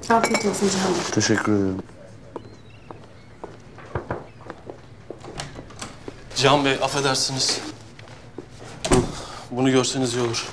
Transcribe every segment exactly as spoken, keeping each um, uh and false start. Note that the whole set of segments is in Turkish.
Afiyet olsun Cihan Bey. Teşekkür ederim. Cihan Bey, affedersiniz. Bunu görseniz iyi olur.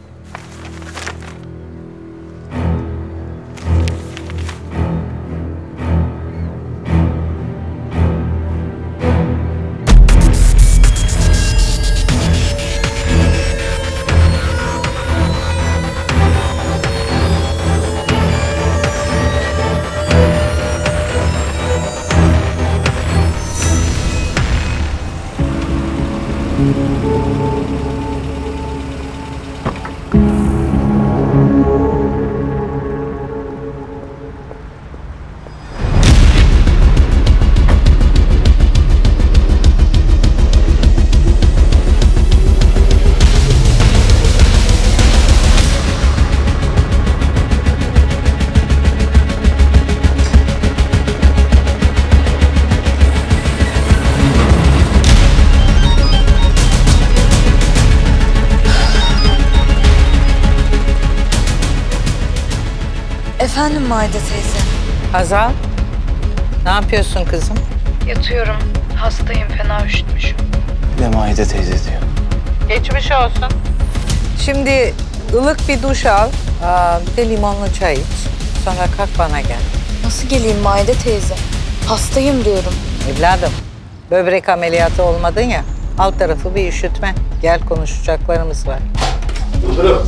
Efendim Maide teyze. Hazal, ne yapıyorsun kızım? Yatıyorum. Hastayım, fena üşütmüşüm. Ne Maide teyze diyor. Geçmiş olsun. Şimdi ılık bir duş al, aa, bir de limonlu çay iç. Sonra kalk bana gel. Nasıl geleyim Maide teyze? Hastayım diyorum. Evladım, böbrek ameliyatı olmadın ya, alt tarafı bir üşütme. Gel, konuşacaklarımız var. Yıldırım.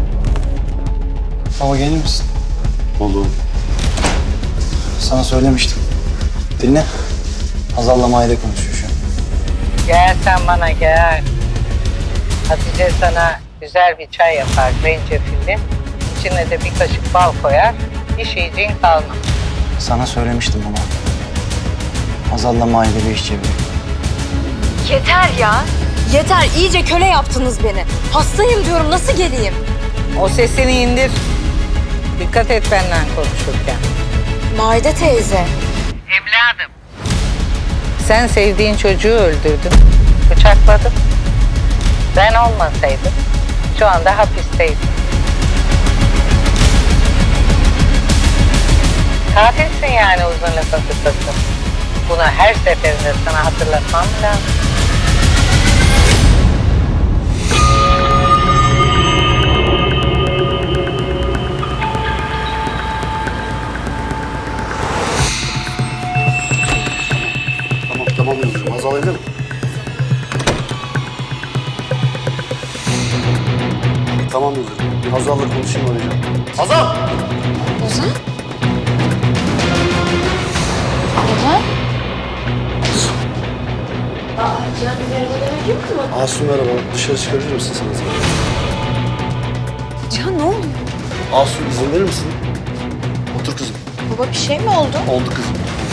Baba gelir misin? Olur. Sana söylemiştim. Dinle. Hazal'la Maide konuşuyor şu an. Gel sen bana gel. Hatice sana güzel bir çay yapar, zencefilli. İçine de bir kaşık bal koyar, iş yiyeceğin kalmaz. Sana söylemiştim baba. Hazal'la Maide bir iş çeviriyor. Yeter ya. Yeter. İyice köle yaptınız beni. Hastayım diyorum. Nasıl geleyim? O sesini indir. Dikkat et benden konuşurken. Maide teyze. Evladım. Sen sevdiğin çocuğu öldürdün, bıçakladın. Ben olmasaydım şu anda hapisteydim. Katilsin yani uzun lafın kısası. Bunu her seferinde sana hatırlatmam lazım. Tamam, tamam Yıldırım. Hazal evde mi? Tamam Yıldırım. Bir Hazal'la konuşayım, arayacağım. Hazal! Ozan? Ozan? Aa, Cihan merhaba demek yok mu? Asu merhaba. Dışarı çıkabilir misin sana zahmet? Cihan ne oluyor? Asu izin verir misin? Otur kızım. Baba bir şey mi oldu? Oldu kızım.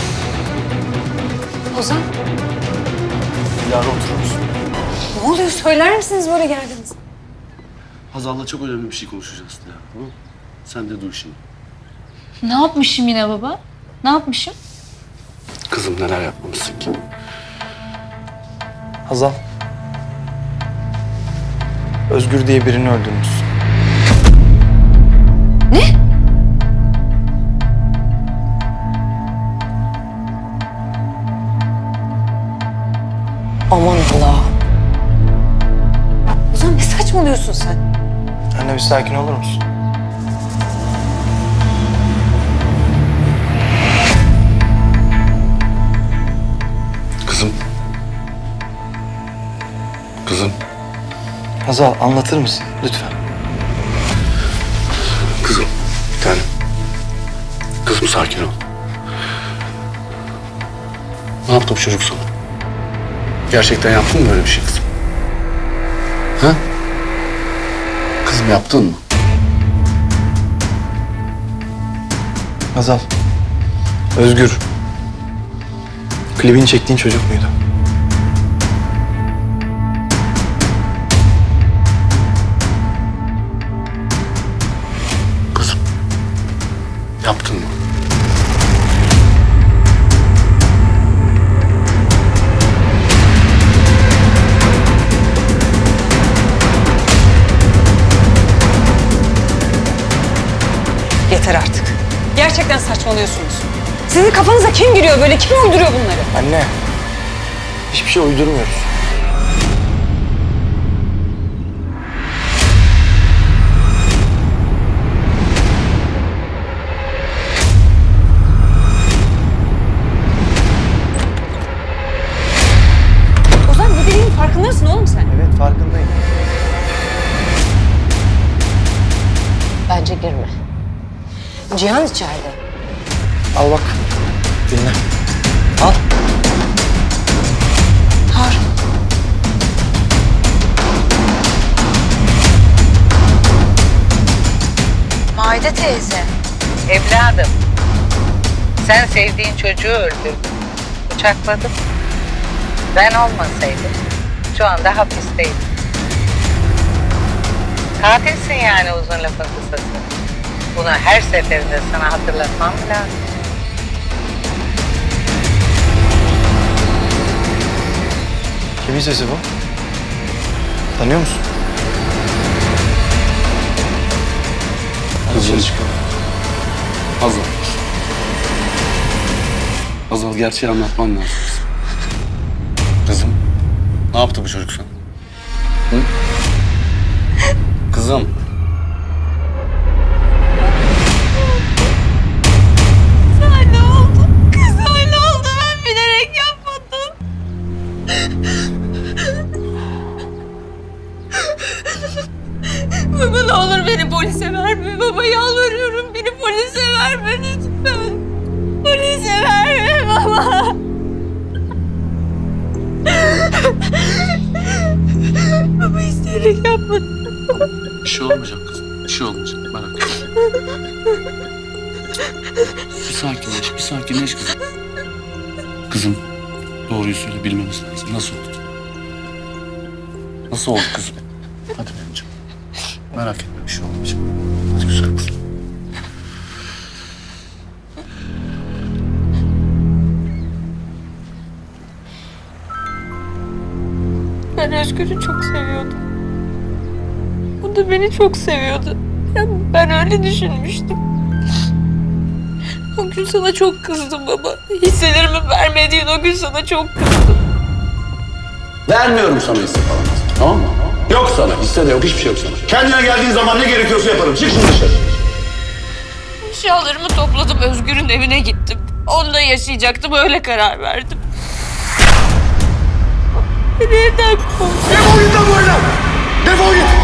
Ozan Dilara oturur musun? ne oluyor? Söyler misiniz böyle geldiniz? Hazal'la çok önemli bir şey konuşacağız Dilara. Tamam mı? Sen de duy şimdi. Ne yapmışım yine baba? Ne yapmışım? Kızım neler yapmamışsın ki? Hazal. Özgür diye birini öldürmüşsün. Ne? Aman Allah. Ozan ne saçmalıyorsun sen? Anne bir sakin olur musun? Kızım. Kızım. Hazal anlatır mısın lütfen? Kızım. Bir tanem. Kızım sakin ol. Ne yaptı bu çocuk sana? Gerçekten yaptın mı böyle bir şey kızım? Ha? Kızım yaptın mı? Hazal. Özgür. Klibini çektiğin çocuk muydu? Kızım. Yaptın mı? Yeter artık. Gerçekten saçmalıyorsunuz. Sizin kafanıza kim giriyor böyle? Kim uyduruyor bunları? Anne, hiçbir şey uydurmuyoruz. Ozan ne dediğinin farkındasın oğlum sen. Evet, farkındayım. Bence girme. Cihan içeride. Al bak, dinle. Al. Harun. Maide teyze. Evladım, sen sevdiğin çocuğu öldürdün. Bıçakladın. Ben olmasaydım şu anda hapisteydim. Katilsin yani uzun lafın kısası. Bunu her seferinde sana hatırlatmam mı lazım? Kimin sesi bu? Tanıyor musun? Dışarı çıkalım. Hazal. Hazal gerçeği anlatman lazım. Kızım, ne yaptı bu çocuk sana? Hı? Kızım. Öyle oldu. Kız öyle oldu. Ben bilerek yapmadım. Baba ne olur beni polise verme. Baba yalvarıyorum beni polise verme lütfen. Polise verme baba. Baba isteyerek yapmadım. Bir şey olmayacak kızım. Bir şey olmayacak. Merak etme. Bir sakinleş, bir sakinleş kızım. Kızım, doğruyu söyle, bilmemiz lazım. Nasıl oldu? Nasıl oldu kızım? Hadi benim canım. Merak etme, bir şey olmayacak. Hadi güzel kızım. Ben Özgür'ü çok seviyordum. O da beni çok seviyordu. Ya ben öyle düşünmüştüm. O gün sana çok kızdım baba. Hisselerimi vermediğin o gün sana çok kızdım. Vermiyorum sana hisse falan. Tamam mı? Yok sana, hisse de yok, hiçbir şey yok sana. Kendine geldiğin zaman ne gerekiyorsa yaparım. Çık şimdi dışarı. Eşyalarımı topladım, Özgür'ün evine gittim. Onunla yaşayacaktım, öyle karar verdim. Beni evden kovdu. Defol git lan bu evden! Defol git!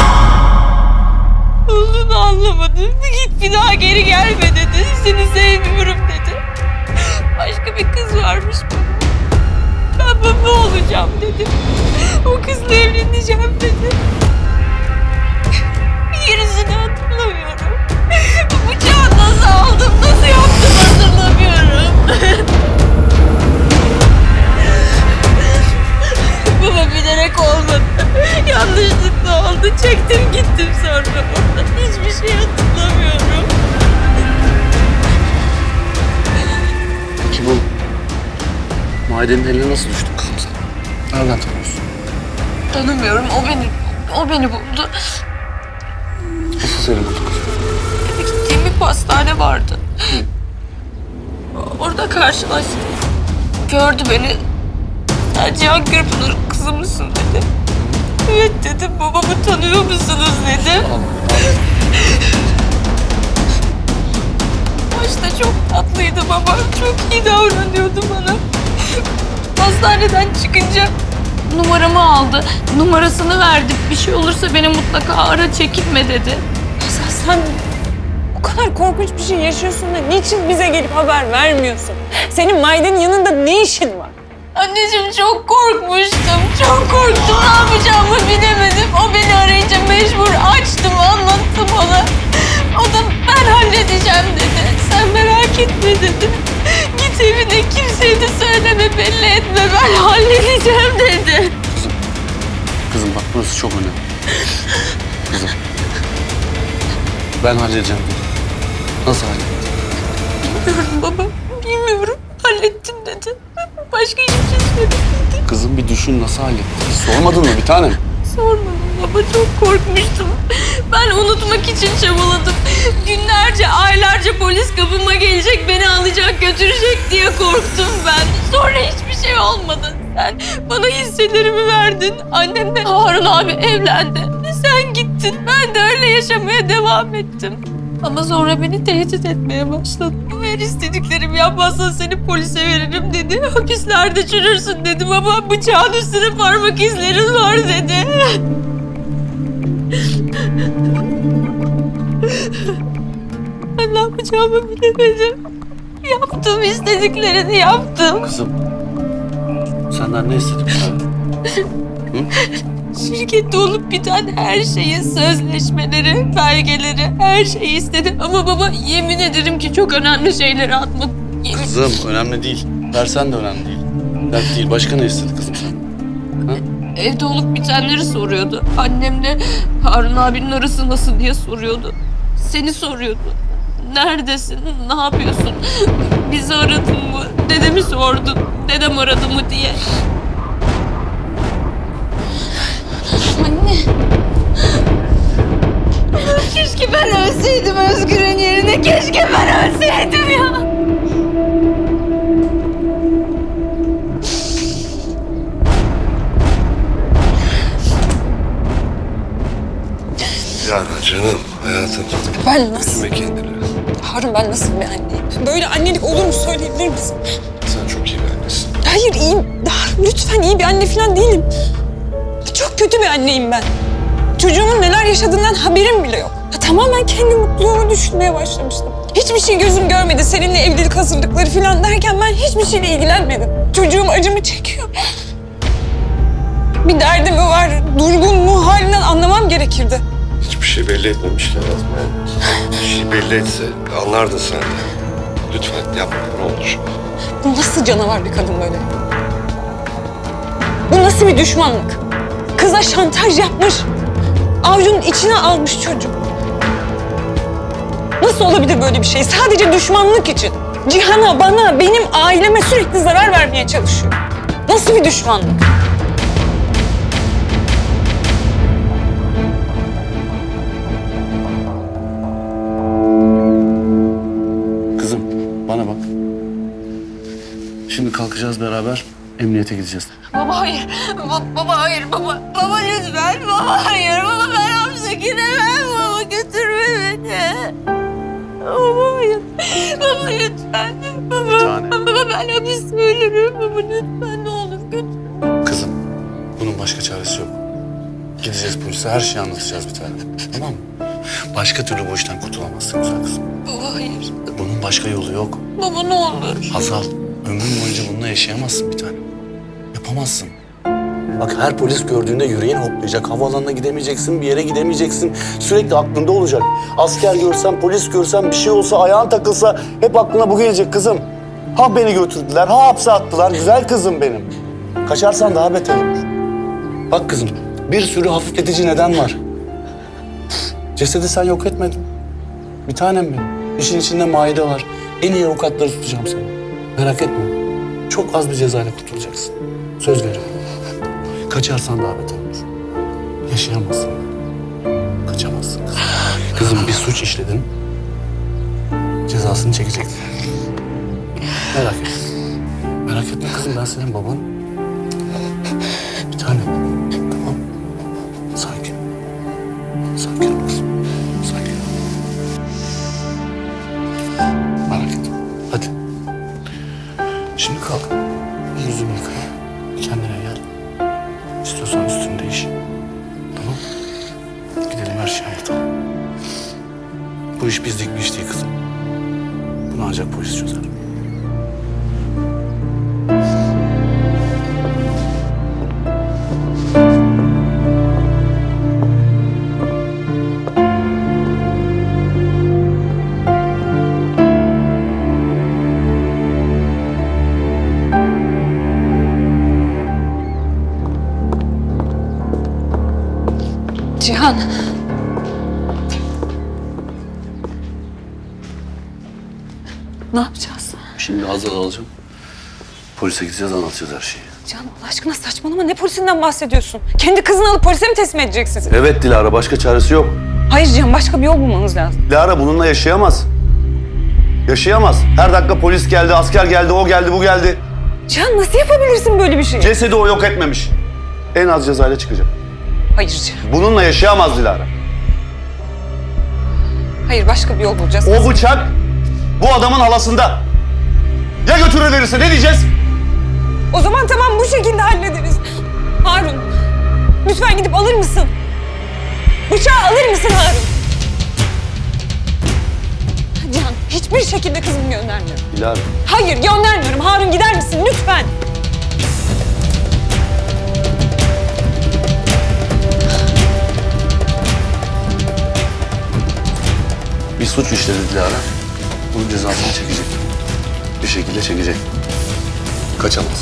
Olduğunu anlamadım. Git bir daha geri gelme dedi. Seni sevmiyorum dedi. Başka bir kız varmış. Ben baba olacağım dedi. O kızla evleneceğim dedi. Gerisini hatırlamıyorum. Bu bıçağı nasıl aldım, nasıl yaptım hatırlamıyorum. Baba bilerek olmadı. Yanlışlıkla oldu. Çektim gittim sonra oradan. Hiçbir şey hatırlamıyorum. Peki bu Maide'nin eline nasıl düştün kızım sen? Nereden tanıyorsun? Tanımıyorum. O beni, o beni buldu. Nasıl seni buldu kızım? Gittiğim bir pastane vardı. Orada karşılaştık. Gördü beni. Sen Cihan Gürpınar kızı mısın dedi. Evet dedim. Babamı tanıyor musunuz dedim. Başta çok tatlıydı babam. Çok iyi davranıyordu bana. Hastaneden çıkınca numaramı aldı. Numarasını verdi. Bir şey olursa beni mutlaka ara, çekinme dedi. Sen, sen o kadar korkunç bir şey yaşıyorsun da niçin bize gelip haber vermiyorsun? Senin Maide'nin yanında ne işin var? Anneciğim çok korkmuştum. Çok korktum. Ne yapacağımı bilemedim. O beni arayınca mecbur açtım, anlattım ona. O da ben halledeceğim dedi. Sen merak etme dedi. Git evine, kimseye de söyleme, belli etme. Ben halledeceğim dedi. Kızım, kızım bak burası çok önemli. Kızım, ben halledeceğim dedi. Nasıl halledin? Bilmiyorum baba, bilmiyorum. Hallettim dedi. Başka hiçbir şey söylemedi. Kızım bir düşün, nasıl hallettin? Hiç sormadın mı bir tanem? Sormadım baba, çok korkmuştum. Ben unutmak için çabaladım. Günlerce, aylarca polis kapıma gelecek, beni alacak, götürecek diye korktum ben. Sonra hiçbir şey olmadı. Sen bana hisselerimi verdin. Annemle Harun abi evlendi. Sen gittin. Ben de öyle yaşamaya devam ettim. Ama sonra beni tehdit etmeye başladı. Eğer istediklerimi yapmazsan seni polise veririm dedi. Hapislerde çürürsün dedim ama bıçağın üstüne parmak izlerin var dedi. Ben ne yapacağımı bilemedim. Yaptım, istediklerini yaptım. Kızım, senden ne istedik sen? Şirkette olup biten her şeyi, sözleşmeleri, belgeleri, her şeyi istedi. Ama baba yemin ederim ki çok önemli şeyleri atmadı. Yemin... Kızım, önemli değil. Versen de önemli değil. Dert değil. Başka ne istedi kızım sen? Ha? Evde olup bitenleri soruyordu. Annemle Harun abinin arası nasıl diye soruyordu. Seni soruyordu. Neredesin? Ne yapıyorsun? Bizi aradın mı? Dedemi sordun. Dedem aradı mı diye. Anne. Keşke ben ölseydim Özgür'ün yerine. Keşke ben ölseydim ya. Ya canım, hayatım. Ben nasıl? Üzme kendini. Harun, ben nasıl bir anneyim? Böyle annelik olur mu, söyleyebilir misin? Sen çok iyi bir annesin. Hayır, iyiyim. Harun, lütfen, iyi bir anne falan değilim. Çok kötü bir anneyim ben. Çocuğumun neler yaşadığından haberim bile yok. Ya, tamamen kendi mutluluğumu düşünmeye başlamıştım. Hiçbir şey gözüm görmedi. Seninle evlilik hazırlıkları falan derken ben hiçbir şeyle ilgilenmedim. Çocuğum acımı çekiyor. Bir derdi mi var, durgun mu, halinden anlamam gerekirdi. Hiçbir şey belli etmemişler hayatım. Yani bir şey belli etse anlardın sen de. Lütfen yapma, ne olur. Bu nasıl canavar bir kadın böyle? Bu nasıl bir düşmanlık? Kıza şantaj yapmış. Avucunun içine almış çocuk. Nasıl olabilir böyle bir şey? Sadece düşmanlık için. Cihan'a, bana, benim aileme sürekli zarar vermeye çalışıyor. Nasıl bir düşmanlık? Kızım, bana bak. Şimdi kalkacağız beraber, emniyete gideceğiz. Baba hayır. Ba baba hayır. Baba. Baba lütfen. Baba hayır. Baba ben hapse gidemem. Baba götürme beni. Baba hayır. Baba lütfen. Baba. tane. Baba ben hapiste ölürüm. Baba lütfen ne olur götürme. Kızım, bunun başka çaresi yok. Gideceğiz polise, her şeyi anlatacağız bir tane. Tamam mı? Başka türlü bu işten kurtulamazsın güzel kızım. Baba hayır. Bunun başka yolu yok. Baba ne olur. Hazal, ömrün boyunca bununla yaşayamazsın bir tane. Yapamazsın. Bak her polis gördüğünde yüreğin hoplayacak. Havaalanına gidemeyeceksin, bir yere gidemeyeceksin. Sürekli aklında olacak. Asker görsen, polis görsen, bir şey olsa, ayağın takılsa hep aklına bu gelecek kızım. Ha beni götürdüler, ha hapse attılar. Güzel kızım benim. Kaçarsan daha beter olur. Bak kızım, bir sürü hafifletici neden var. Cesedi sen yok etmedin. Bir tanem benim. İşin içinde Maide var. En iyi avukatları tutacağım seni. Merak etme. Çok az bir cezayla kurtulacaksın. Söz veriyorum. Kaçarsan daha beter olur. Yaşayamazsın. Kaçamazsın kızım. Kızım bir suç işledin. Cezasını çekeceksin. Merak etme. Merak etme kızım, ben senin baban. Bir tane. Tamam. Sakin. Sakin ol kızım. Sakin ol. Merak etme. Hadi. Şimdi kalk. Yüzünü yıka. Kendine gel. İstiyorsan üstünü değiş. Tamam. Gidelim her şeyi anlatalım. Bu iş bizlik bir iş değil kızım. Bunu ancak polis çözer. Cihan. Ne yapacağız? Şimdi Hazal'ı alacağım. Polise gideceğiz, anlatacağız her şeyi. Can Allah aşkına saçmalama, ne polisinden bahsediyorsun? Kendi kızını alıp polise mi teslim edeceksin? Evet Dilara, başka çaresi yok. Hayır Cihan, başka bir yol bulmanız lazım. Dilara bununla yaşayamaz. Yaşayamaz. Her dakika polis geldi, asker geldi, o geldi, bu geldi. Cihan nasıl yapabilirsin böyle bir şey? Cesedi o yok etmemiş. En az cezayla çıkacak. Hayır Cihan. Bununla yaşayamaz Dilara. Hayır, başka bir yol bulacağız. O bıçak bu adamın halasında. Ya götürür verirse ne diyeceğiz? O zaman tamam, bu şekilde hallederiz. Harun, lütfen gidip alır mısın? Bıçağı alır mısın Harun? Cihan, hiçbir şekilde kızımı göndermiyorum. Dilara. Hayır, göndermiyorum. Harun gider misin lütfen? Bir suç işledi Dilara. Bunun cezasını çekecek. Bir şekilde çekecek. Kaçamaz.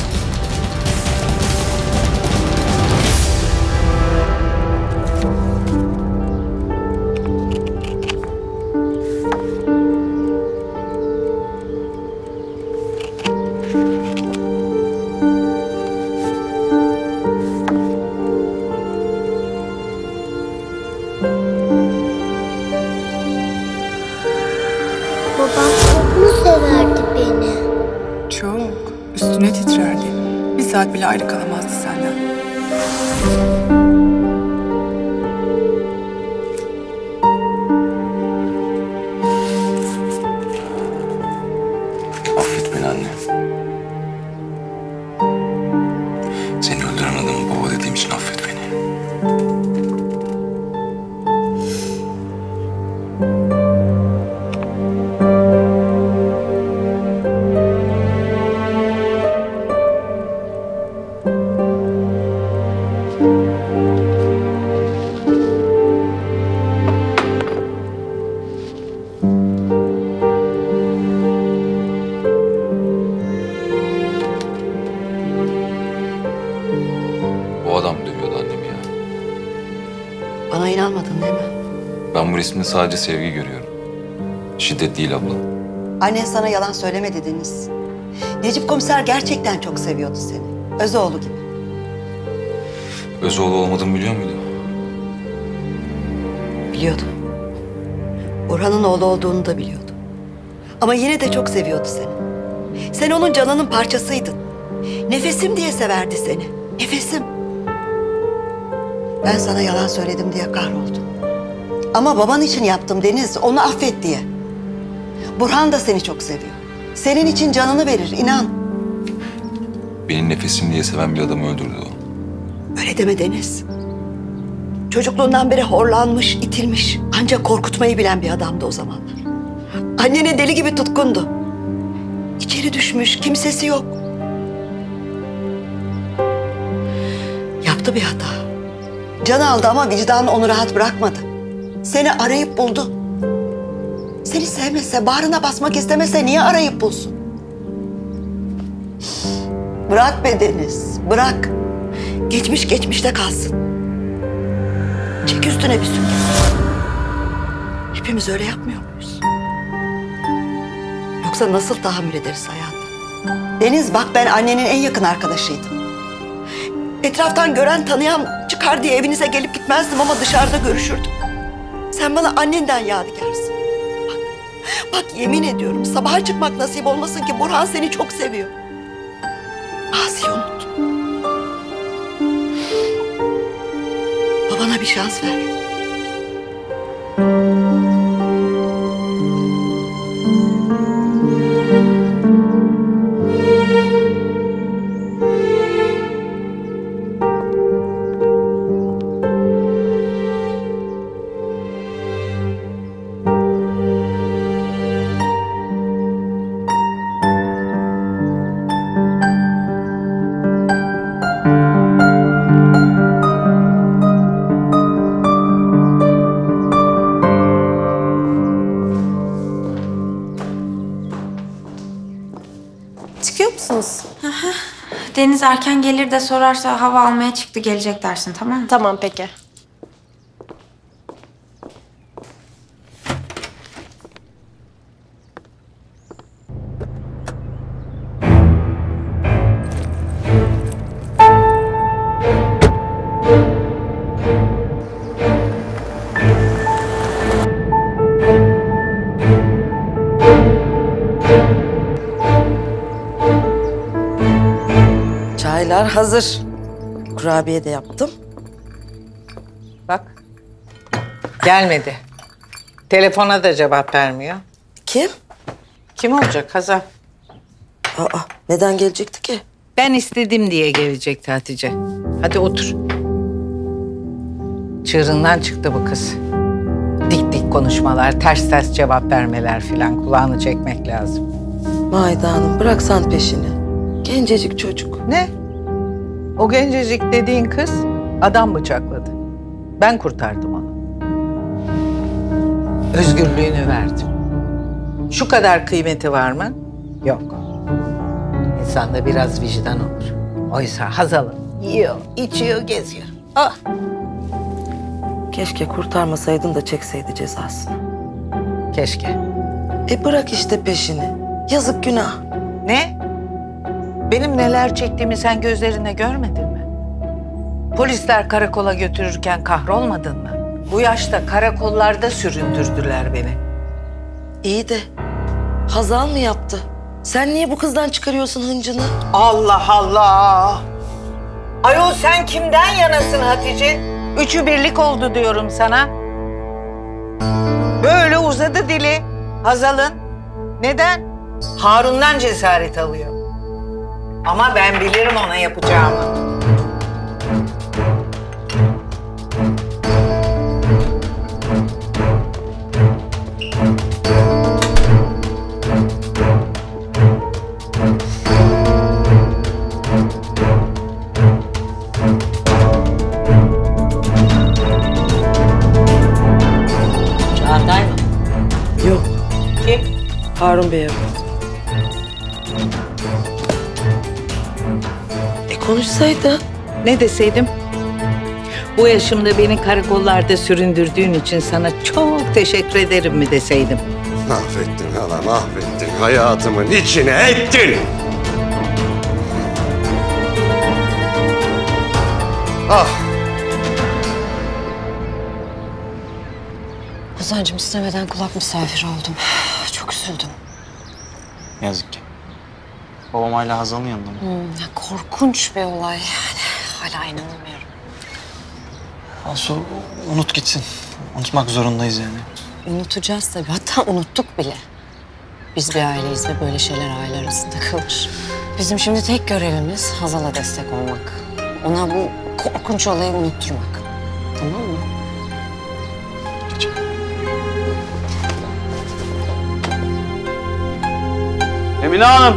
Babam çok mu severdi beni? Çok. Üstüne titrerdi. Bir saat bile ayrı kalamazdı senden. Affet beni anne. Seni öldüren adamı baba dediğim için affet beni. O adam dövüyordu annemi ya. Bana inanmadın değil mi? Ben bu resimde sadece sevgi görüyorum. Şiddet değil abla. Annen sana yalan söylemedi Deniz. Necip komiser gerçekten çok seviyordu seni. Özoğlu gibi. Özoğlu olmadığımı biliyor muydu? Biliyordu. Orhan'ın oğlu olduğunu da biliyordu. Ama yine de çok seviyordu seni. Sen onun canının parçasıydın. Nefesim diye severdi seni. Nefesim. Ben sana yalan söyledim diye kahroldum. Ama baban için yaptım Deniz, onu affet diye. Burhan da seni çok seviyor. Senin için canını verir, inan. Benim nefesim diye seven bir adamı öldürdü o. Öyle deme Deniz. Çocukluğundan beri horlanmış, itilmiş. Ancak korkutmayı bilen bir adamdı o zamanlar. Annene deli gibi tutkundu. İçeri düşmüş, kimsesi yok. Yaptı bir hata. Can aldı ama vicdanı onu rahat bırakmadı. Seni arayıp buldu. Seni sevmese, bağrına basmak istemese niye arayıp bulsun? Bırak be Deniz, bırak. Geçmiş geçmişte kalsın. Çek üstüne bir sünger. Hepimiz öyle yapmıyor muyuz? Yoksa nasıl tahammül ederiz hayata? Deniz bak, ben annenin en yakın arkadaşıydım. Etraftan gören tanıyan çıkar diye evinize gelip gitmezdim ama dışarıda görüşürdüm. Sen bana annenden yadigarsın. Bak, bak yemin ediyorum sabaha çıkmak nasip olmasın ki Burhan seni çok seviyor. Maziyi unut. Babana bir şans ver. Çıkıyor musunuz? Deniz erken gelir de sorarsa hava almaya çıktı gelecek dersin, tamam mı? Tamam peki. hazır. Kurabiye de yaptım. Bak. Gelmedi. Telefona da cevap vermiyor. Kim? Kim olacak Hazal? Aa, neden gelecekti ki? Ben istedim diye gelecekti Hatice. Hadi otur. Çığırından çıktı bu kız. Dik dik konuşmalar, ters ters cevap vermeler filan. Kulağını çekmek lazım. Maide Hanım bıraksan peşini. Gencecik çocuk. Ne? O gencecik dediğin kız adam bıçakladı. Ben kurtardım onu. Özgürlüğünü verdim. Şu kadar kıymeti var mı? Yok. İnsanda biraz vicdan olur. Oysa Hazal'ım yiyor, içiyor, geziyor. Ah! Keşke kurtarmasaydın da çekseydi cezasını. Keşke. E bırak işte peşini. Yazık günah. Ne? Benim neler çektiğimi sen gözlerine görmedin mi? Polisler karakola götürürken kahrolmadın mı? Bu yaşta karakollarda süründürdüler beni. İyi de Hazal mı yaptı? Sen niye bu kızdan çıkarıyorsun hıncını? Allah Allah! Ayol sen kimden yanasın Hatice? Üçü birlik oldu diyorum sana. Böyle uzadı dili Hazal'ın. Neden? Harun'dan cesaret alıyor. Ama ben bilirim ona yapacağımı. Çağatay mı? Yok. Kim? Harun Bey aradı. E konuşsaydı. Ne deseydim? Bu yaşımda beni karakollarda süründürdüğün için sana çok teşekkür ederim mi deseydim? Mahvettin hala, mahvettin. Hayatımın içine ettin. Ah! Ozan'cığım istemeden kulak misafiri oldum. Çok üzüldüm. Yazık ki. Babam hala Hazal'ın yanında mı? Hmm, ya korkunç bir olay yani. Hala inanamıyorum. Asu unut gitsin. Unutmak zorundayız yani. Unutacağız tabii. Hatta unuttuk bile. Biz bir aileyiz ve böyle şeyler aile arasında kalır. Bizim şimdi tek görevimiz Hazal'a destek olmak. Ona bu korkunç olayı unutturmak. Tamam mı? Emine Hanım.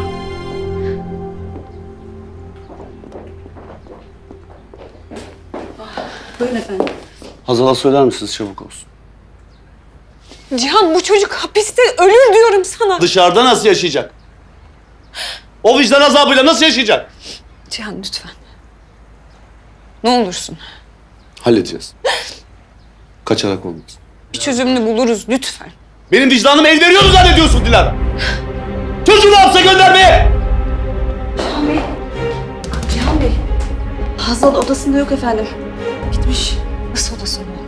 Buyurun efendim. Hazal'a söyler misiniz çabuk olsun? Cihan bu çocuk hapiste ölür diyorum sana. Dışarıda nasıl yaşayacak? O vicdan azabıyla nasıl yaşayacak? Cihan lütfen. Ne olursun. Halledeceğiz. Kaçarak olmaz. Bir çözümünü buluruz lütfen. Benim vicdanım el veriyor mu zannediyorsun Dilara? Çocuğu ne yapsa göndermeye! Cihan Bey. Cihan Bey. Hazal odasında yok efendim. Gitmiş. Nasıl odasında yok?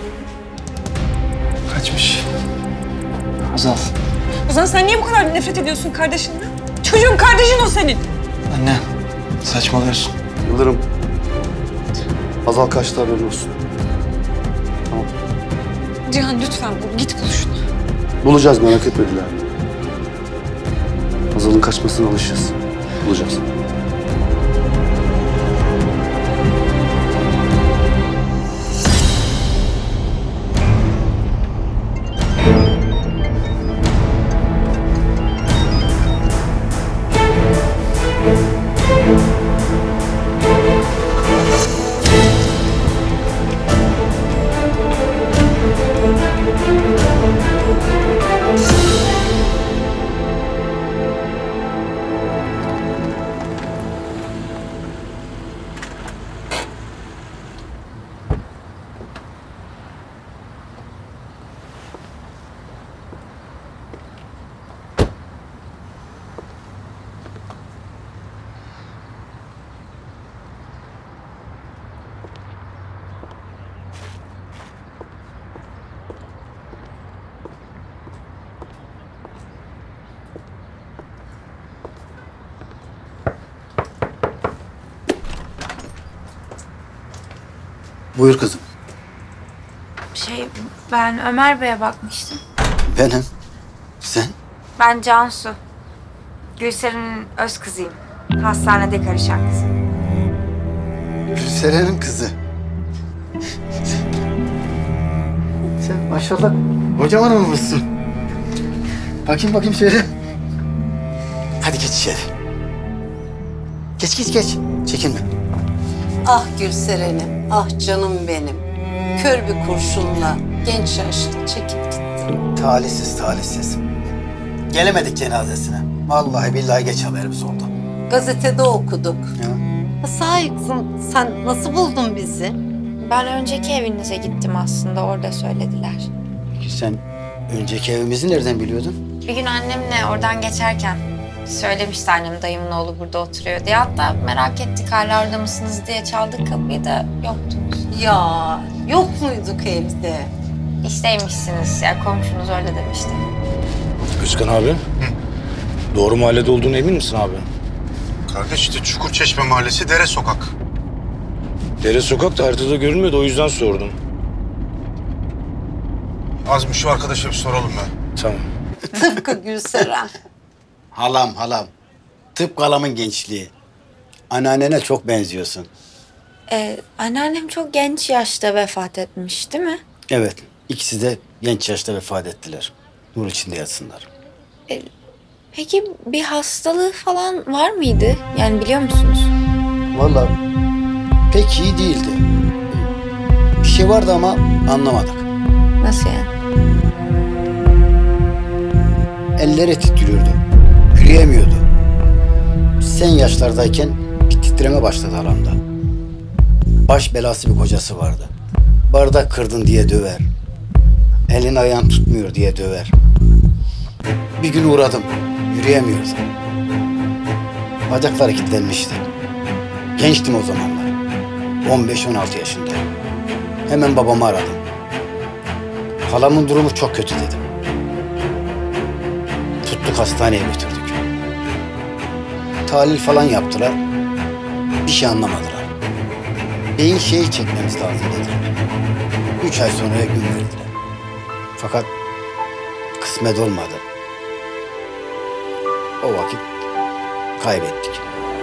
Kaçmış. Hazal. Ozan sen niye bu kadar nefret ediyorsun kardeşinden? Çocuğum kardeşin o senin. Anne saçmalıyorsun. Yıldırım. Hazal kaçtı haberin olsun. Tamam. Cihan lütfen bul. Git bul şunu. Bulacağız merak etme Dilara. Hazal'ın kaçmasına alışacağız. Bulacağız. Buyur kızım. Şey, ben Ömer Bey'e bakmıştım. Benim. Sen? Ben Cansu. Gülser'in öz kızıyım. Hastanede karışan kızı. Gülseren'in kızı. Sen maşallah kocaman olmuşsun. Bakayım bakayım şöyle. Hadi geç içeri. Geç geç geç. Çekinme. Ah Gülseren'im, ah canım benim. Kör bir kurşunla genç yaşta çekip gitti. Talihsiz talihsiz. Gelemedik cenazesine. Vallahi billahi geç haberimiz oldu. Gazetede okuduk. Ya. Sahi kızım, sen nasıl buldun bizi? Ben önceki evinize gittim aslında, orada söylediler. Peki sen önceki evimizi nereden biliyordun? Bir gün annemle oradan geçerken söylemişti annem, dayımın oğlu burada oturuyor diye. Hatta merak ettik hala orada mısınız diye çaldık kapıyı da yoktunuz. Ya yok muyduk evde? İşteymişsiniz ya, komşunuz öyle demişti. Özkan abi. Hı. Doğru mahallede olduğunu emin misin abi? Kardeş işte Çukurçeşme Mahallesi Dere Sokak. Dere Sokak da haritada görünmüyordu, o yüzden sordum. Az şu arkadaşa bir soralım be. Tamam. Tıpkı Gülseren. Halam halam. Tıpkı halamın gençliği. Anneannene çok benziyorsun. Ee, anneannem çok genç yaşta vefat etmiş değil mi? Evet. İkisi de genç yaşta vefat ettiler. Nur içinde yatsınlar. Ee, peki bir hastalığı falan var mıydı? Yani biliyor musunuz? Vallahi pek iyi değildi. Bir şey vardı ama anlamadık. Nasıl yani? Elleri titriyordu. Yürüyemiyordu. Sen yaşlardayken bir titreme başladı halamda. Baş belası bir kocası vardı. Bardak kırdın diye döver. Elin ayağın tutmuyor diye döver. Bir gün uğradım. Yürüyemiyordu. Bacakları kilitlenmişti. Gençtim o zamanlar. on beş on altı yaşında. Hemen babamı aradım. Halamın durumu çok kötü dedim. Tuttuk hastaneye götürdük. Tahlil falan yaptılar. Bir şey anlamadılar. Beyin şeyi çekmemiz lazım dediler. Üç ay sonraya gün verdiler. Fakat kısmet olmadı. O vakit kaybettik.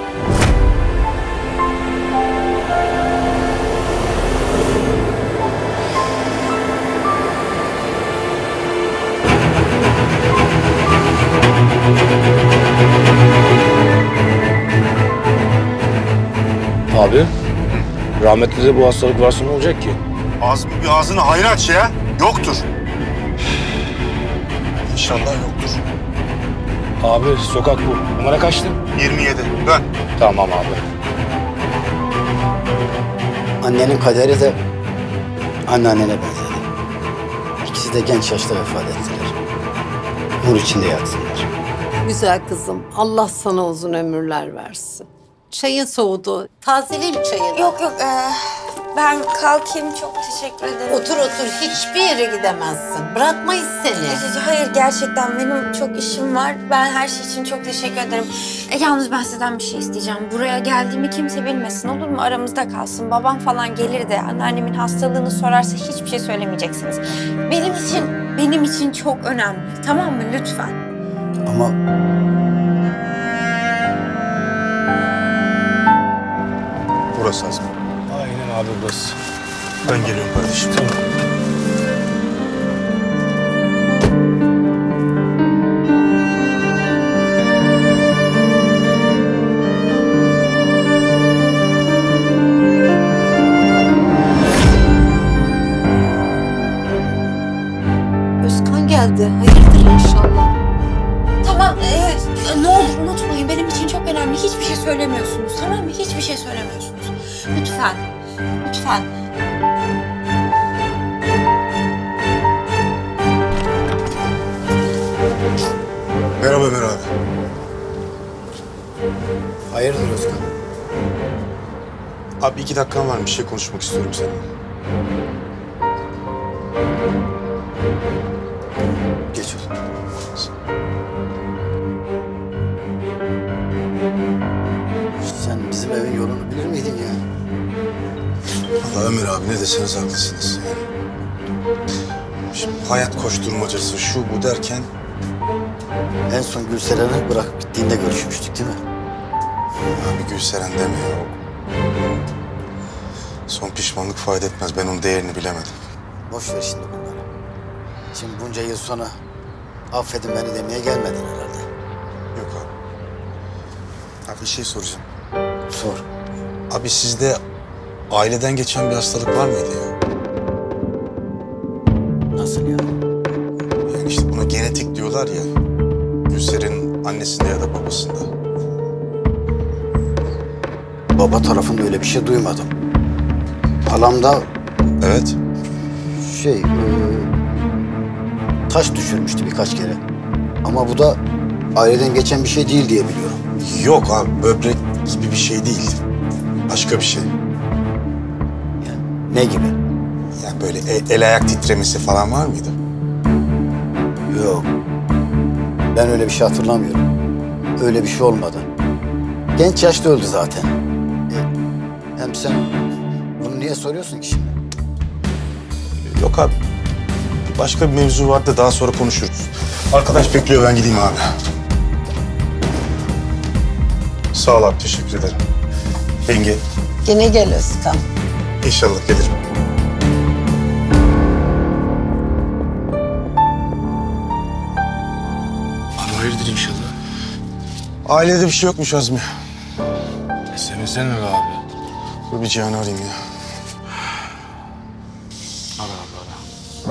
Abi, rahmetli de bu hastalık varsa ne olacak ki? Ağzını bir ağzını hayra aç ya. Yoktur. İnşallah yoktur. Abi, sokak bu. Numara kaçtı? yirmi yedi. Dön. Tamam abi. Annenin kaderi de anneannene benzedi. İkisi de genç yaşta vefat ettiler. Nur içinde yatsınlar. Güzel kızım, Allah sana uzun ömürler versin. Çayın soğudu. Tazeleyeyim çayını. Yok yok, ee, ben kalkayım, çok teşekkür ederim. Otur otur, hiçbir yere gidemezsin. Bırakmayız seni. Hayır, gerçekten benim çok işim var. Ben her şey için çok teşekkür ederim. E, yalnız ben sizden bir şey isteyeceğim. Buraya geldiğimi kimse bilmesin, olur mu? Aramızda kalsın. Babam falan gelir de anneannemin hastalığını sorarsa hiçbir şey söylemeyeceksiniz. Benim için, benim için çok önemli. Tamam mı? Lütfen. Ama burası Azmi. Aynen abi, burası. Ben geliyorum kardeşim. Tamam. Özkan geldi. Hayırdır inşallah. Tamam, e, ne olur unutmayın. Benim için çok önemli. Hiçbir şey söylemiyorsunuz, tamam mı? Hiçbir şey söylemiyorsunuz. Lütfen, lütfen. Merhaba Ömer abi. hayırdır Özkan? Abi iki dakikan var, bir şey konuşmak istiyorum seninle. Geç otur. Sen bizim evin yolunu bilir miydin ya? Vallahi Ömer abi ne deseniz haklısınız. Yani. Şimdi hayat koşturmacası şu bu derken... En son Gülseren'i bırakıp gittiğinde görüşmüştük değil mi? Abi Gülseren deme ya. Son pişmanlık fayda etmez. Ben onun değerini bilemedim. Boş ver şimdi bunları. Şimdi bunca yıl sonra affedin beni demeye gelmedin herhalde. Yok abi. Abi bir şey soracağım. Sor. Abi sizde aileden geçen bir hastalık var mıydı ya? Nasıl ya? Yani işte buna genetik diyorlar ya. Gülseren'in annesinde ya da babasında. Baba tarafında öyle bir şey duymadım. Halam da... Evet. Şey... E, taş düşürmüştü birkaç kere. Ama bu da aileden geçen bir şey değil diye biliyorum. Yok abi, böbrek gibi bir şey değil. Başka bir şey. Yani ne gibi? Yani böyle el, el ayak titremesi falan var mıydı? Yok. Ben öyle bir şey hatırlamıyorum. Öyle bir şey olmadı. Genç yaşta öldü zaten. E, hem sen bunu niye soruyorsun ki şimdi? Yok abi. Başka bir mevzu var da daha sonra konuşuruz. Arkadaş bekliyor, ben gideyim abi. Sağ ol abi, teşekkür ederim. Yenge. Yine gel Özkan. İnşallah gelirim. Abi hayırdır inşallah. Ailede bir şey yokmuş Azmi. Sevesene be abi. Dur bir Cihan'ı arayayım ya. Ara abi ara.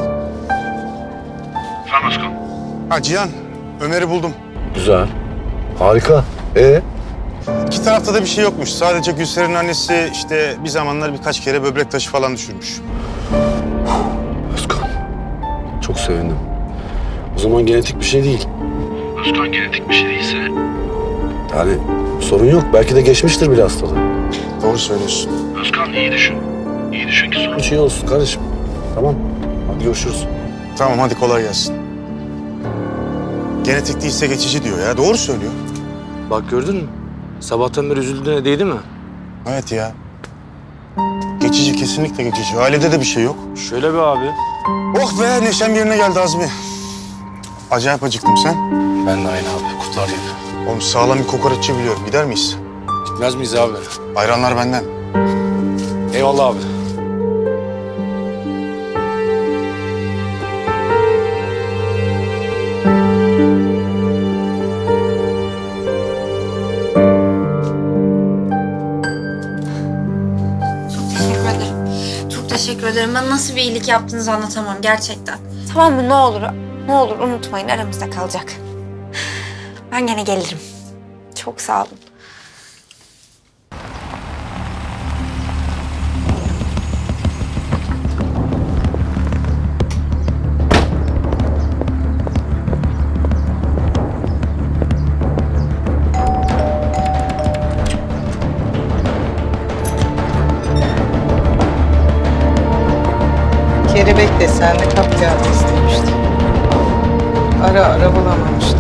Tamam Özkan. Ha Cihan, Ömer'i buldum. Güzel. Harika. Ee? İki tarafta da bir şey yokmuş. Sadece Gülseren'in annesi işte bir zamanlar birkaç kere böbrek taşı falan düşürmüş. Özkan. Çok sevindim. O zaman genetik bir şey değil. Özkan genetik bir şey değilse... Yani sorun yok. Belki de geçmiştir bile hastalığı. Doğru söylüyorsun. Özkan iyi düşün. İyi düşün ki sorun. Bir şey olsun kardeşim. Tamam. Hadi görüşürüz. Tamam hadi kolay gelsin. Genetik değilse geçici diyor ya. Doğru söylüyor. Bak gördün mü? Sabahtan beri üzüldüğüne değdi mi? Evet ya. Geçici, kesinlikle geçici. Ailede de bir şey yok. Şöyle be abi. Oh be, neşem yerine geldi Azmi. Acayip acıktım, sen? Ben de aynı abi, kutlar gibi. Oğlum sağlam bir kokoreççi biliyorum. Gider miyiz? Gitmez miyiz abi? Ayranlar benden. Eyvallah abi. Teşekkür ederim. Ben nasıl bir iyilik yaptığınızı anlatamam gerçekten. Tamam mı? Ne olur, ne olur unutmayın. Aramızda kalacak. Ben gene gelirim. Çok sağ olun. Kelebek desenli kap kağıdı istemiştim. Ara ara bulamamıştım.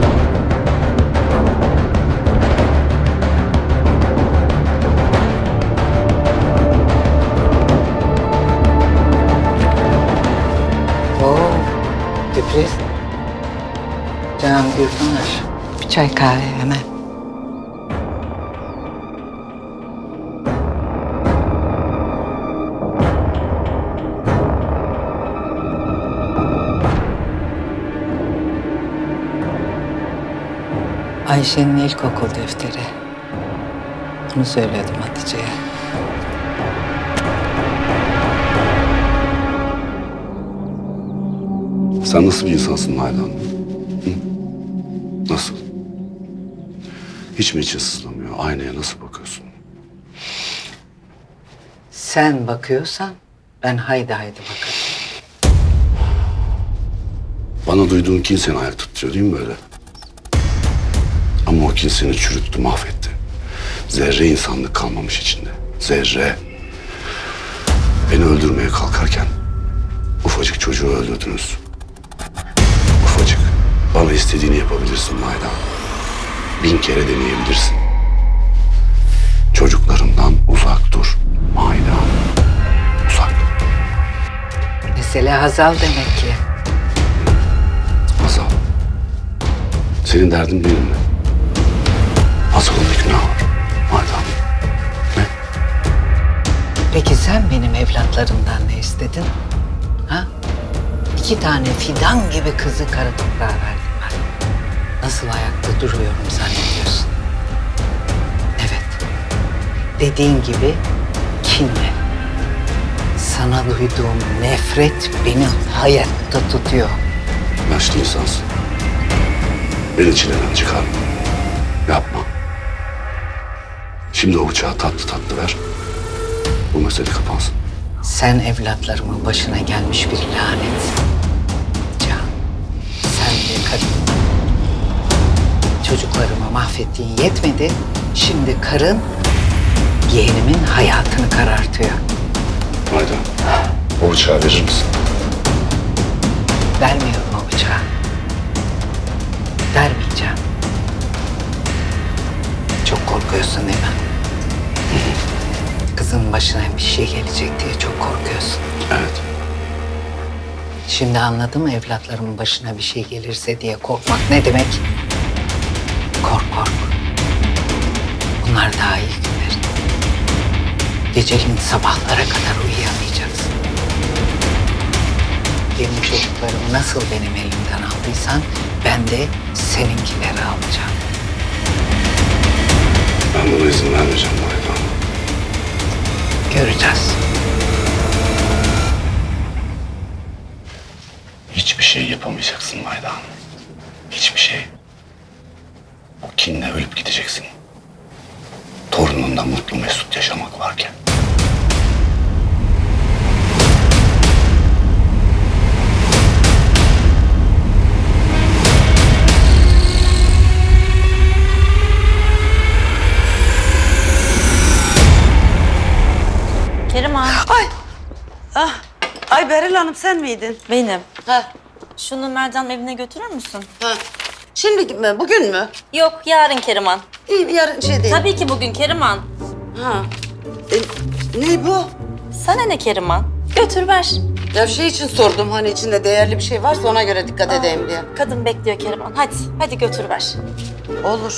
Oo, sürpriz. Canım Gülpınar, bir çay kahve hemen. Ayşe'nin ilkokul defteri. Bunu söyledim Hatice'ye. Sen nasıl bir insansın Nalan? Hı? Nasıl? Hiç mi için sızlamıyor? Aynaya nasıl bakıyorsun? Sen bakıyorsan ben haydi haydi bakarım. Bana duyduğun kin seni ayakta tutuyor değil mi böyle? Ama o kin seni çürüttü, mahvetti. Zerre insanlık kalmamış içinde. Zerre. Beni öldürmeye kalkarken ufacık çocuğu öldürdünüz. Ufacık. Bana istediğini yapabilirsin Maydan. Bin kere deneyebilirsin. Çocuklarımdan uzak dur Maydan. Mesele Hazal demek ki. Hazal. Senin derdin benim mi? Hazal'ın bir günahı var. Madem. Ne? Peki sen benim evlatlarımdan ne istedin? Ha? İki tane fidan gibi kızı kara toprağa verdin bana. Nasıl ayakta duruyorum zannediyorsun? Evet. Dediğin gibi kinle. Sana duyduğum nefret beni hayatta tutuyor. Yaşlı insansın. Beni çileden çıkarma. Yapma. Şimdi o bıçağı tatlı tatlı ver. Bu mesele kapansın. Sen evlatlarımın başına gelmiş bir lanet. Can, sen de karın. Çocuklarımı mahvettiğin yetmedi. Şimdi karın yeğenimin hayatını karartıyor. Haydi. O bıçağı verir misin? Vermiyorum o bıçağı. Vermeyeceğim. Çok korkuyorsun değil mi? Kızın başına bir şey gelecek diye çok korkuyorsun. Evet. Şimdi anladın mı evlatlarımın başına bir şey gelirse diye korkmak ne demek? Kork kork. Bunlar daha iyi günler. Geceliğin sabahlara kadar uyuyamayacaksın. Benim çocuklarımı nasıl benim elimden aldıysan ben de seninkileri alacağım. Ben buna izin vermeyeceğim Mayda. Göreceğiz. Hiçbir şey yapamayacaksın Mayda. Hiçbir şey. O kinle ölüp gideceksin. Torununla mutlu mesut yaşamak varken. Kerim ağa. Ay! Ah! Ay Beril Hanım sen miydin? Benim. Ha. Şunu Mercan'ın evine götürür müsün? Ha. Şimdi mi? Bugün mü? Yok, yarın Keriman. İyi bir yarın şey değil. Tabii ki bugün Keriman. Ha. E, ne bu? Sana ne Keriman? Götür ver. Ya şey için sordum hani içinde değerli bir şey varsa ona göre dikkat Aa, edeyim diye. Kadın bekliyor Keriman. Hadi, hadi götür ver. Olur.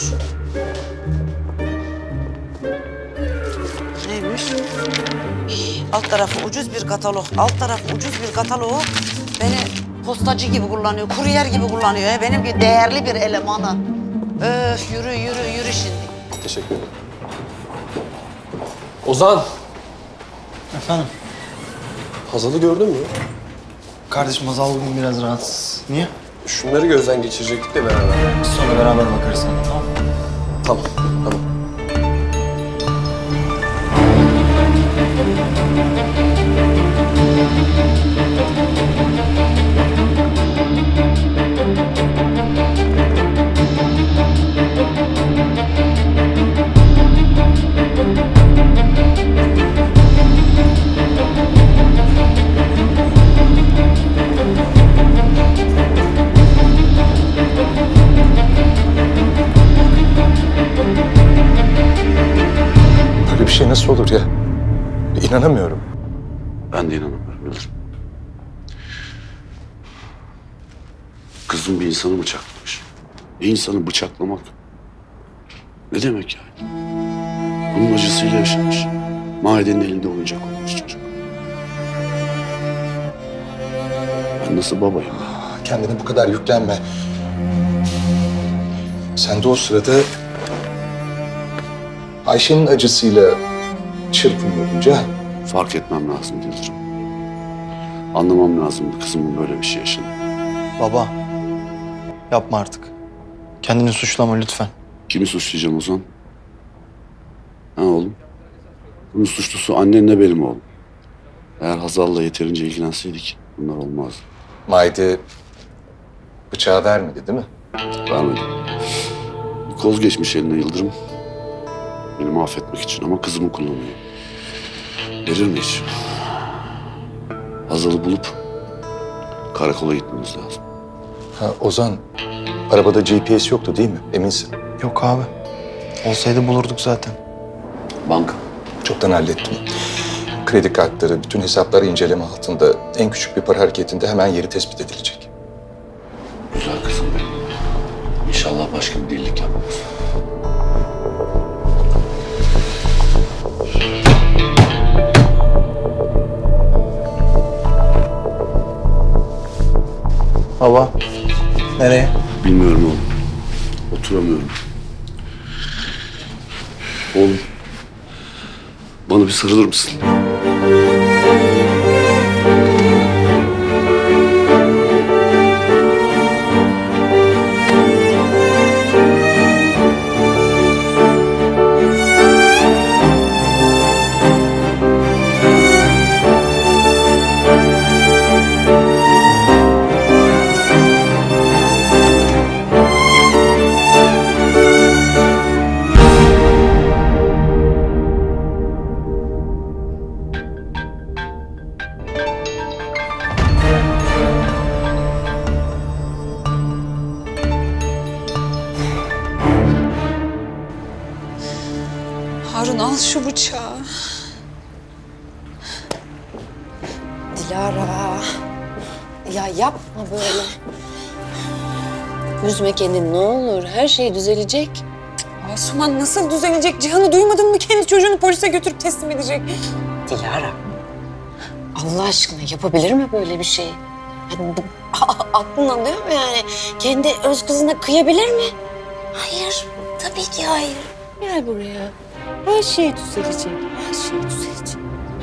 Neymiş? Alt tarafı ucuz bir katalog. Alt tarafı ucuz bir kataloğu beni postacı gibi kullanıyor, kuryer gibi kullanıyor. Ya. Benim gibi değerli bir elemanı. Öf yürü yürü yürü şimdi. Teşekkür ederim. Ozan. Efendim? Hazal'ı gördün mü? Kardeşim Hazal bugün biraz rahatsız. Niye? Şunları gözden geçirecektik de beraber. Biz sonra beraber bakarız sana, tamam mı? Tamam, tamam. Böyle bir şey nasıl olur ya? İnanamıyorum. Ben de inanamıyorum Yıldırım. Kızım bir insanı bıçaklamış. Bir insanı bıçaklamak ne demek yani? Bunun acısıyla yaşamış. Mahide'nin elinde oyuncak olmuş çocuk. Ben nasıl babayım ben? Kendine bu kadar yüklenme. Sen de o sırada Ayşe'nin acısıyla çırpınıyordunca fark etmem lazım Yıldırım. Anlamam lazımdı kızımın böyle bir şey yaşadığını. Baba, yapma artık. Kendini suçlama lütfen. Kimi suçlayacağım Ozan? Ha oğlum? Bunun suçlusu annenle benim oğlum. Eğer Hazal'la yeterince ilgilenseydik bunlar olmazdı. Maide bıçağı vermedi değil mi? Vermedi. Bir koz geçmiş eline Yıldırım. Beni mahvetmek için ama kızımı kullanıyor. Verir mi hiç? Hazal'ı bulup karakola gitmemiz lazım. Ha, Ozan, arabada G P S yoktu değil mi? Eminsin. Yok abi. Olsaydı bulurduk zaten. Banka. Çoktan hallettim. Kredi kredi kartları, bütün hesapları inceleme altında. En küçük bir para hareketinde hemen yeri tespit edilecek. Güzel kızım benim. İnşallah başka bir delilik yapmaz. Baba, nereye? Bilmiyorum oğlum. Oturamıyorum. Oğlum, bana bir sarılır mısın? Harun al şu bıçağı. Dilara. Ya yapma böyle. Üzme kendini ne olur. Her şey düzelecek. Asuman nasıl düzelecek? Cihan'ı duymadın mı? Kendi çocuğunu polise götürüp teslim edecek. Dilara. Allah aşkına yapabilir mi böyle bir şey? Yani bu, a- aklın alıyor mu yani? Kendi öz kızına kıyabilir mi? Hayır. Tabii ki hayır. Gel buraya. Her şey düzelecek. Her şey düzelecek.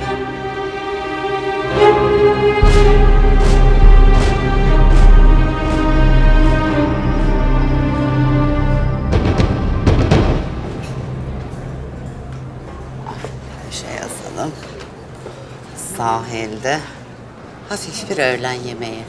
Şey yazalım. Sahilde hafif bir öğlen yemeği.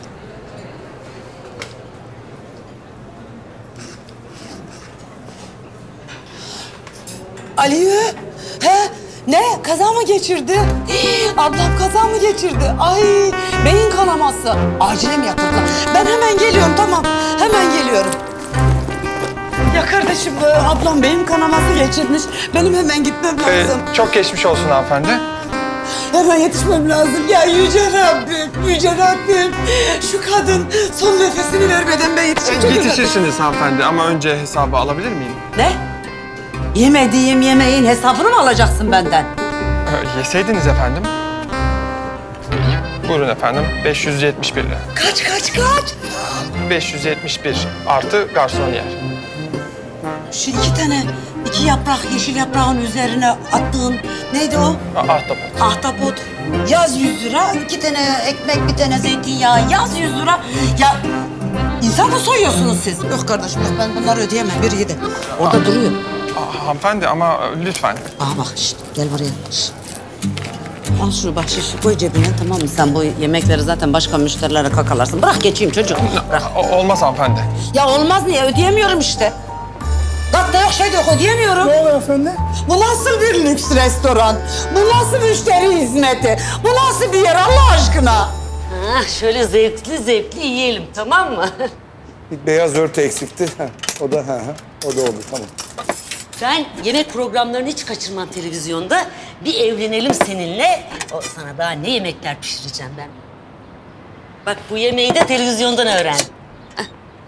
Aliye, he? Ne? Kaza mı geçirdi? Hii, ablam kaza mı geçirdi? Ay, beyin kanaması. Acile mi yatırdılar? Ben hemen geliyorum, tamam. Hemen geliyorum. Ya kardeşim, e, ablam beyin kanaması geçirmiş. Benim hemen gitmem lazım. Ee, çok geçmiş olsun hanımefendi. Hemen yetişmem lazım. Ya yüce Rabbim, yüce Rabbim. Şu kadın son nefesini vermeden ben yetişeceğim. Yetişirsiniz hanımefendi ama önce hesabı alabilir miyim? Ne? Yemediğim yemeğin hesabını mı alacaksın benden? Ee, yeseydiniz efendim. Buyurun efendim, beş yüz yetmiş bir lira. Kaç, kaç, kaç? beş yüz yetmiş bir artı garsoniyer. Şu iki tane, iki yaprak, yeşil yaprağın üzerine attığın neydi o? Ahtapot. Ahtapot. Yaz yüz lira, iki tane ekmek, bir tane zeytinyağı, yaz yüz lira. Ya insan mı soyuyorsunuz siz? Yok kardeşim, yok ben bunları ödeyemem, bir yedi. Orada duruyor. Aa, hanımefendi ama lütfen. Aa bak şişt, gel buraya. Şişt. Al şu bahşişi koy cebine, tamam mı? Sen bu yemekleri zaten başka müşterilere kakalarsın. Bırak geçeyim çocuğum. Bırak. O- olmaz hanımefendi. Ya olmaz niye? Ödeyemiyorum işte. Kat da yok, şey de yok, ödeyemiyorum. Ne oluyor efendim? Bu nasıl bir lüks restoran? Bu nasıl müşteri hizmeti? Bu nasıl bir yer Allah aşkına? Ha, şöyle zevkli zevkli yiyelim, tamam mı? Bir beyaz örtü eksikti. O da ha, o da oldu, tamam. Ben yemek programlarını hiç kaçırmam televizyonda. Bir evlenelim seninle. O sana daha ne yemekler pişireceğim ben. Bak bu yemeği de televizyondan öğren. Heh.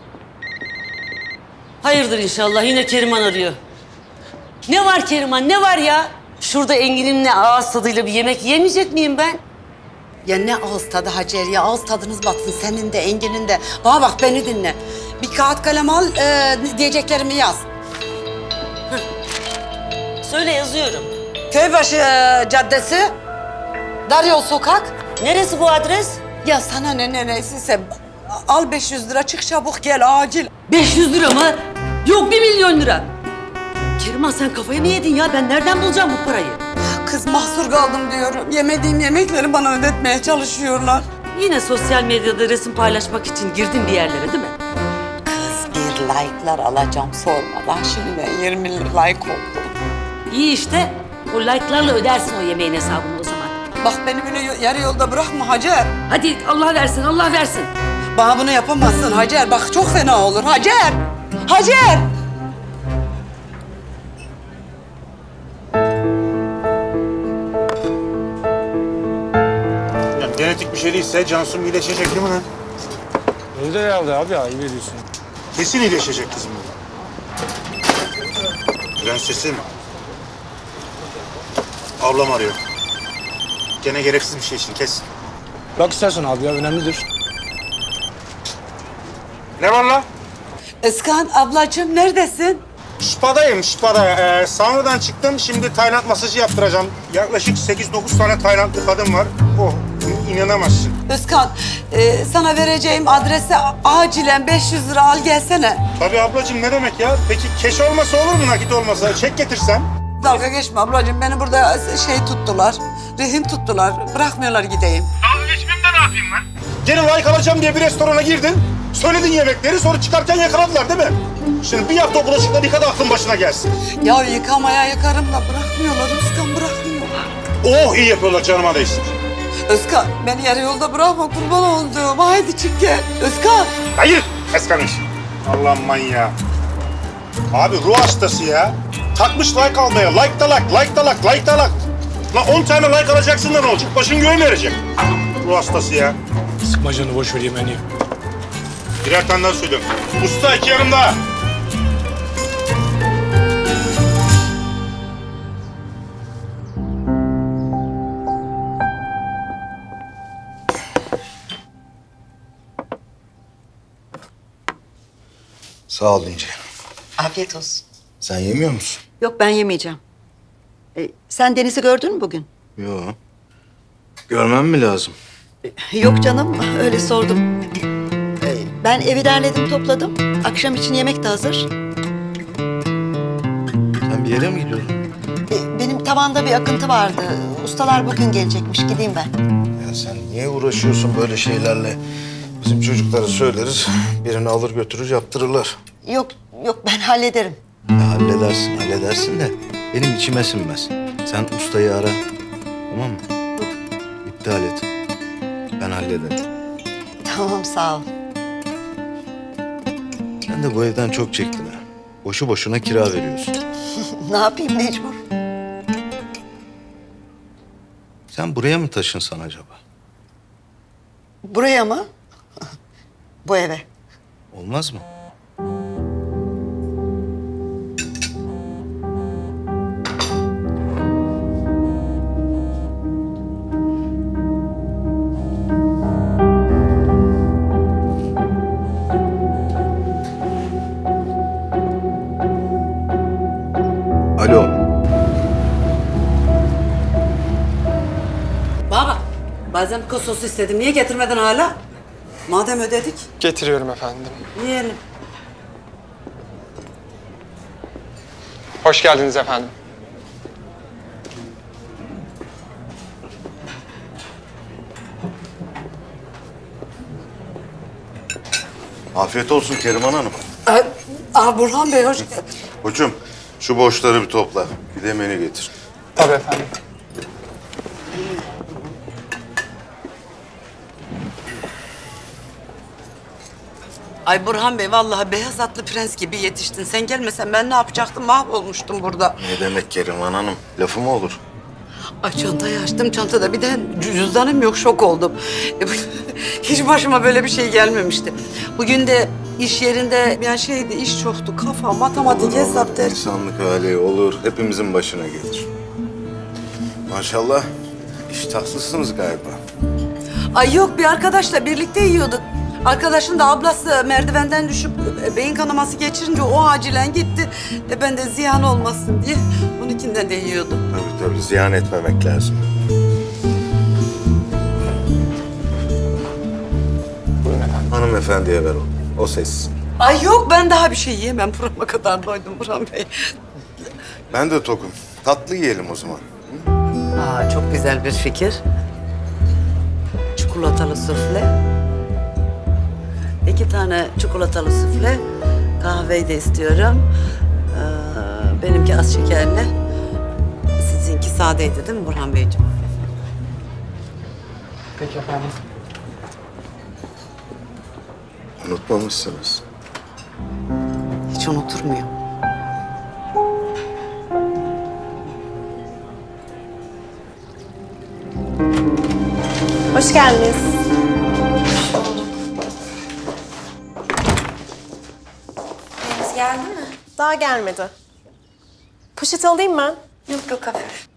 Hayırdır inşallah, yine Keriman arıyor. Ne var Keriman, ne var ya? Şurada Engin'imle ağız tadıyla bir yemek yemeyecek miyim ben? Ya ne ağız tadı Hacer ya, ağız tadınız batsın senin de Engin'in de. Bana bak beni dinle. Bir kağıt kalem al, e, diyeceklerimi yaz. Söyle, yazıyorum. Köybaşı e, Caddesi, Daryol Sokak. Neresi bu adres? Ya sana ne neresiyse al beş yüz lira, çık çabuk gel acil. beş yüz lira mı? Yok bir milyon lira. Keriman sen kafayı mı yedin ya? Ben nereden bulacağım bu parayı? Kız mahsur kaldım diyorum. Yemediğim yemekleri bana ödetmeye çalışıyorlar. Yine sosyal medyada resim paylaşmak için girdin bir yerlere değil mi? Kız bir like'lar alacağım sormadan. Şimdi ben yirmi like oldum. İyi işte. O like'larla ödersin o yemeğin hesabını o zaman. Bak beni böyle yarı yolda bırakma Hacer. Hadi Allah versin, Allah versin. Bana bunu yapamazsın Hacer. Bak çok fena olur Hacer. Hacer. neşeliyse Cansu'm iyileşecek değil mi lan? Öldü herhalde abi ya, iyi diyorsun. Kesin iyileşecek kızım. Prensesim. Ablam arıyor. Gene gereksiz bir şey için kes. Bak istersen abi ya, önemlidir. Ne var la? Özkan ablacığım neredesin? Şipadayım, şipada. Ee, Sanrı'dan çıktım. Şimdi Tayland masajı yaptıracağım. Yaklaşık sekiz dokuz tane Taylandlı kadın var. Oh, inanamazsın. Özkan e, sana vereceğim adrese acilen beş yüz lira al gelsene. Tabii ablacığım, ne demek ya? Peki keş olmasa olur mu, nakit olmasa? Çek getirsem. Dalga geçme ablacığım, beni burada şey tuttular, rehin tuttular. Bırakmıyorlar gideyim. Dalga geçmeyeyim de ne yapayım ben? Gene like alacağım diye bir restorana girdin. Söyledin yemekleri, sonra çıkarken yakaladılar değil mi? Şimdi bir hafta o bulaşıkları yıka da aklın başına gelsin. Ya yıkamaya yıkarım da bırakmıyorlar Özkan, bırakmıyorlar. Oh, iyi yapıyorlar, canıma değsin. Özkan beni yarı yolda bırakma, kurban olduğum. Haydi çık gel. Özkan. Hayır, Eskanış. Allah'ım manyağı. Abi ruh hastası ya. Takmış like almaya. Like da like, like da like, like da like. Lan on tane like alacaksın da ne olacak? Başın göğe mi verecek? Ruh hastası ya. Sıkma canını, boş ver yemeğini. Birer tane daha söylüyorum. Usta iki yanımda. Sağ ol İnce. Afiyet olsun. Sen yemiyor musun? Yok ben yemeyeceğim. E, sen Deniz'i gördün mü bugün? Yok. Görmem mi lazım? Yok canım, öyle sordum. E, ben evi derledim, topladım. Akşam için yemek de hazır. Sen bir yere mi gidiyorsun? E, benim tavanda bir akıntı vardı. Ustalar bugün gelecekmiş, gideyim ben. Ya sen niye uğraşıyorsun böyle şeylerle? Bizim çocuklara söyleriz, birini alır götürür yaptırırlar. Yok, yok ben hallederim. Ya halledersin, halledersin de benim içime sinmez. Sen ustayı ara, tamam mı? İptal et. Ben hallederim. Tamam, sağ ol. Sen de bu evden çok çektin ha. Boşu boşuna kira veriyorsun. Ne yapayım, mecbur. Sen buraya mı taşınsan acaba? Buraya mı? Bu eve. Olmaz mı? Alo. Baba, balzamiko sosu istedim. Niye getirmedin hala? Madem ödedik. Getiriyorum efendim. Yiyelim. Hoş geldiniz efendim. Afiyet olsun Keriman Hanım. Aa, aa, Burhan Bey hoş geldin. Koçum, şu boşları bir topla. Bir de menü getir. Tabii efendim. Ay Burhan Bey, vallahi beyaz atlı prens gibi yetiştin. Sen gelmesen ben ne yapacaktım? Mahvolmuştum burada. Ne demek Keriman Hanım? Lafı mı olur? Ay çantayı açtım, çantada bir de cüzdanım yok, şok oldum. Hiç başıma böyle bir şey gelmemişti. Bugün de iş yerinde yani şeydi, iş çoktu. Kafa, matematik, hesap der. İnsanlık hali olur. Hepimizin başına gelir. Maşallah iştahsızsınız galiba. Ay yok, bir arkadaşla birlikte yiyorduk. Arkadaşın da ablası merdivenden düşüp beyin kanaması geçirince o acilen gitti. E ben de ziyan olmasın diye onunkinden de yiyordum. Tabii tabii, ziyan etmemek lazım. Buyurun efendim. Hanımefendiye ver onu. O sessiz. Ay yok, ben daha bir şey yiyemem. Burama kadar doydum Burhan Bey. Ben de tokum. Tatlı yiyelim o zaman. Aa, çok güzel bir fikir. Çikolatalı sufle. İki tane çikolatalı sufle. Kahveyi de istiyorum. Ee, benimki az şekerli. Sizinki sadeydi değil mi Burhan Beyciğim? Peki efendim. Unutmamışsınız. Hiç unuturmuyor. Hoş geldiniz. Deniz geldi mi? Daha gelmedi. Poşet alayım ben. Yok yok hafif.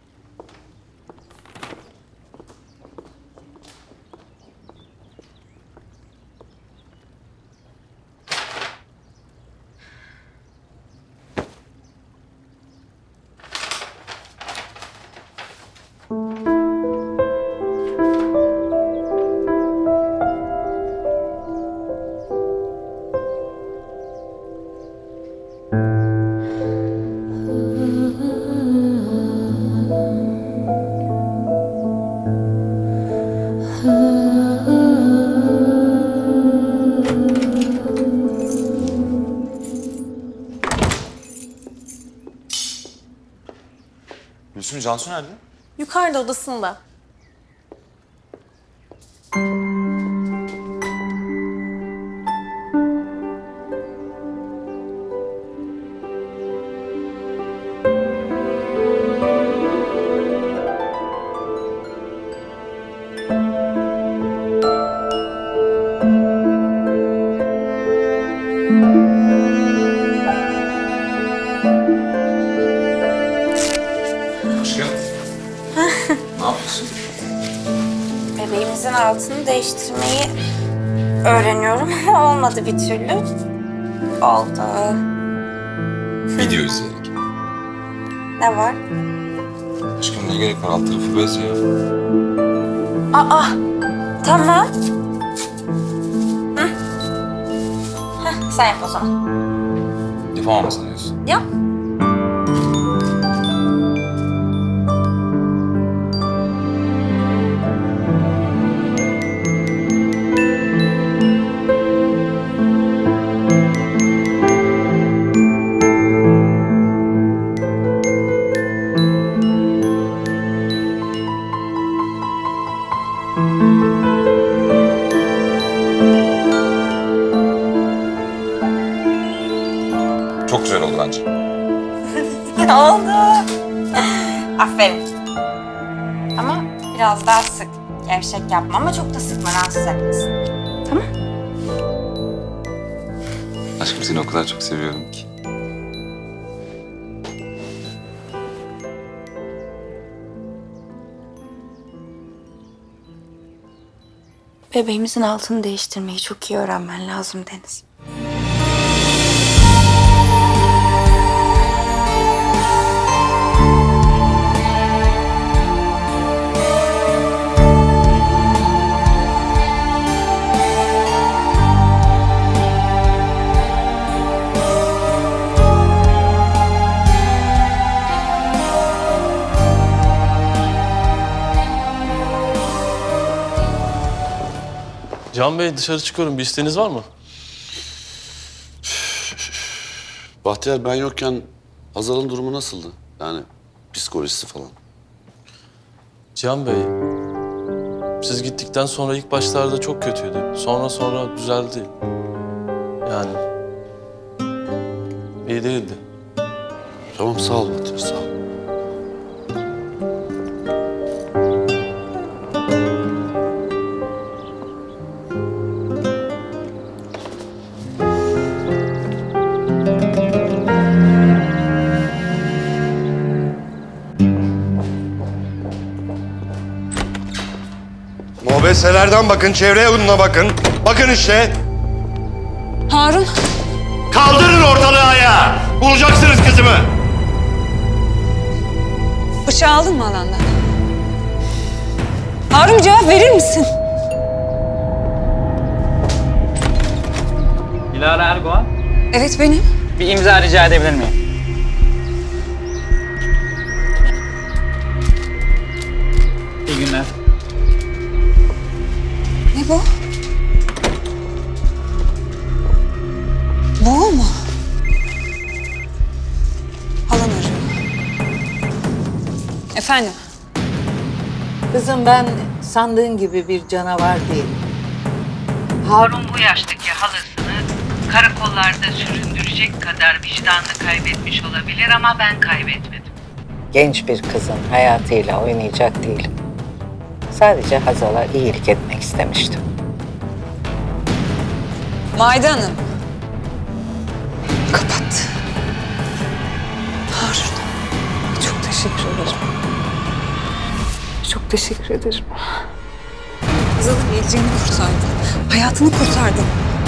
Gülsüm, Cansu nerede? Yukarıda odasında. Ne yapıyorsun? Bebeğimizin altını değiştirmeyi öğreniyorum ama olmadı bir türlü. Oldu. Video izleyerek. Ne var? Aşkım ne gerek var? Alt tarafı bez ya. Aa, tamam. Hı. Heh, sen yap o zaman. Yapamam mı sanıyorsun? Yap. Çok güzel oldu bence. Ne oldu? Aferin. Ama biraz daha sık. Gevşek yapma ama çok da sıkma, rahatsız etmesin. Tamam. Aşkım seni o kadar çok seviyorum ki. Bebeğimizin altını değiştirmeyi çok iyi öğrenmen lazım Deniz. Can Bey, dışarı çıkıyorum. Bir isteğiniz var mı? Bahtiyar, ben yokken Hazal'ın durumu nasıldı? Yani psikolojisi falan. Can Bey, siz gittikten sonra ilk başlarda çok kötüydü. Sonra sonra düzeldi. Yani iyi değildi. Tamam, sağ ol Bahtiyar, sağ ol. Mobeselerden bakın, çevre yoluna bakın. Bakın işte. Harun. Kaldırın ortalığı ayağa. Bulacaksınız kızımı. Bıçağı aldın mı alandan? Harun, cevap verir misin? Dilara Erdoğan. Evet, benim. Bir imza rica edebilir miyim? İyi günler. Ne bu? Bu o mu? Halan arıyor. Efendim? Kızım, ben sandığın gibi bir canavar değilim. Harun bu yaştaki halasını karakollarda süründürecek kadar vicdanını kaybetmiş olabilir ama ben kaybetmedim. Genç bir kızın hayatıyla oynayacak değilim. Sadece Hazal'a iyilik etmek istemiştim. Maide Hanım. Kapat. Harun. Çok teşekkür ederim. Çok teşekkür ederim. Hazal'ın geleceğini kurtardın. Hayatını kurtardın.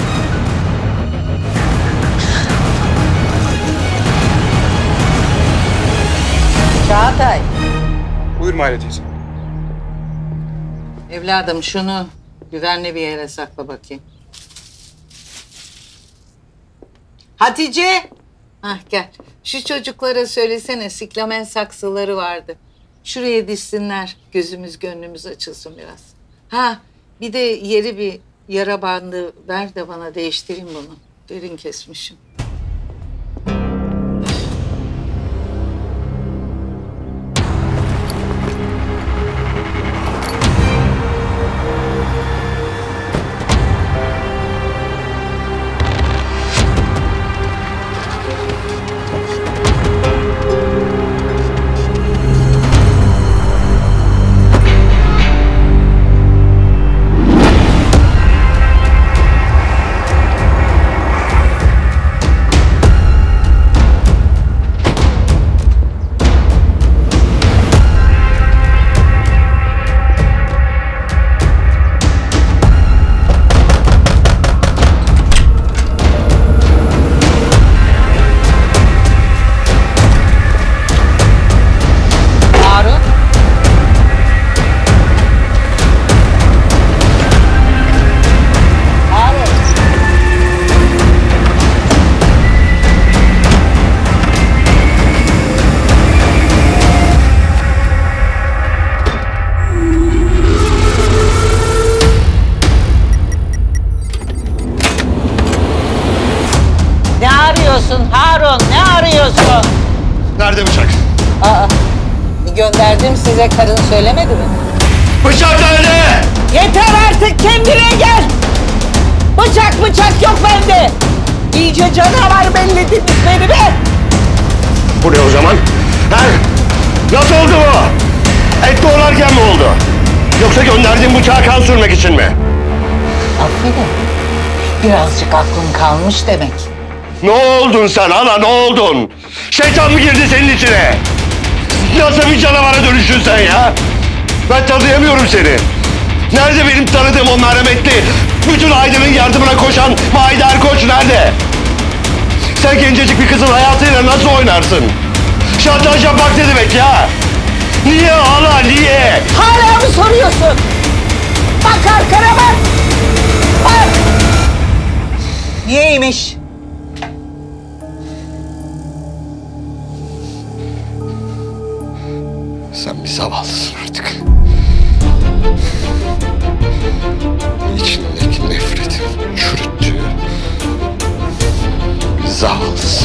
Çağatay. Buyur Mahalle teyze. Evladım şunu güvenli bir yere sakla bakayım. Hatice. Hah gel. Şu çocuklara söylesene siklamen saksıları vardı. Şuraya dizsinler. Gözümüz gönlümüz açılsın biraz. Ha bir de yeri bir yara bandı ver de bana değiştireyim bunu. Derin kesmişim. Harun, ne arıyorsun? Nerede bıçak? Aa, gönderdim size, karın söylemedi mi? Bıçak nerede? Yeter artık, kendine gel! Bıçak bıçak yok bende! İyice canavar bellediniz beni be! Bu ne o zaman? He? Nasıl oldu bu? Et doğrarken mi oldu? Yoksa gönderdiğin bıçağı kan sürmek için mi? Affedin, birazcık aklın kalmış demek. Ne oldun sen hala, ne oldun? Şeytan mı girdi senin içine? Nasıl bir canavara dönüştün sen ya? Ben tanıyamıyorum seni. Nerede benim tanıdığım o merhametli, bütün ailemin yardımına koşan Maide Erkoç nerede? Sen gencecik bir kızın hayatıyla nasıl oynarsın? Şantaj yapmak ne demek ya? Niye hala, niye? Hala mı soruyorsun? Bak arkana bak! Bak! Niyeymiş? Sen bir zavallısın artık. İçindeki nefretin çürüttüğü bir zavallısın.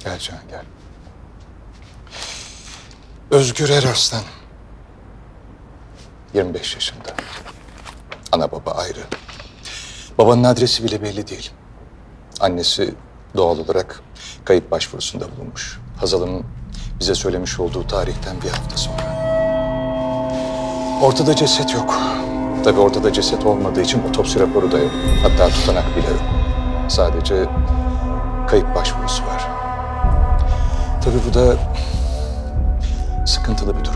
Gel Cihan gel. Özgür Erarslan. yirmi beş yaşında. Ana baba ayrı. Babanın adresi bile belli değil. Annesi doğal olarak kayıp başvurusunda bulunmuş. Hazal'ın bize söylemiş olduğu tarihten bir hafta sonra. Ortada ceset yok. Tabii ortada ceset olmadığı için otopsi raporu da yok. Hatta tutanak bile yok. Sadece kayıp başvurusu var. Tabii bu da sıkıntılı bir durum.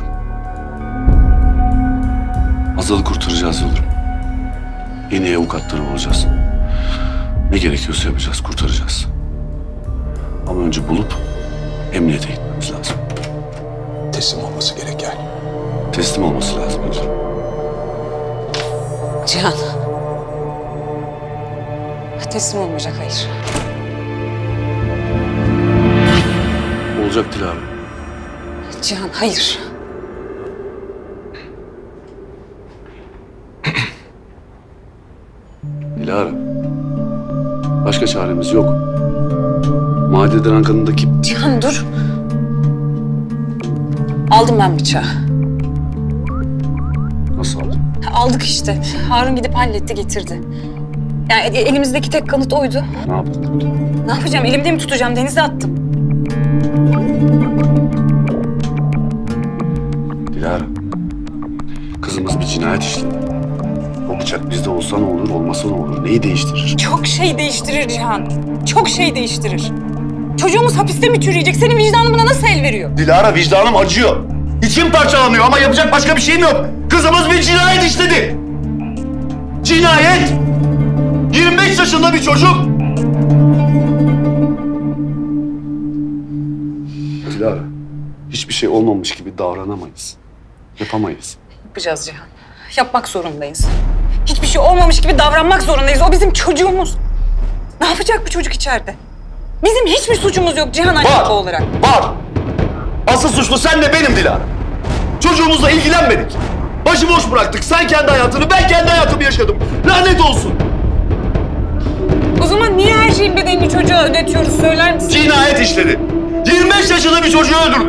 Hazal'ı kurtaracağız Yıldırım. En iyi avukatları bulacağız. Ne gerekiyorsa yapacağız, kurtaracağız. Ama önce bulup emniyete gitmemiz lazım. Teslim olması gerek yani. Teslim olması lazım Yıldırım. Cihan. Teslim olmayacak, hayır. Olacak Dilara. Cihan, hayır. Dilara. Başka çaremiz yok. Mahalleden kanındaki... Cihan dur. Aldım ben bıçağı. Nasıl aldın? Aldık işte. Harun gidip halletti, getirdi. Yani elimizdeki tek kanıt oydu. Ne yaptın? Ne yapacağım? Elimde mi tutacağım? Denize attım. Dilara. Kızımız bir cinayet işledi. O bıçak bizde olsa ne olur, olmasa ne olur? Neyi değiştirir? Çok şey değiştirir Cihan. Çok şey değiştirir. Çocuğumuz hapiste mi çürüyecek? Senin vicdanın buna nasıl el veriyor? Dilara, vicdanım acıyor. İçim parçalanıyor ama yapacak başka bir şeyim yok. Kızımız bir cinayet işledi. Cinayet! yirmi beş yaşında bir çocuk. Dilara, hiçbir şey olmamış gibi davranamayız. Yapamayız. Yapacağız Cihan. Yapmak zorundayız. Hiçbir şey olmamış gibi davranmak zorundayız. O bizim çocuğumuz. Ne yapacak bu çocuk içeride? Bizim hiçbir suçumuz yok Cihan anne baba olarak. Var. Asıl suçlu sen de benim Dilara. Çocuğumuzla ilgilenmedik. Başıboş bıraktık. Sen kendi hayatını, ben kendi hayatımı yaşadım. Lanet olsun. O zaman niye her şeyin bedelini çocuğa ödetiyoruz söyler misin? Cinayet işledi. yirmi beş yaşında bir çocuğu öldürdü.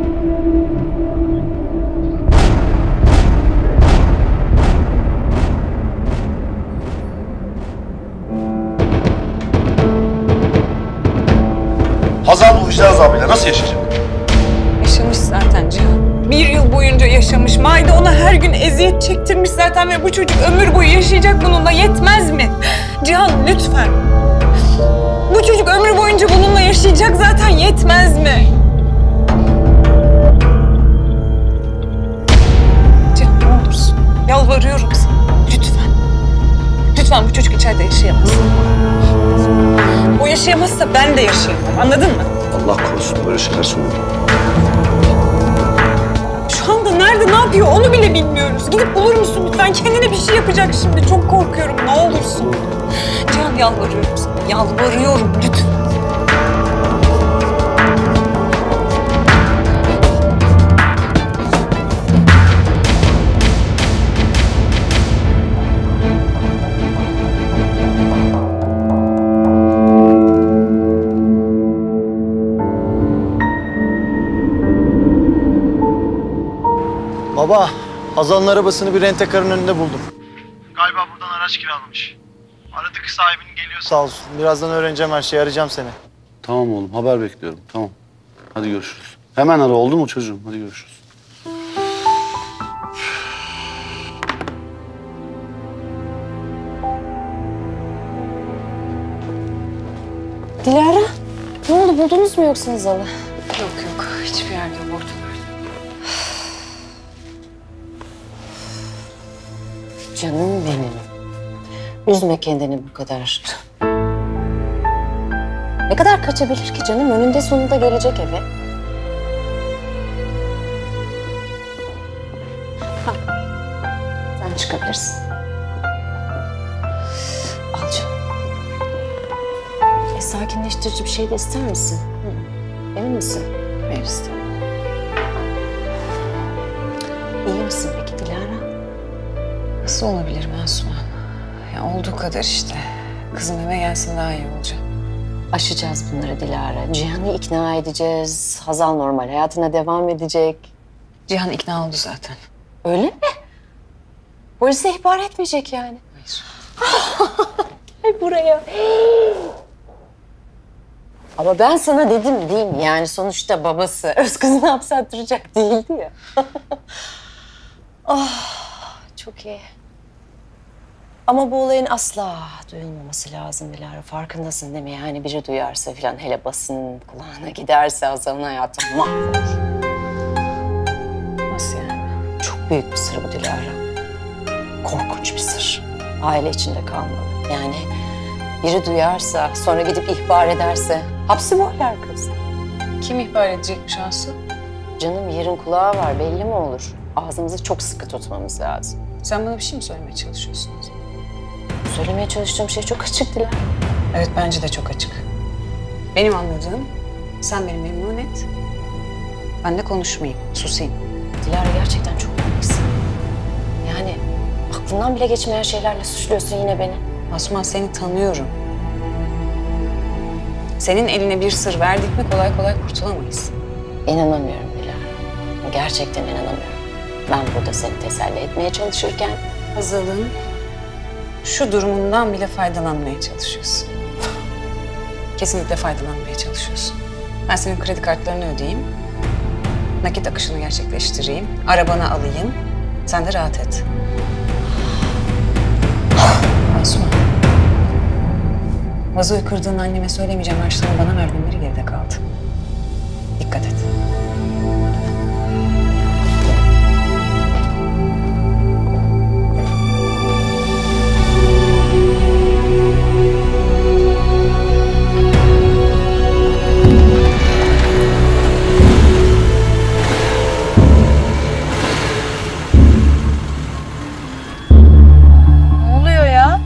Hazal bu vicdan azabıyla nasıl yaşayacak? Yaşamış zaten Cihan. Bir yıl boyunca yaşamış. Maide ona her gün eziyet çektirmiş zaten ve bu çocuk ömür boyu yaşayacak bununla. Yetmez mi? Cihan lütfen. Bu çocuk ömür boyunca bununla yaşayacak zaten. Yetmez mi? Cihan ne olursun. Yalvarıyorum sana. Lütfen. Lütfen bu çocuk içeride yaşayamaz. O yaşayamazsa ben de yaşayamam. Anladın mı? Allah korusun böyle şeyler söyleme. Şu anda nerede, ne yapıyor onu bile bilmiyoruz. Gidip bulur musun lütfen? Kendine bir şey yapacak şimdi. Çok korkuyorum. Ne olursun. Cihan yalvarıyorum sana. Yalvarıyorum lütfen. Baba, Hazal'ın arabasını bir rent-a-car'ın önünde buldum. Galiba buradan araç kiralamış. Aradık, sahibinin geliyor. Sağ olsun. Birazdan öğreneceğim her şeyi. Arayacağım seni. Tamam oğlum, haber bekliyorum. Tamam. Hadi görüşürüz. Hemen ara, oldu mu çocuğum? Hadi görüşürüz. Dilara, ne oldu? Buldunuz mu yoksa Hazal'ı? Yok yok, hiçbir yerde yok ortada. Canım benim. Üzme kendini bu kadar. Ne kadar kaçabilir ki canım? Önünde sonunda gelecek eve. Ha. Sen çıkabilirsin. Al canım. E, sakinleştirici bir şey de ister misin? Hı. Emin misin? Ver istedim. İyi misin peki Dilara? Nasıl olabilir Masum? Ya olduğu kadar işte. Kızım eve gelsin daha iyi olacak. Aşacağız bunları Dilara. Cihan'ı ikna edeceğiz. Hazal normal hayatına devam edecek. Cihan ikna oldu zaten. Öyle mi? Polise ihbar etmeyecek yani. Hayır. Buraya. Ama ben sana dedim değil mi? Yani sonuçta babası öz kızını hapse attıracak değildi ya. Oh, çok iyi. Ama bu olayın asla duyulmaması lazım Dilara. Farkındasın değil mi? Yani biri duyarsa falan, hele basın kulağına giderse Hazal'ın hayatı mahvolur. Nasıl yani? Çok büyük bir sır bu Dilara. Korkunç bir sır. Aile içinde kalmalı. Yani biri duyarsa, sonra gidip ihbar ederse hapsi boylar kız. Kim ihbar edecekmiş Asu? Canım yerin kulağı var, belli mi olur? Ağzımızı çok sıkı tutmamız lazım. Sen bana bir şey mi söylemeye çalışıyorsun? Söylemeye çalıştığım şey çok açık Dilara. Evet, bence de çok açık. Benim anladığım, sen beni memnun et. Ben de konuşmayayım, susayım. Dilara gerçekten çok komiksin. Yani aklından bile geçmeyen şeylerle suçluyorsun yine beni. Asuman, seni tanıyorum. Senin eline bir sır verdik mi kolay kolay kurtulamayız. İnanamıyorum Dilara. Gerçekten inanamıyorum. Ben burada seni teselli etmeye çalışırken... Hazal'ın şu durumundan bile faydalanmaya çalışıyorsun. Kesinlikle faydalanmaya çalışıyorsun. Ben senin kredi kartlarını ödeyeyim. Nakit akışını gerçekleştireyim. Arabanı alayım. Sen de rahat et. Asuman. Vazoyu kırdığını anneme söylemeyeceğim. Harçlığını bana verdiğinleri geride kaldı. Dikkat et. Ne oluyor ya?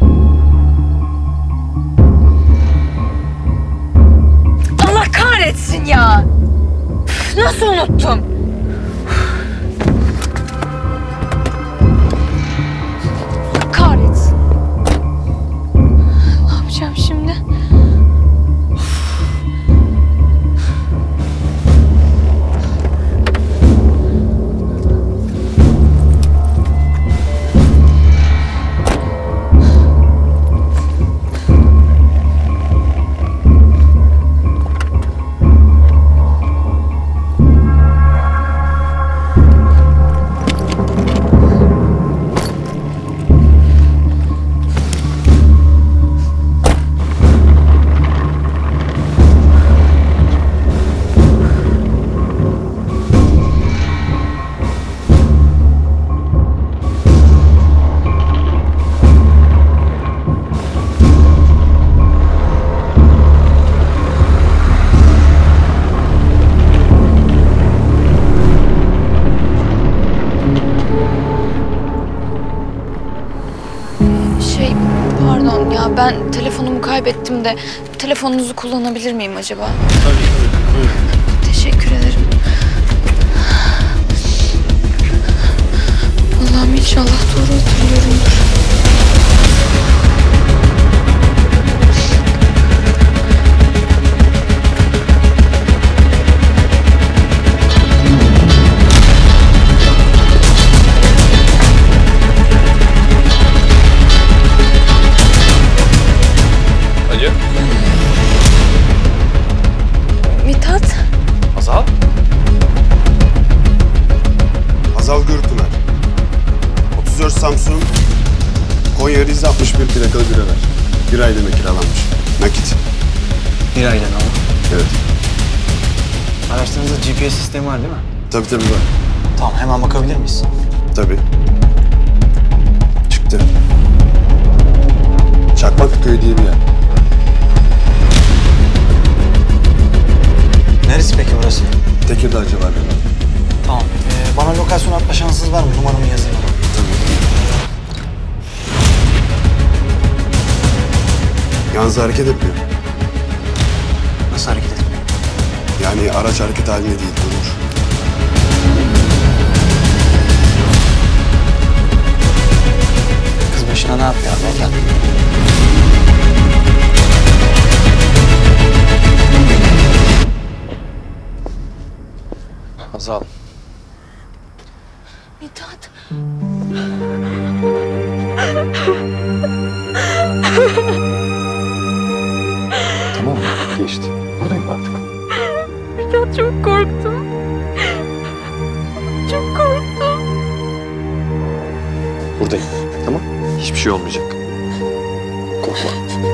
Allah kahretsin ya! Üf, nasıl unuttum? Kahretsin. Ne yapacağım şimdi? Şey, pardon ya, ben telefonumu kaybettim de telefonunuzu kullanabilir miyim acaba? Tabii tabii. Buyurun. Teşekkür ederim. Allah'ım inşallah doğru hatırlıyorumdur. Alo. Mithat. Hazal. Hazal Gürpınar. otuz dört Samsun, Konya Rize altmış bir plakalı bir haber. Bir aylığına kiralanmış. Nakit. Bir aylığına mı? Evet. Araçlarınızda G P S sistemi var değil mi? Tabii tabii var. Tamam, hemen bakabilir miyiz? Tabii. Çıktı. Çakmak Köyü diye bir yer. Neresi peki burası? Tekirdağ civarında. Tamam. Ee, bana lokasyon atma şansınız var mı? Numaramı yazayım ona. Yalnız hareket etmiyor. Nasıl hareket etmiyor? Yani araç hareket halinde değil, durmuş. Kız başına ne yapıyor abi? Gel. Hazal. Mithat. Tamam mı? Geçti. Buradayım artık. Mithat çok korktum. Çok korktum. Buradayım. Tamam? Hiçbir şey olmayacak. Korkma.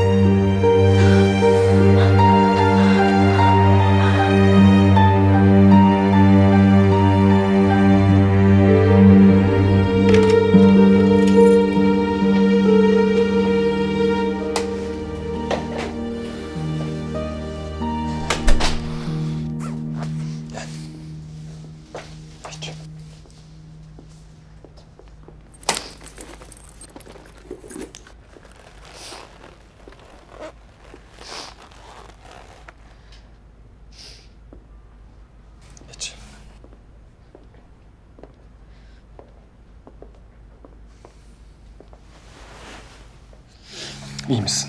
İyi misin?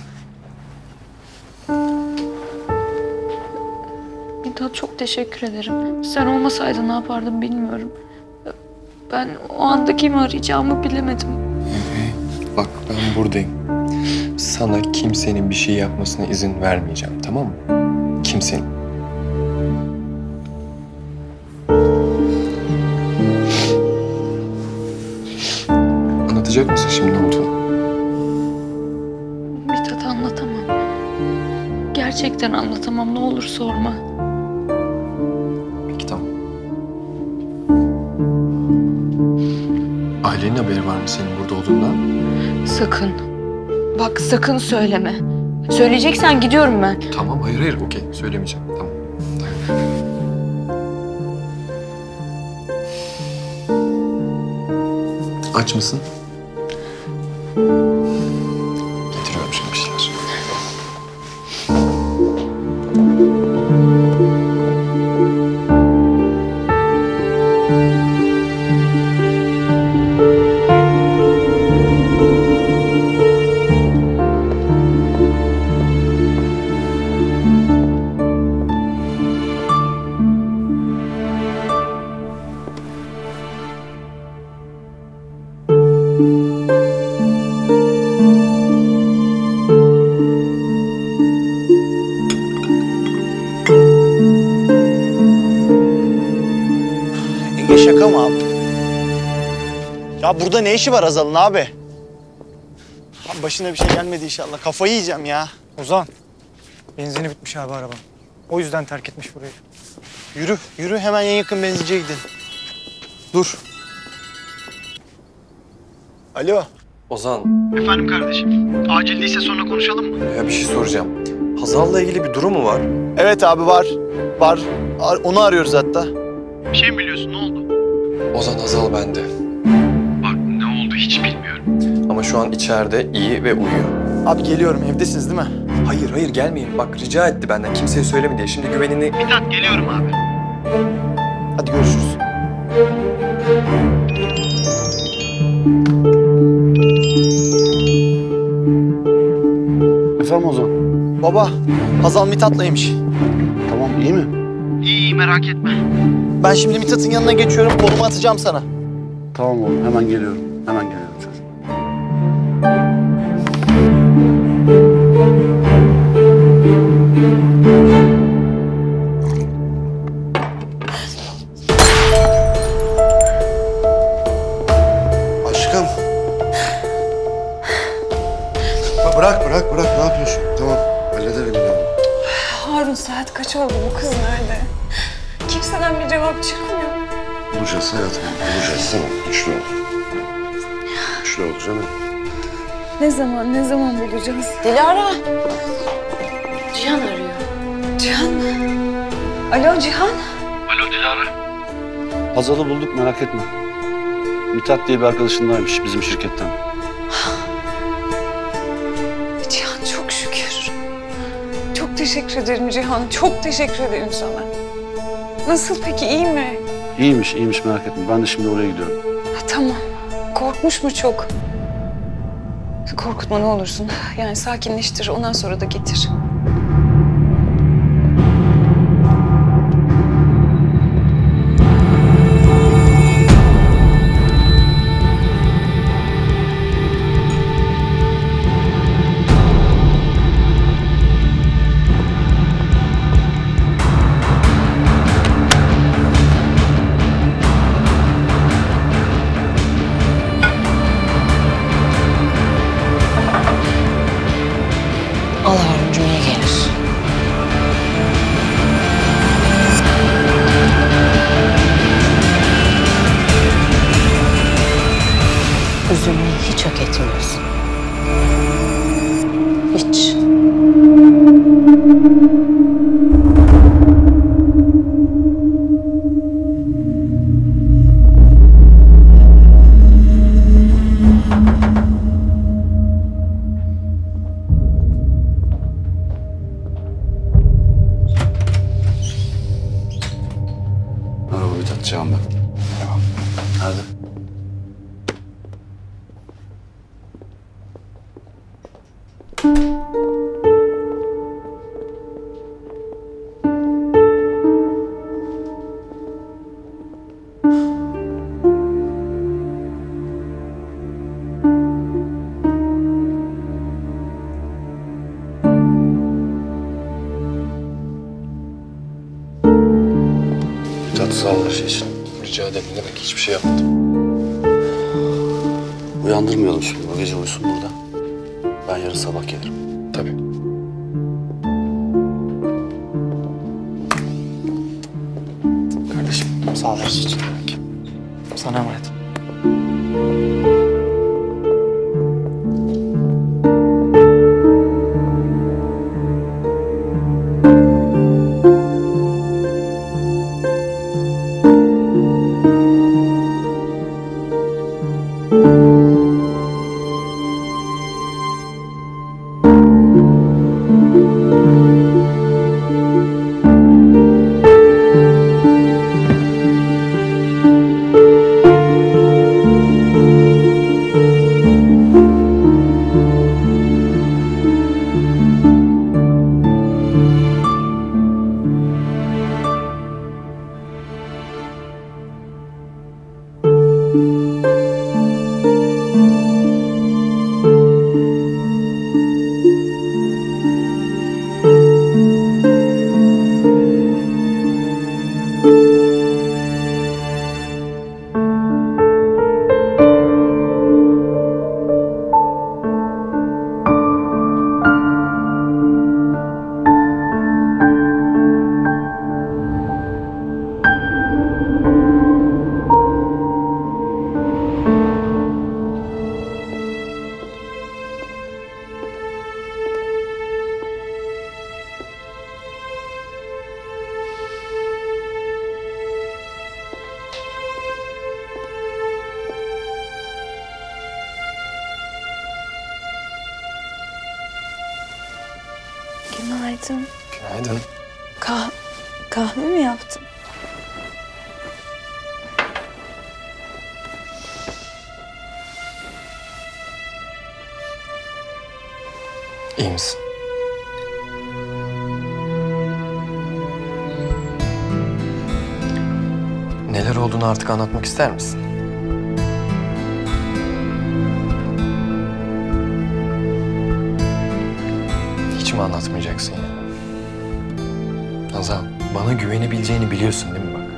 Mithat çok teşekkür ederim. Sen olmasaydın ne yapardım bilmiyorum. Ben o anda kimi arayacağımı bilemedim. Bak ben buradayım. Sana kimsenin bir şey yapmasına izin vermeyeceğim, tamam mı? Kimsenin. Anlatacak mısın şimdi ne olduğunu? Mithat anlatamam. Gerçekten anlatamam. Ne olur sorma. Peki tamam. Ailenin haberi var mı senin burada olduğundan? Sakın. Bak sakın söyleme. Söyleyeceksen gidiyorum ben. Tamam, hayır hayır, okey. Söylemeyeceğim, tamam. Aç mısın? Getiriyorum şimdi bir şeyler. Ege şaka mı abi? Ya burada ne işi var Hazal'ın abi? Abi başına bir şey gelmedi inşallah. Kafayı yiyeceğim ya. Ozan, benzini bitmiş abi arabanın. O yüzden terk etmiş burayı. Yürü, yürü hemen en yakın benzinciye gidelim. Dur. Alo. Ozan. Efendim kardeşim. Acil değilse sonra konuşalım mı? Ya bir şey soracağım. Hazal'la ilgili bir durum mu var? Evet abi var. Var. Ar- Onu arıyoruz hatta. Bir şey mi biliyorsun? Ne oldu? Ozan, Hazal bende. Bak ne oldu hiç bilmiyorum. Ama şu an içeride iyi ve uyuyor. Abi geliyorum. Evdesiniz değil mi? Hayır hayır gelmeyin. Bak rica etti benden kimseye söyleme diye. Şimdi güvenini... Mithat geliyorum abi. Hadi görüşürüz. Efendim Ozan? Baba, Hazal Mithat'laymış. Tamam, iyi mi? İyi iyi merak etme. Ben şimdi Mithat'ın yanına geçiyorum. Konumu atacağım sana. Tamam oğlum, hemen geliyorum. Hemen geliyorum çocuğum. Aşkım. Bırak, bırak, bırak. Ne yapıyorsun? Tamam, hallederim ya. Harun saat kaç oldu? Bu kız nerede? Kimseden bir cevap çıkmıyor. Bulacağız hayatım, bulacağız. Tamam, güçlü ol. Güçlü ol canım. Ne zaman, ne zaman bulacağız? Dilara. Cihan arıyor. Cihan mı? Alo Cihan. Alo Dilara. Hazal'ı bulduk, merak etme. Mithat diye bir arkadaşındaymış bizim şirketten. Cihan çok şükür. Çok teşekkür ederim Cihan. Çok teşekkür ederim sana. Nasıl peki, iyi mi? İyiymiş, iyiymiş merak etme. Ben de şimdi oraya gidiyorum. Ha, tamam. Korkmuş mu çok? Korkutma ne olursun. Yani sakinleştir. Ondan sonra da getir. yatacağım ben. Nerede? Sağ ol her şey için. Rica ederim. Ne demek? Hiçbir şey yapmadım. Uyandırmayalım şimdi. Bu gece uyusun burada. Ben yarın sabah gelirim. Tabii. Kardeşim sağ ol her şey için. Sana emanet. Günaydın. Günaydın. Kah kahve mi yaptın? İyi misin? Neler olduğunu artık anlatmak ister misin? Hiç mi anlatmayacaksın yani? Hazal, bana güvenebileceğini biliyorsun değil mi bak?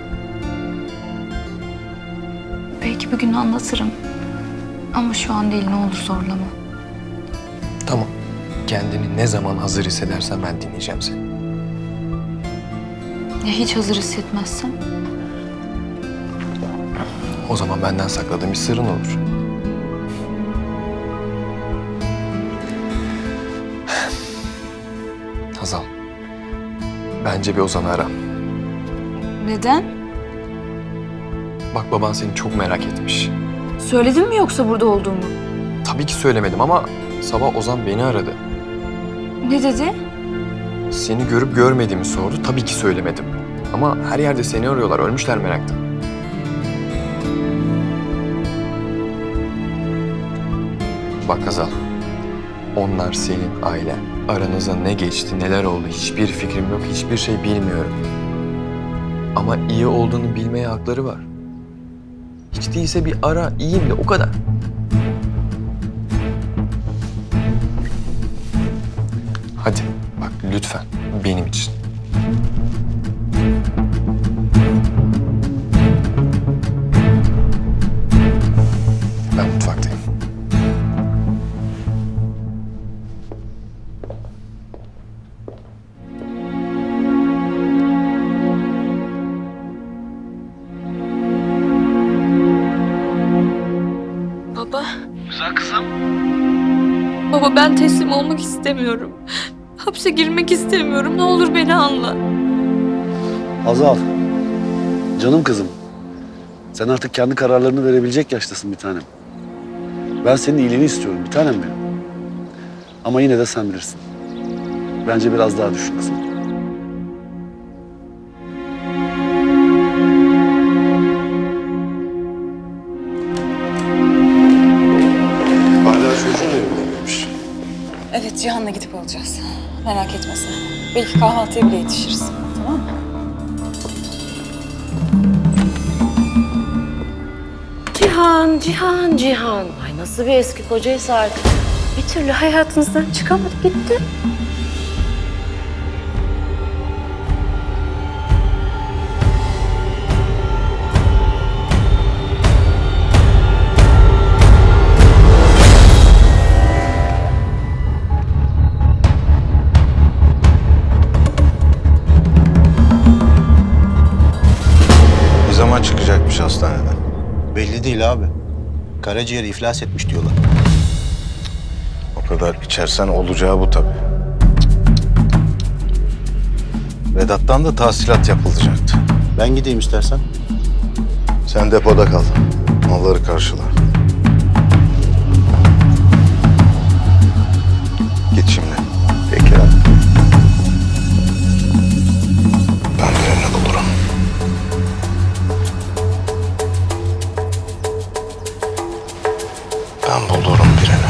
Belki bir gün anlatırım. Ama şu an değil, ne olur zorlama. Tamam. Kendini ne zaman hazır hissedersen ben dinleyeceğim seni. Ya hiç hazır hissetmezsem? O zaman benden sakladığın bir sırrın olur. Hazal, bence bir Ozan'ı ara. Neden? Bak baban seni çok merak etmiş. Söyledin mi yoksa burada olduğumu? Tabii ki söylemedim ama sabah Ozan beni aradı. Ne dedi? Seni görüp görmediğimi sordu. Tabii ki söylemedim. Ama her yerde seni arıyorlar. Ölmüşler meraktan. Bak Hazal, onlar senin ailen. Aranızda ne geçti, neler oldu hiçbir fikrim yok, hiçbir şey bilmiyorum. Ama iyi olduğunu bilmeye hakları var. Hiç değilse bir ara, iyiyim de o kadar. Hadi bak lütfen benim için. Ben mutfaktayım. Baba. Güzel kızım. Baba ben teslim olmak istemiyorum. Hapse girmek istemiyorum. Ne olur beni anla. Hazal, canım kızım. Sen artık kendi kararlarını verebilecek yaştasın bir tanem. Ben senin iyiliğini istiyorum bir tanem benim. Ama yine de sen bilirsin. Bence biraz daha düşün kızım. Belki kahvaltıya bile yetişiriz. Tamam mı? Cihan, Cihan, Cihan. Ay nasıl bir eski kocaysa artık. Bir türlü hayatınızdan çıkamadı gitti. Ne zaman çıkacakmış hastaneden? Belli değil abi. Karaciğeri iflas etmiş diyorlar. O kadar içersen olacağı bu tabii. Vedat'tan da tahsilat yapılacaktı. Ben gideyim istersen. Sen depoda kal. Malları karşıla. Git şimdi. Peki abi. Ben birini bulurum. Ben bulurum birini.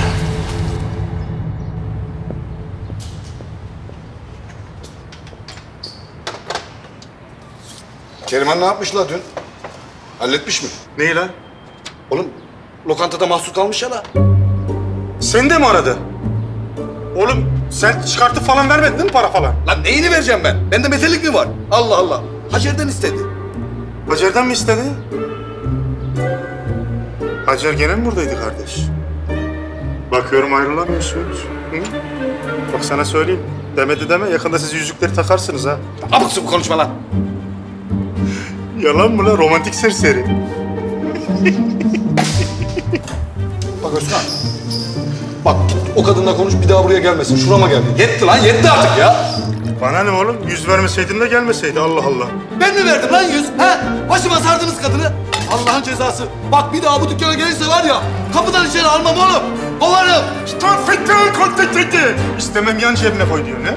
Keriman ne yapmış la dün? Halletmiş mi? Neyi lan? Oğlum lokantada mahsur kalmış ya la. Seni de mi aradı? Oğlum sen çıkartıp falan vermedin değil mi para falan? Lan neyini vereceğim ben? Bende metelik mi var? Allah Allah. Hacer'den istedi. Hacer'den mi istedi? Hacer gene mi buradaydı kardeş? Bakıyorum ayrılamıyorsunuz. Hı? Bak sana söyleyeyim. Demedi deme yakında siz yüzükleri takarsınız ha. Abuk sabuk konuşma lan. Yalan mı lan? Romantik serseri. Bak Özkan. Bak git o kadınla konuş bir daha buraya gelmesin. Şurama geldi. Yetti lan yetti artık ya. Bana ne oğlum? Yüz vermeseydin de gelmeseydi Allah Allah. Ben mi verdim lan yüz? He? Başıma sardınız kadını. Allah'ın cezası. Bak bir daha bu dükkana gelirse var ya kapıdan içeri almam oğlum. Kovarım. Stafetten kontekti. İstemem yan cebine koy diyor ne?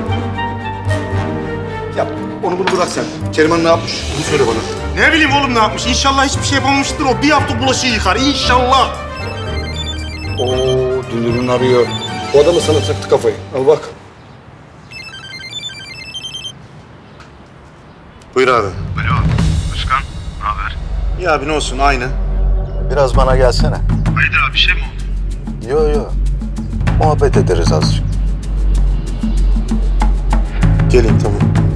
Ya onu bunu bırak sen. Keriman ne yapmış? Bunu söyle bana. Ne bileyim oğlum ne yapmış? İnşallah hiçbir şey yapamamıştır o. Bir hafta bulaşığı yıkar. İnşallah. Oo Dünür'ün arıyor. Bu adamı sana taktı kafayı. Al bak. Buyur abi. Alo, Özkan, ne haber? İyi abi ne olsun aynı. Biraz bana gelsene. Hayırdır abi, bir şey mi oldu? Yo yo. Muhabbet ederiz azıcık. Gelin tamam.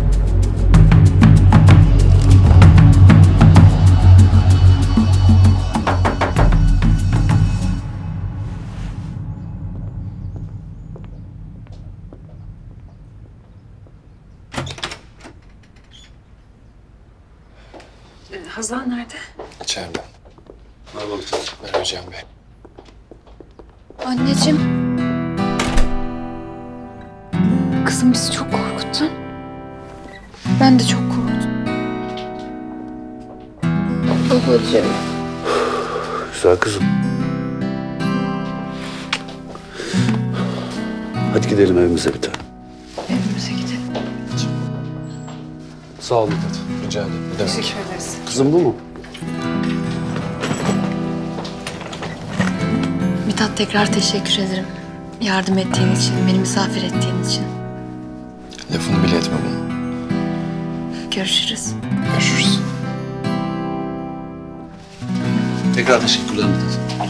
Hazal nerede? İçeride. Merhaba bir tanem. Merhaba Cihan Bey. Anneciğim. Kızım bizi çok korkuttun. Ben de çok korktum. Babacığım. Güzel kızım. Hadi gidelim evimize bir tane. Evimize gidelim. Sağ ol Mithat. Rica ederim. Ne demek? Teşekkür ederiz. Kızım bu mu? Mithat tekrar teşekkür ederim. Yardım ettiğin için, beni misafir ettiğin için. Lafını bile etme bunu. Görüşürüz. Görüşürüz. Tekrar teşekkürler Mithat.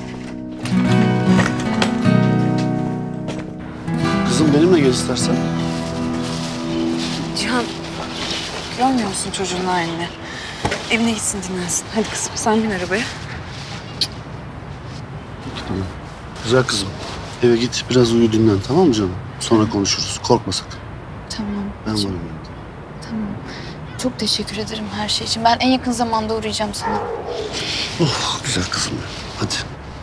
Kızım benimle gel istersen. Cihan, görmüyor musun çocuğun halini? Evine gitsin dinlensin. Hadi kızım sen bin arabaya. Tamam. Güzel kızım. Eve git biraz uyu dinlen tamam mı canım? Sonra konuşuruz. Korkma sakın. Tamam. Ben varım yanında. Tamam. Çok teşekkür ederim her şey için. Ben en yakın zamanda uğrayacağım sana. Oh güzel kızım ya. Hadi.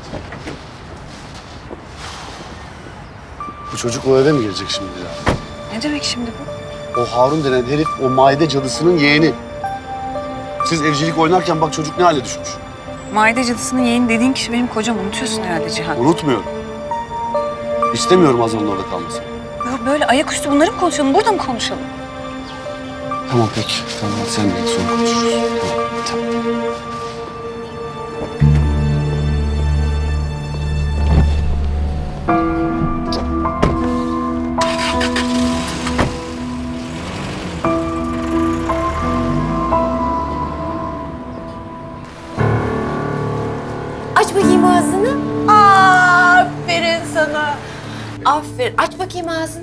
Bu çocuk o eve mi gelecek şimdi ya? Ne demek şimdi bu? O Harun denen herif o maide cadısının yeğeni. Siz evcilik oynarken bak çocuk ne hale düşmüş. Maide cadısının yeğeni dediğin kişi benim kocam. Unutuyorsun herhalde Cihan. Unutmuyorum. İstemiyorum Hazal'ın orada kalmasını. Ya böyle ayaküstü bunları mı konuşalım? Burada mı konuşalım? Tamam peki. Tamam hadi sen git sonra konuşuruz. Tamam. Aferin. Aç bakayım ağzını.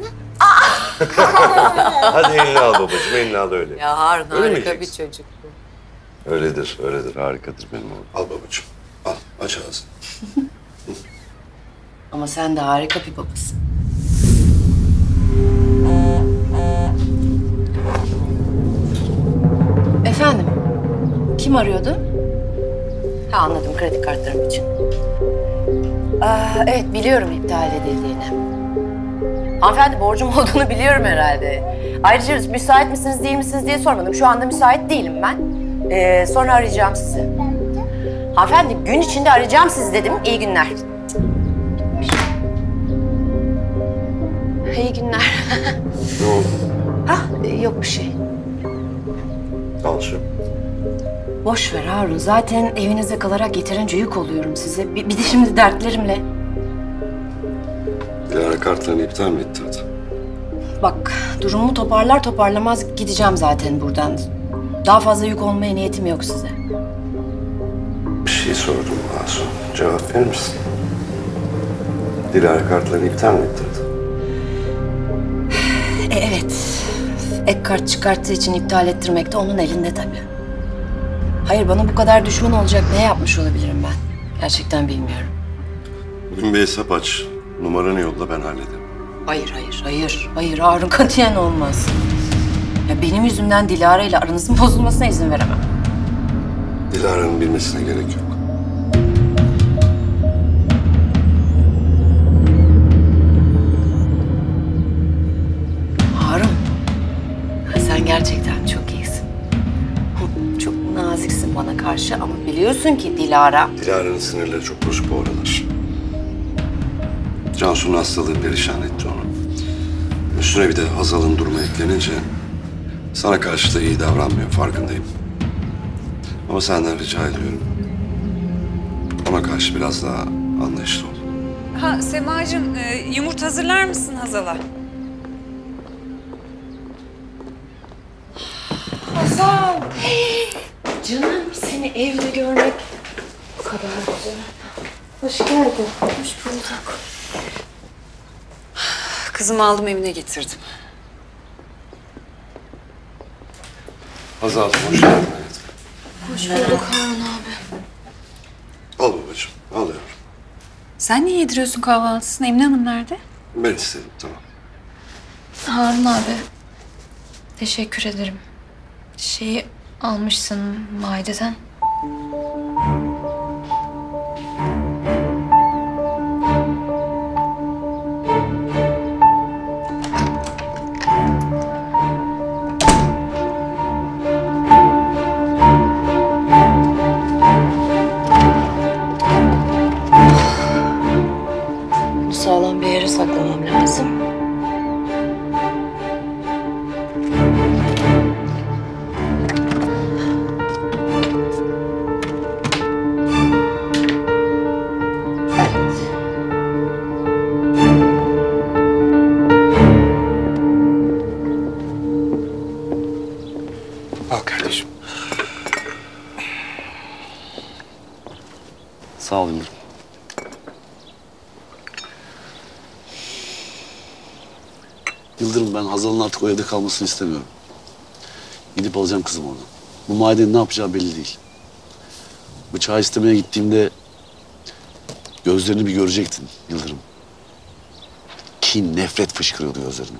Hadi elini al babacığım, elini al öyle. Ya Harun Öyle mi harika bir yiyeceksin? çocuk bu. Öyledir, öyledir. Harikadır benim oğlum. Al babacığım, al. Aç ağzını. Ama sen de harika bir babasın. Efendim, kim arıyordu? Ha, anladım, kredi kartlarım için. Aa, evet, biliyorum iptal edildiğini. Hanımefendi, borcum olduğunu biliyorum herhalde. Ayrıca müsait misiniz, değil misiniz diye sormadım. Şu anda müsait değilim ben. Ee, sonra arayacağım sizi. Hanımefendi, gün içinde arayacağım sizi dedim. İyi günler. İyi günler. Ne oldu? Ha, yok bir şey. Al şu. Boş ver Harun. Zaten evinizde kalarak yeterince yük oluyorum size. Bir, bir de şimdi dertlerimle. Dilara kartlarını iptal mi ettirdi? Bak, durumumu toparlar toparlamaz gideceğim zaten buradan. Daha fazla yük olmaya niyetim yok size. Bir şey sordum Asu. Cevap verir misin? Dilara kartlarını iptal mi ettirdi? E, evet. Ek kart çıkarttığı için iptal ettirmek de onun elinde tabii. Hayır, bana bu kadar düşman olacak ne yapmış olabilirim ben? Gerçekten bilmiyorum. Bugün bir hesap aç. Numaranı yolla, ben hallederim. Hayır, hayır, hayır. Hayır Harun, katiyen olmaz. Ya benim yüzümden Dilara ile aranızın bozulmasına izin veremem. Dilara'nın bilmesine gerek yok. Harun, sen gerçekten çok iyisin. Çok naziksin bana karşı ama biliyorsun ki Dilara... Dilara'nın sinirleri çok bozuk bu aralar. Cansu'nun hastalığı perişan etti onu. Üstüne bir de Hazal'ın durumu eklenince sana karşı da iyi davranmıyor, farkındayım. Ama senden rica ediyorum. Ona karşı biraz daha anlayışlı ol. Ha Semacığım, e, yumurta hazırlar mısın Hazal'a? Hazal! Canım, seni evde görmek o kadar güzel. Hoş geldin. Hoş bulduk. Kızımı aldım evine getirdim. Hazal, hoş geldin hayatım. Hoş bulduk Harun abi. Al babacığım, al yavrum. Sen niye yediriyorsun kahvaltısını? Emine Hanım nerede? Ben istedim, tamam. Harun abi. Teşekkür ederim. Şeyi almışsın Maide'den. Bunu sağlam bir yere saklamam lazım. Al kardeşim. Sağ ol Yıldırım. Yıldırım, ben Hazal'ın artık o evde kalmasını istemiyorum. Gidip alacağım kızım oradan. Bu Maide'nin ne yapacağı belli değil. Bıçağı istemeye gittiğimde gözlerini bir görecektin Yıldırım. Kin, nefret fışkırıyordu gözlerinden.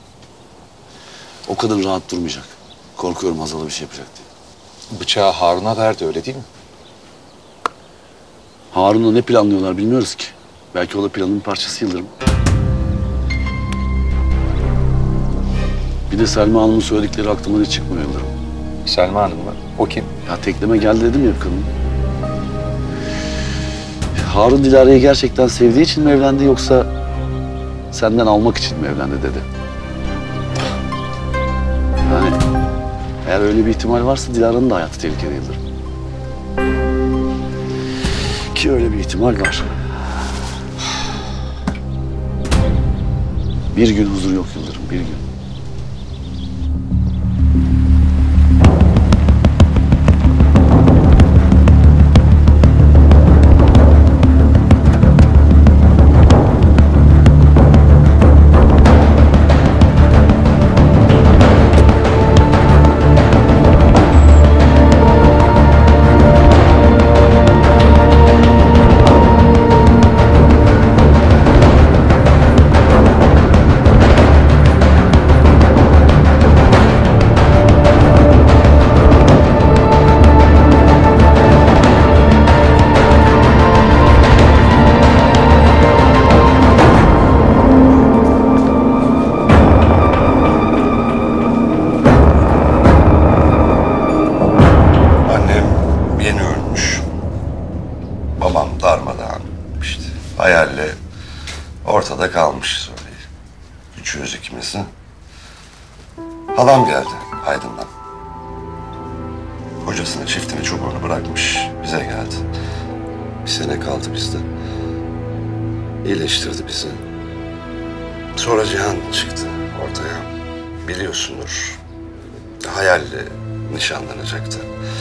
O kadın rahat durmayacak. Korkuyorum Hazal'a bir şey yapacak diye. Bıçağı Harun'a verdi, öyle değil mi? Harun'la ne planlıyorlar bilmiyoruz ki. Belki o da planın bir parçası Yıldırım. Bir de Selma Hanım'ın söyledikleri aklıma hiç çıkmıyor Yıldırım. Selma Hanım mı? O kim? Ya tekleme geldi dedim ya kadın. Harun Dilara'yı gerçekten sevdiği için mi evlendi yoksa senden almak için mi evlendi dedi. Yani eğer öyle bir ihtimal varsa Dilara'nın da hayatı tehlikede Yıldırım. Ki öyle bir ihtimal var. Bir gün huzur yok Yıldırım, bir gün. Halam geldi Aydın'dan. Kocasını, çiftini, çobanı bırakmış, bize geldi. Bir sene kaldı bizde. İyileştirdi bizi. Sonra Cihan çıktı ortaya. Biliyorsundur. Hayalle nişanlanacaktı.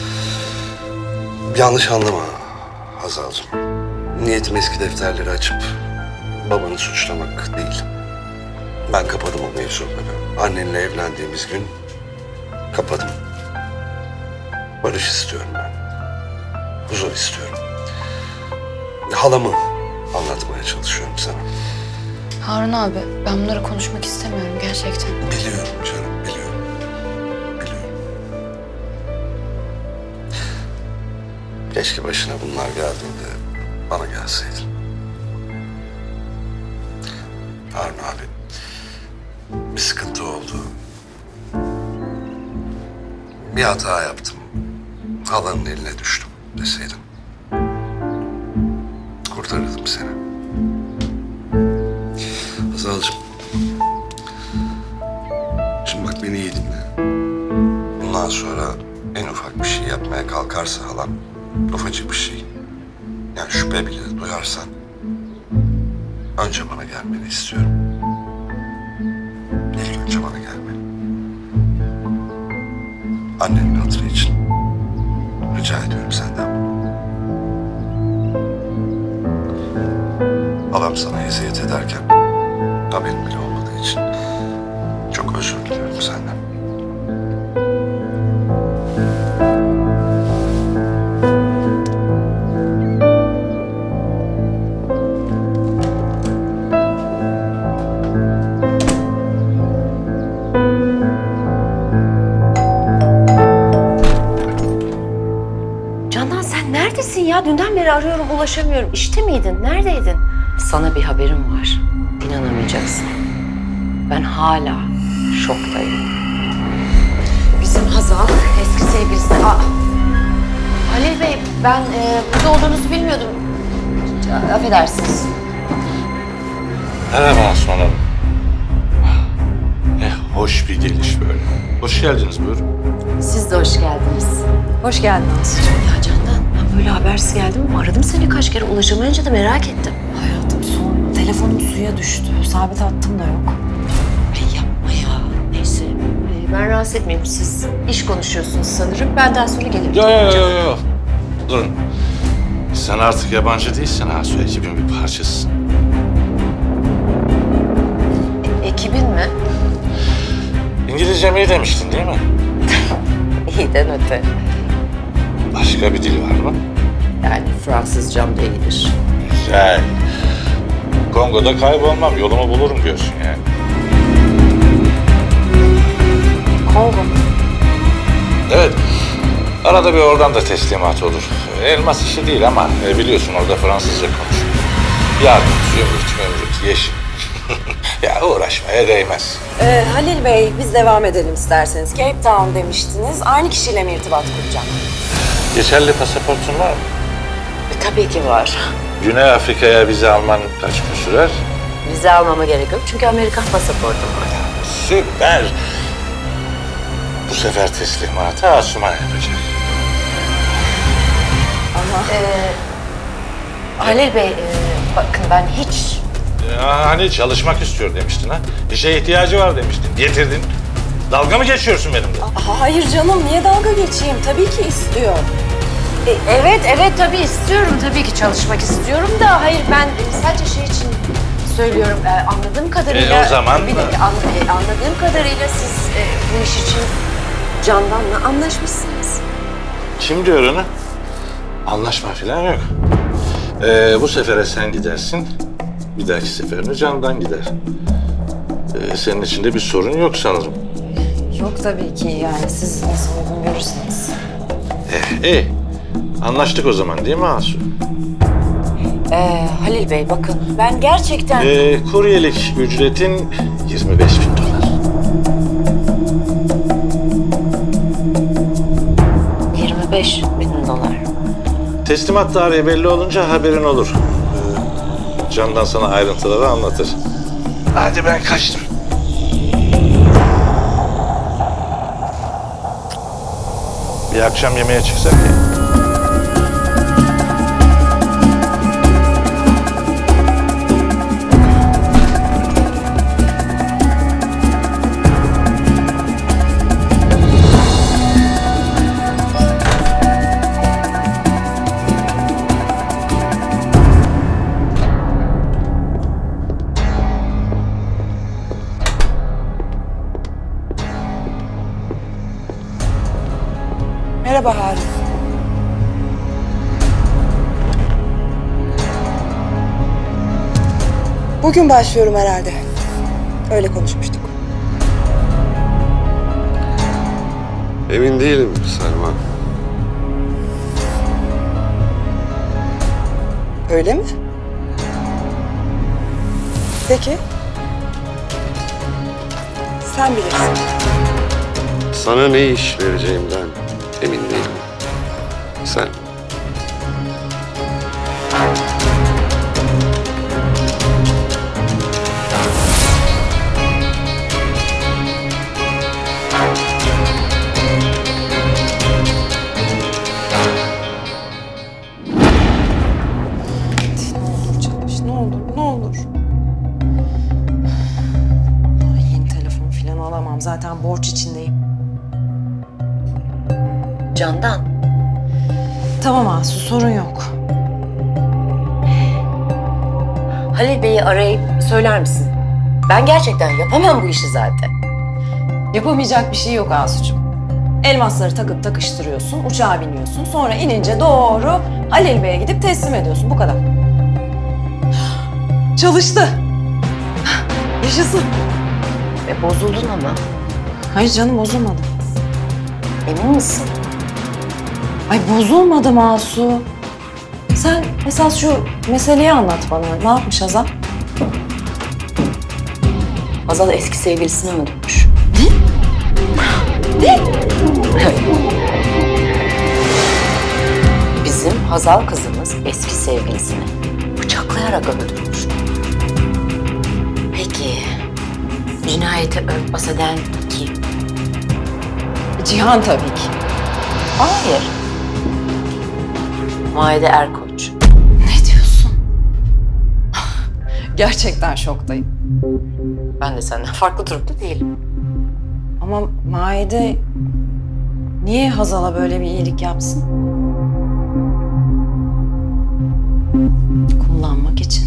Yanlış anlama Hazal'cığım. Niyetim eski defterleri açıp babanı suçlamak değil. Ben kapadım o mevzuları. Annenle evlendiğimiz gün kapadım. Barış istiyorum ben. Huzur istiyorum. Halamı anlatmaya çalışıyorum sana. Harun abi, ben bunları konuşmak istemiyorum gerçekten. Biliyorum canım, biliyorum. Biliyorum. Keşke başına bunlar geldiğinde bana gelseydin. Harun abi, bir sıkıntı oldu. Bir hata yaptım. Halanın eline düştüm deseydin. Kurtarırdım seni. Hazal'cığım. Şimdi bak beni iyi dinle. Bundan sonra en ufak bir şey yapmaya kalkarsa halam, ufacık bir şey, yani şüphe bile duyarsan, önce bana gelmeni istiyorum. İlk önce bana gelmeni. Annenin hatırı için rica ediyorum senden. Halam sana eziyet ederken haberin bile olmadığı için çok özür diliyorum senden. Candan sen neredesin ya? Dünden beri arıyorum, ulaşamıyorum. İşte miydin? Neredeydin? Sana bir haberim var. İnanamayacaksın. Ben hala şoktayım. Bizim Hazal eski sevgilisi... Aa, Halil Bey, ben e, burada olduğunuzu bilmiyordum. Affedersiniz. Merhaba Aslan Hanım. Ne hoş bir geliş böyle. Hoş geldiniz, buyurun. Siz de hoş geldiniz. Hoş geldin Aslı'cığım. Ya Candan, ben böyle habersiz geldim ama aradım seni kaç kere. Ulaşamayınca da merak ettim. Hayatım sorma. Telefonum suya düştü. Sabit hattım da yok. Ay yapma ya. Neyse. Ee, ben rahatsız etmeyeyim. Siz iş konuşuyorsunuz sanırım. Benden sonra gelirim. Yok yok yok yok. Durun. Sen artık yabancı değilsin Asu. Ekibin bir parçasısın. E, ekibin mi? İngilizce mi demiştin değil mi? İyiden öte. Başka bir dil var mı? Yani Fransızcam da iyidir. Güzel. Kongo'da kaybolmam, yolumu bulurum diyorsun yani. Kongo mu? Evet. Arada bir oradan da teslimat olur. Elmas işi değil ama e, biliyorsun orada Fransızca konuşuyor. Yardım, zümrüt, mümrüt, yeşil. Ya uğraşmaya değmez. Ee, Halil Bey, biz devam edelim isterseniz. Cape Town demiştiniz. Aynı kişiyle mi irtibat kuracağım? Geçerli pasaportun var mı? E, tabii ki var. Güney Afrika'ya vize alman kaç gün sürer? Vize almama gerek yok çünkü Amerikan pasaportum var. Süper. Bu sefer teslimatı Asuman yapacak. Ama... Ee, Halil Bey, e, bakın ben hiç... Ya, hani çalışmak istiyor demiştin ha? İşe ihtiyacı var demiştin. Getirdin. Dalga mı geçiyorsun benimle? Hayır canım, niye dalga geçeyim? Tabii ki istiyor. E, evet, evet tabii istiyorum. Tabii ki çalışmak istiyorum da hayır ben sadece şey için söylüyorum. E, anladığım kadarıyla... E, o zaman... Bir dakika, an, e, anladığım kadarıyla siz e, bu iş için Candan'la anlaşmışsınız. Kim diyor onu? Anlaşma falan yok. Ee, bu sefere sen gidersin. Bir dahaki seferine Candan gider. Ee, senin için de bir sorun yok sanırım. Yok tabii ki yani siz nasıl uygun görürseniz. Eh, iyi. Anlaştık o zaman değil mi Asu? Ee, Halil Bey bakın ben gerçekten... Ee, kuryelik ücretin yirmi beş bin dolar. yirmi beş bin dolar. Teslimat tarihi belli olunca haberin olur. Ee, Candan sana ayrıntıları anlatır. Hadi ben kaçtım. Bir akşam yemeğe çıksak ya. Merhaba Harun. Bugün başlıyorum herhalde. Öyle konuşmuştuk. Emin değilim Selma. Öyle mi? Peki. Sen bilirsin. Sana ne iş vereceğimden emin değilim. Sen? Çalış, ne olur, ne olur. Daha yeni telefon falan alamam. Zaten borç içindeyim. Candan. Tamam Asu, sorun yok. Halil Bey'i arayıp söyler misin? Ben gerçekten yapamam bu işi zaten. Yapamayacak bir şey yok Asucuğum. Elmasları takıp takıştırıyorsun, uçağa biniyorsun. Sonra inince doğru Halil Bey'e gidip teslim ediyorsun. Bu kadar. Çalıştı. Yaşasın. E bozuldun ama. Hayır canım, bozulmadım. Emin misin? Ay bozulmadım Asu. Sen esas şu meseleyi anlat bana. Ne yapmış Hazal? Hazal eski sevgilisine mi dönmüş? Ne? Bizim Hazal kızımız eski sevgilisini bıçaklayarak öldürmüş. Peki cinayeti örtbas eden kim? Cihan tabii ki. Hayır. Maide Erkoç. Ne diyorsun? Gerçekten şoktayım. Ben de senden farklı durumda değilim. Ama Maide niye Hazal'a böyle bir iyilik yapsın? Kullanmak için.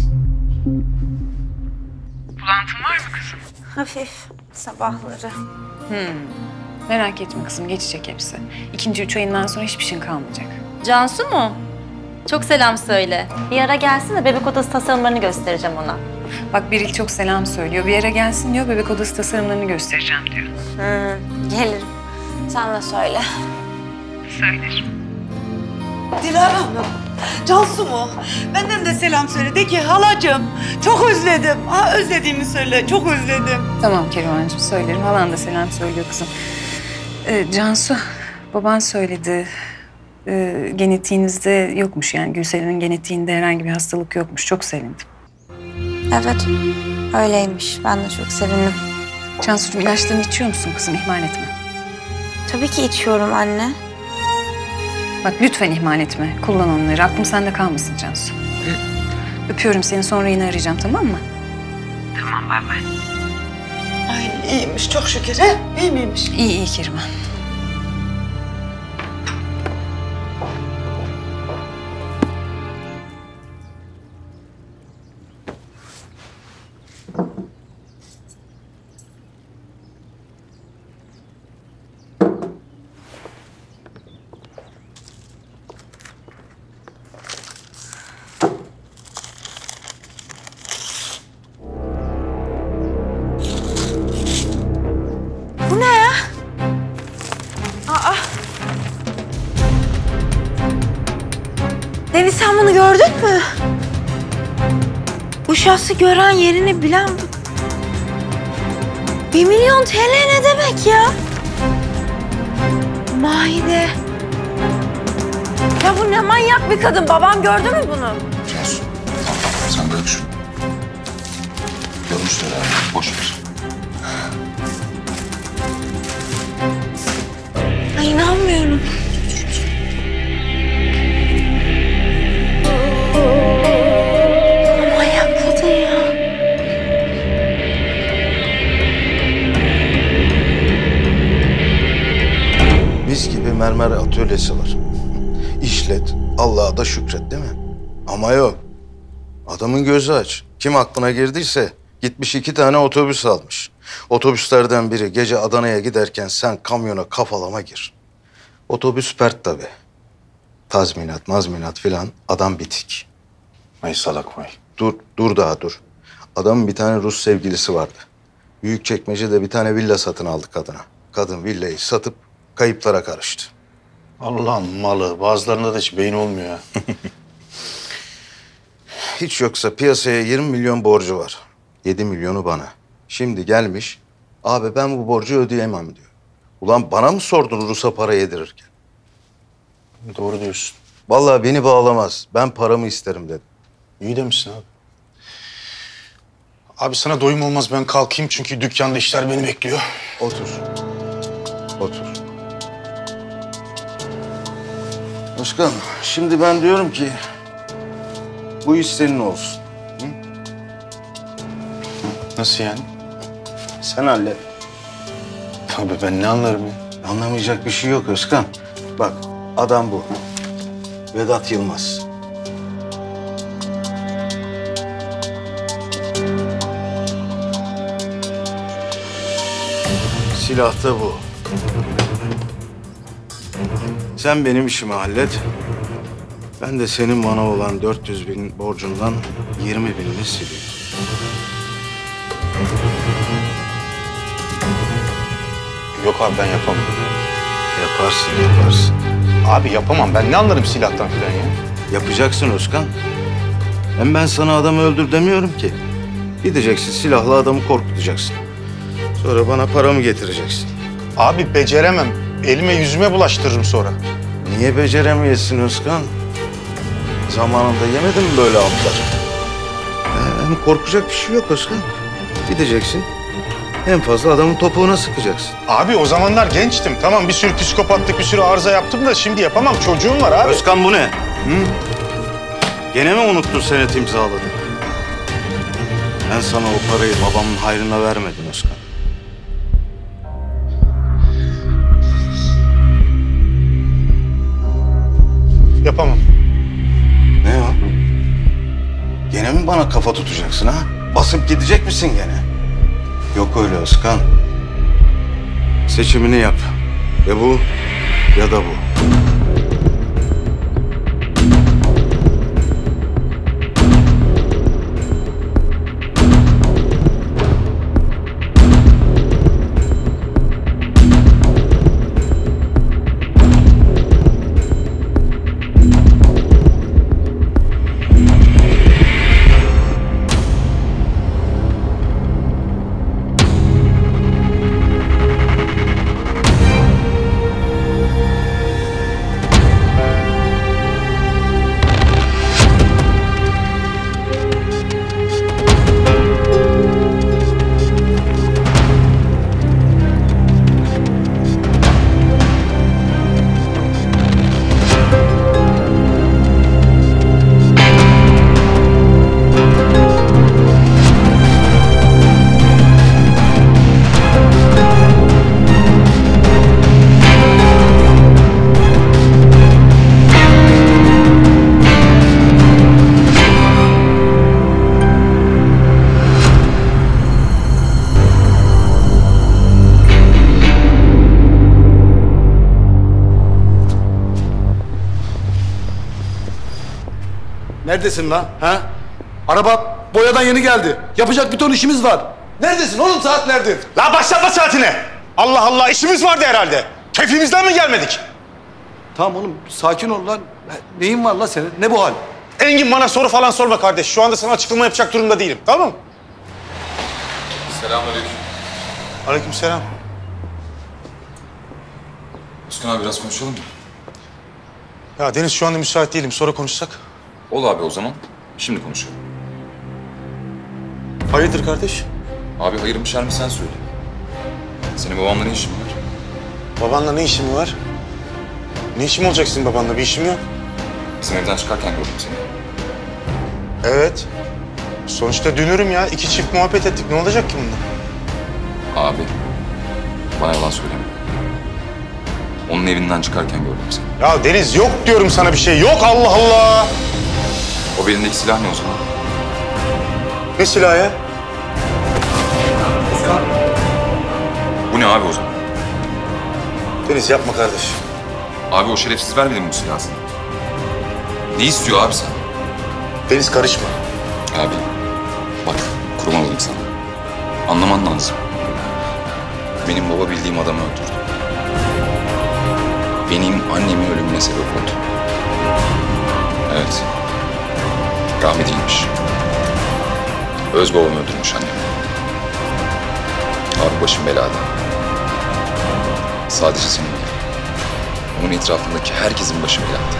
Bulantın var mı kızım? Hafif sabahları. Hmm. Merak etme kızım, geçecek hepsi. İkinci üç ayından sonra hiçbir şeyin kalmayacak. Cansu mu? Çok selam söyle. Bir ara gelsin de bebek odası tasarımlarını göstereceğim ona. Bak Beril çok selam söylüyor. Bir yere gelsin diyor, bebek odası tasarımlarını göstereceğim diyor. Hı, gelirim. Sen de söyle. Söylerim. Dilara Hanım, Cansu mu? Benden de selam söyle. De ki halacığım, çok özledim. Ha, özlediğimi söyle, çok özledim. Tamam Kerimancığım, söylerim. Halan da selam söylüyor kızım. Ee, Cansu, baban söyledi. Ee, genetiğinizde yokmuş yani. Gülseren'in genetiğinde herhangi bir hastalık yokmuş. Çok sevindim. Evet, öyleymiş. Ben de çok sevindim. Cansu'cum, ilaçlarını içiyor musun kızım? İhmal etme. Tabii ki içiyorum anne. Bak lütfen ihmal etme. Kullan onları. Aklım sende kalmasın Cansu. Öpüyorum seni. Sonra yine arayacağım, tamam mı? Tamam, bay bay. Ay iyiymiş, çok şükür. He? İyi miymiş? İyi, iyi Keriman. Bu ne ya? Aa. Deniz, sen bunu gördün mü? Bu şahsı gören yerini bilen bu. Bir milyon T L ne demek ya? Maide. Ya bu ne manyak bir kadın. Babam gördü mü bunu? Cansu, tamam tamam sen bırak şunu. Görmüşler abi, boş ver. Ay inanmıyorum. mis gibi mermer atölyesi var. İşlet, Allah'a da şükret değil mi? Ama yok. Adamın gözü aç. Kim aklına girdiyse gitmiş iki tane otobüs almış. Otobüslerden biri gece Adana'ya giderken sen kamyona kafalama gir. Otobüs pert tabii. Tazminat, mazminat filan adam bitik. Ay salak vay. Dur, dur daha dur. Adamın bir tane Rus sevgilisi vardı. Büyükçekmece'de bir tane villa satın aldı kadına. Kadın villayı satıp kayıplara karıştı. Allah'ın malı. Bazılarında da hiç beyin olmuyor ha. Hiç yoksa piyasaya yirmi milyon borcu var. yedi milyonu bana. Şimdi gelmiş, abi ben bu borcu ödeyemem diyor. Ulan bana mı sordun Rus'a para yedirirken? Doğru diyorsun. Vallahi beni bağlamaz. Ben paramı isterim dedim. İyi demişsin abi. Abi sana doyum olmaz, ben kalkayım çünkü dükkanda işler beni bekliyor. Otur. Otur. Başkan, şimdi ben diyorum ki bu iş senin olsun. Hı? Nasıl yani? Sen hallet. Abi ben ne anlarım ya? Anlamayacak bir şey yok Özkan. Bak adam bu. Vedat Yılmaz. Silah da bu. Sen benim işimi hallet. Ben de senin bana olan dört yüz bin borcundan yirmi binini sileyim. Yok abi ben yapamam. Yaparsın, yaparsın. Abi yapamam. Ben ne anlarım silahtan falan ya? Yapacaksın Özkan. Hem ben sana adamı öldür demiyorum ki. Gideceksin silahla adamı korkutacaksın. Sonra bana paramı getireceksin. Abi beceremem. Elime yüzüme bulaştırırım sonra. Niye beceremeyesin Özkan? Zamanında yemedin mi böyle altlar? Hem korkacak bir şey yok Özkan. Gideceksin. En fazla adamın topuğuna sıkacaksın. Abi o zamanlar gençtim. Tamam bir sürü psikopatlık, bir sürü arıza yaptım da şimdi yapamam. Çocuğum var abi. Özkan bu ne? Hı? Gene mi unuttun senet imzaladın? Ben sana o parayı babamın hayrına vermedim Özkan. Yapamam. Ne o? Gene mi bana kafa tutacaksın ha? Basıp gidecek misin gene? Yok öyle Özkan. Seçimini yap. Ya bu ya da bu. Neredesin lan? Ha? Araba boyadan yeni geldi. Yapacak bir ton işimiz var. Neredesin oğlum saatlerdir? La başlatma saatine. Allah Allah işimiz vardı herhalde. Keyfimizden mi gelmedik? Tamam oğlum sakin ol lan. Neyin var lan senin? Ne bu hal? Engin bana soru falan sorma kardeş. Şu anda sana açıklama yapacak durumda değilim. Tamam mı? Selamünaleyküm. Aleykümselam. Özkan abi biraz konuşalım mı? Ya Deniz şu anda müsait değilim. Sonra konuşsak. Ol abi o zaman. Şimdi konuşalım. Hayırdır kardeş? Abi hayır mı şer mi sen söyle. Senin babamla ne işin var? Babanla ne işin var? Ne işim olacak senin babanla? Bir işim yok. Bizim evden çıkarken gördüm seni. Evet. Sonuçta dünürüm ya. İki çift muhabbet ettik. Ne olacak ki bunda? Abi, bana yalan söyleme. Onun evinden çıkarken gördüm seni. Ya Deniz yok diyorum sana bir şey. Yok Allah Allah. O belindeki silah ne o zaman? Ne silahı ya? Bu ne abi o zaman? Deniz yapma kardeş. Abi o şerefsiz vermedi mi bu silahı sana? Ne istiyor abi sen? Deniz karışma. Abi bak kurban olayım sana. Anlaman lazım. Benim baba bildiğim adamı öldürdü. Benim annemin ölümüne sebep oldu. Evet. Rahmi değilmiş. Öz babam öldürmüş annemi. Abi başım belada. Sadece senin değil. Onun etrafındaki herkesin başı belada.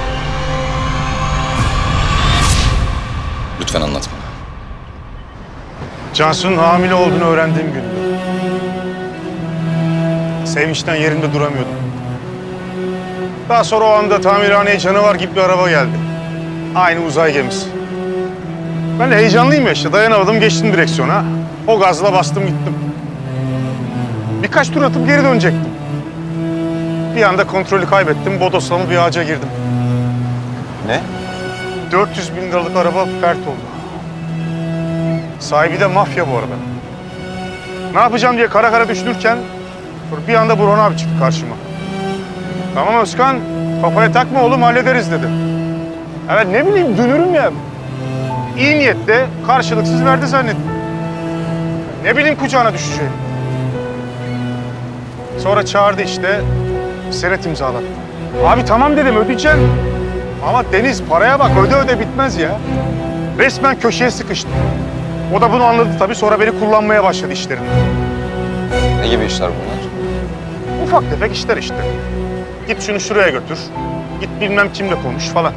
Lütfen anlat bana. Cansu'nun hamile olduğunu öğrendiğim gündü. Sevinçten yerimde duramıyordum. Daha sonra o anda tamirhaneye canavar gibi bir araba geldi. Aynı uzay gemisi. Ben de heyecanlıyım ya işte. Dayanamadım, geçtim direksiyona. O gazla bastım gittim. Birkaç tur atıp geri dönecektim. Bir anda kontrolü kaybettim. Bodoslama bir ağaca girdim. Ne? dört yüz bin liralık araba pert oldu. Sahibi de mafya bu arada. Ne yapacağım diye kara kara düşünürken bir anda Burhan abi çıktı karşıma. Tamam Özkan, kafaya takma oğlum hallederiz dedi. Evet ne bileyim dönürüm ya. İyi niyetle karşılıksız verdi zannettim. Ne bileyim kucağına düşeceğim. Sonra çağırdı işte, senet imzalattı. Abi tamam dedim ödeyeceğim. Ama Deniz paraya bak öde öde bitmez ya. Resmen köşeye sıkıştı. O da bunu anladı tabii sonra beni kullanmaya başladı işlerinde. Ne gibi işler bunlar? Ufak tefek işler işte. Git şunu şuraya götür. Git bilmem kimle konuş falan.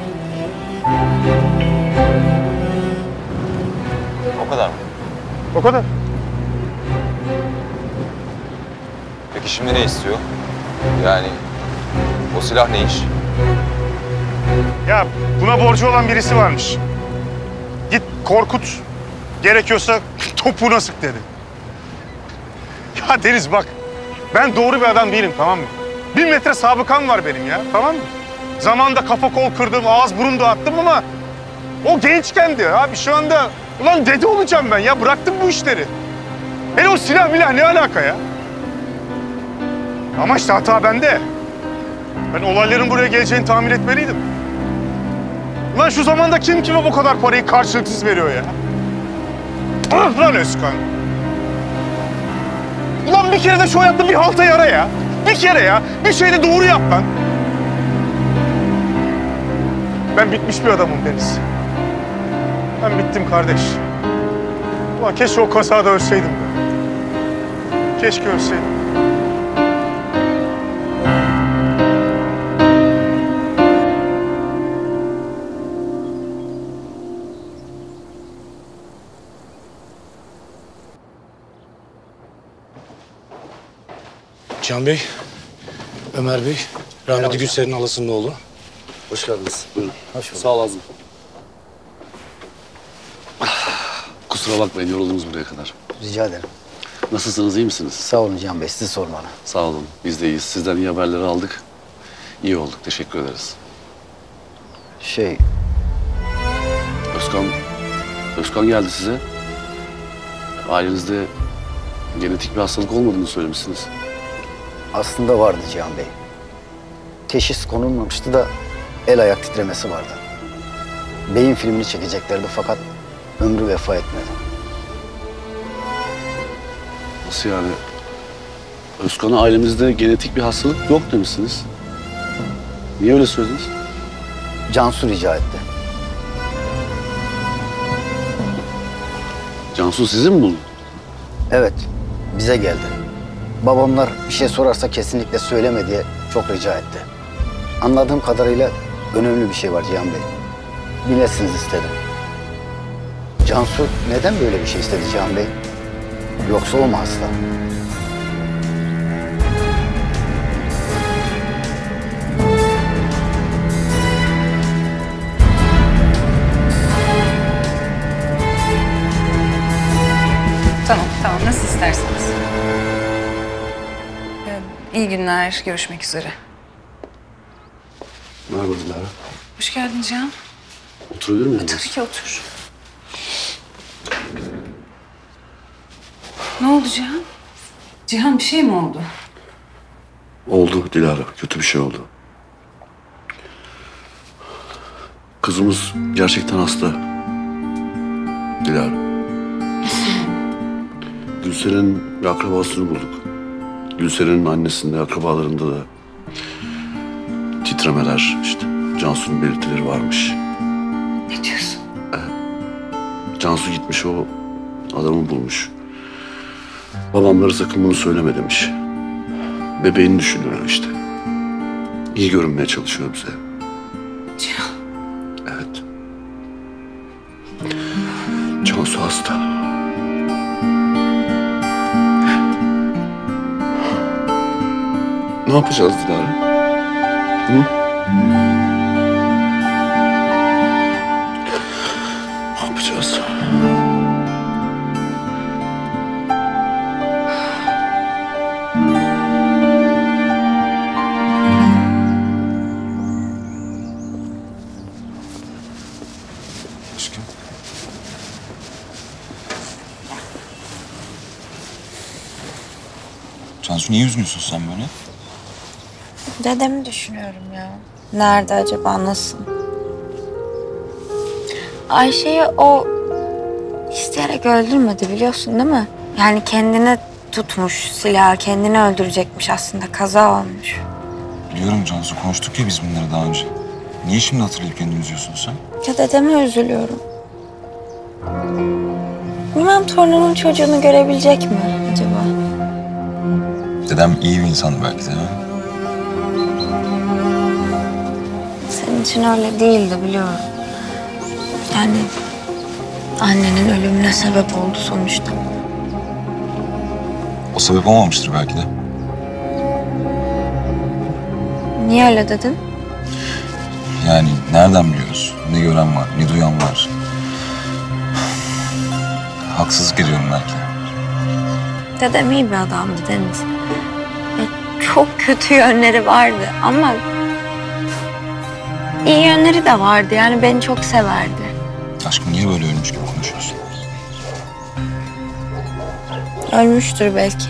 O kadar mı? O kadar. Peki şimdi ne istiyor? Yani o silah ne iş? Ya buna borcu olan birisi varmış. Git korkut. Gerekiyorsa topuğuna sık dedi. Ya Deniz bak. Ben doğru bir adam değilim tamam mı? Bir metre sabıkam var benim ya tamam mı? Zamanında kafa kol kırdım, ağız burun dağıttım ama o gençkendi abi şu anda ulan dede olacağım ben ya bıraktım bu işleri. Hele o silah milah ne alaka ya? Ama işte hata bende. Ben olayların buraya geleceğini tahmin etmeliydim. Ulan şu zamanda kim kime bu kadar parayı karşılıksız veriyor ya? Ah lan Özkan. Ulan bir kere de şu hayatta bir halta yara ya. Bir kere ya. Bir şeyde doğru yap lan. Ben bitmiş bir adamım Deniz. Ben bittim kardeş. Ulan keşke o kazada ölseydim be. Keşke ölseydim. Can Bey, Ömer Bey, rahmetli Gülser'in halasının oğlu. Hoş geldiniz. Buyurun. Hoş bulduk. Sağ ol Azmi. Kusura bakmayın yoruldunuz buraya kadar. Rica ederim. Nasılsınız, iyi misiniz? Sağ olun Can Bey, sizi sormalı. Sağ olun, biz de iyiyiz. Sizden iyi haberleri aldık. İyi olduk, teşekkür ederiz. Şey... Özkan, Özkan geldi size. Ailenizde genetik bir hastalık olmadığını söylemişsiniz. Aslında vardı Cihan Bey. Teşhis konulmamıştı da el ayak titremesi vardı. Beyin filmini çekeceklerdi fakat ömrü vefa etmedi. Nasıl yani? Özkan'a ailemizde genetik bir hastalık yok demişsiniz. Niye öyle söylediniz? Cansu rica etti. Cansu sizi mi buldu? Evet, bize geldi. Babamlar bir şey sorarsa kesinlikle söyleme diye çok rica etti. Anladığım kadarıyla önemli bir şey var Cihan Bey. Bilesiniz istedim. Cansu neden böyle bir şey istedi Cihan Bey? Yoksa o mu hasta? Tamam, tamam. Nasıl isterseniz. Ee, iyi günler. Görüşmek üzere. Merhaba Dilara. Hoş geldin Cihan. Oturabilir miyim? Tabii ki otur. Ne oldu Cihan? Cihan bir şey mi oldu? Oldu Dilara. Kötü bir şey oldu. Kızımız gerçekten hasta. Dilara. Gülseren'in bir akrabasını bulduk. Gülseren'in annesinde, akrabalarında da titremeler, işte Cansu'nun belirtileri varmış. Ne diyorsun? Evet. Cansu gitmiş, o adamı bulmuş. Babamlara sakın bunu söyleme demiş. Bebeğini düşünüyor işte. İyi görünmeye çalışıyor bize. Cihan. Evet. Cansu hasta. Ne yapacağız Dilara? Hı? Ne yapacağız? Aşkım. Cansu niye üzgünsün sen böyle? Dedemi düşünüyorum ya. Nerede acaba, nasıl? Ayşe'yi o isteyerek öldürmedi, biliyorsun değil mi? Yani kendine tutmuş silahı, kendini öldürecekmiş aslında. Kaza olmuş. Biliyorum Cansu, konuştuk ya biz bunları daha önce. Niye şimdi hatırlayıp kendini üzüyorsun sen? Ya dedeme üzülüyorum. Bilmem torununun çocuğunu görebilecek mi acaba? Dedem iyi bir insandı belki de ha? Senin için öyle değildi, biliyorum. Yani annenin ölümüne sebep oldu sonuçta. O sebep olmamıştır belki de. Niye öyle dedin? Yani nereden biliyoruz? Ne gören var, ne duyan var. Haksızlık ediyorum belki. Dedem iyi bir adamdı Deniz. Ya çok kötü yönleri vardı ama iyi yönleri de vardı. Yani beni çok severdi. Aşkım niye böyle ölmüş gibi konuşuyorsun? Ölmüştür belki.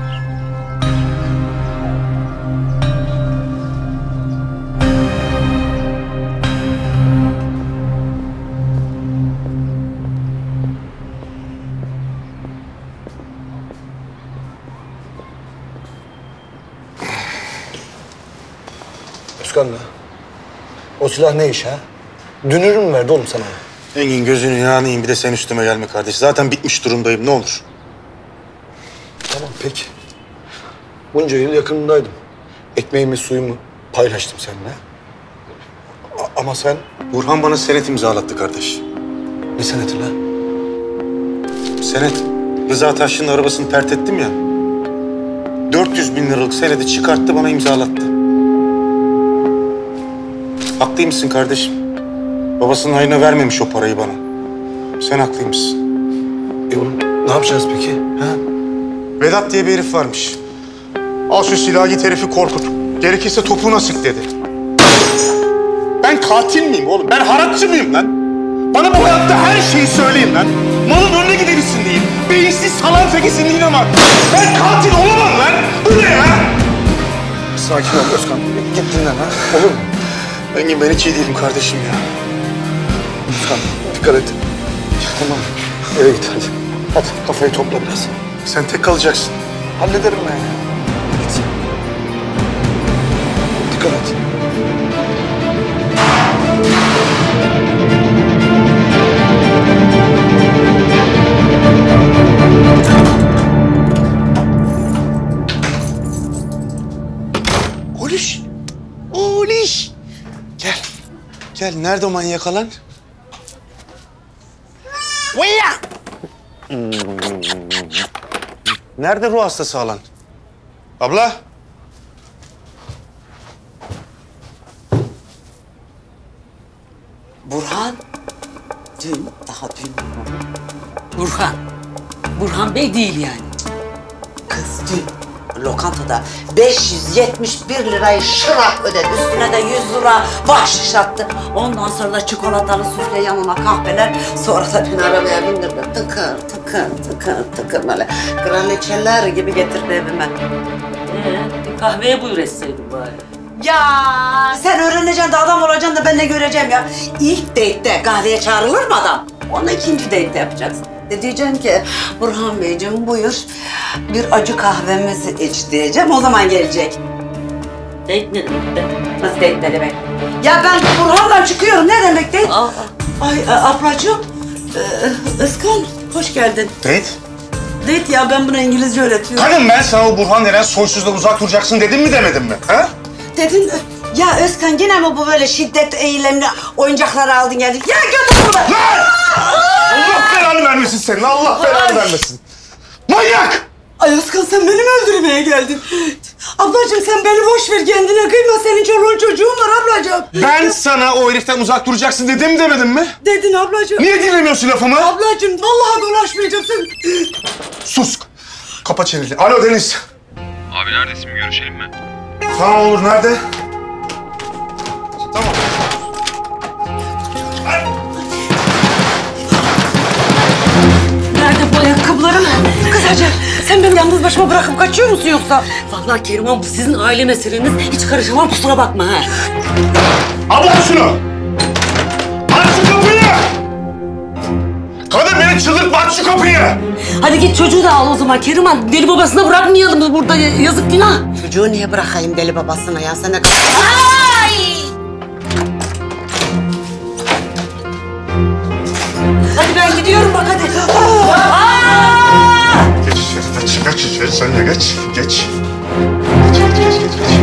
Özkan, o silah ne iş ha? Dünürü mü verdi oğlum sana? Engin gözünü yağını yiyeyim, bir de sen üstüme gelme kardeş. Zaten bitmiş durumdayım, ne olur. Tamam peki. Bunca yıl yakınındaydım. Ekmeğimi suyumu paylaştım seninle. A- ama sen... Burhan bana senet imzalattı kardeş. Ne seneti lan? Senet. Rıza Taşçı'nın arabasını pert ettim ya. dört yüz bin liralık senedi çıkarttı, bana imzalattı. Haklıymışsın kardeşim. Babasının hayrına vermemiş o parayı bana. Sen haklıymışsın. E oğlum ne yapacağız peki? Ha? Vedat diye bir herif varmış. Al şu silahı, git herifi korkut. Gerekirse topuğuna sık dedi. Ben katil miyim oğlum? Ben haratçı mıyım lan? Bana bu hayatta her şeyi söyleyin lan. Malın önüne giderisin deyin. Beyinsiz salan tekisin deyin ama ben katil olamam lan. Bu ne ya? Sakin ol Özkan. Git dinlen ha. Olur mu? Engin, ben hiç iyi değilim kardeşim ya. Özkan dikkat et. Tamam. Eve git hadi. Hadi kafayı topla biraz. Sen tek kalacaksın. Hallederim ben ya. Git. Dikkat et. Oliş. Oliş. Gel. Gel. Nerede o manyak alan? Nerede ruh hastası alan? Abla. Burhan. Dün, daha dün. Burhan. Burhan Bey değil yani. Kız dün. lokantada beş yüz yetmiş bir lirayı şırak ödedi. Üstüne de yüz lira bahşiş attı. Ondan sonra da çikolatalı sufle yanına kahveler. Sonra da beni arabaya bindirdi. Tıkır tıkır tıkır tıkır böyle kraliçeler gibi getirdi evime. Ee, bir kahveye buyur etseydin bari. Ya sen öğreneceksin de adam olacaksın da ben ne göreceğim ya. İlk date'te kahveye çağrılır mı adam? Onu ikinci date'te yapacaksın. De diyeceksin ki Burhan Beyciğim buyur bir acı kahvemizi iç diyeceğim. O zaman gelecek. Date ne demek be? Nasıl date ne demek? Ya ben Burhan'la çıkıyorum. Ne demek date? Aa. Ay e, ablacığım. Ee, Özkan hoş geldin. Date? Date ya ben buna İngilizce öğretiyorum. Kadın ben sana o Burhan denen soysuzla uzak duracaksın dedim mi demedim mi? Ha? Dedin ya Özkan yine mi bu böyle şiddet eğilimli oyuncakları aldın geldin? Ya götür bunu. Lan! Allah belanı vermesin senin. Allah belanı vermesin. Manyak! Ay Özkan sen beni mi öldürmeye geldin? Ablacığım sen beni boş ver kendine kıyma. Senin çoluğun çocuğun var ablacığım. Ben sana o heriften uzak duracaksın dedim mi demedim mi? Dedin ablacığım. Niye dinlemiyorsun lafımı? Ablacığım vallahi dolaşmayacağım sen. Sus. Kapa çeneni. Alo Deniz. Abi neredesin? Bir görüşelim mi? Tamam olur. Nerede? Tamam. Nerede bu ayakkabılarım? Kız Hacer, sen beni yalnız başıma bırakıp kaçıyor musun yoksa? Vallahi Keriman bu sizin aile meseleniz. Hiç karışamam kusura bakma ha. Abla şunu! Aç şu kapıyı! Kadın beni çıldırtma, aç şu kapıyı! Hadi git çocuğu da al o zaman Keriman. Deli babasına bırakmayalım burada yazık günah. Çocuğu niye bırakayım deli babasına ya? Sen de... Ay! Hadi ben gidiyorum bak hadi. Geç içeri, geç, geç içeri. Sen de geç, geç. Geç, geç, geç, geç, geç.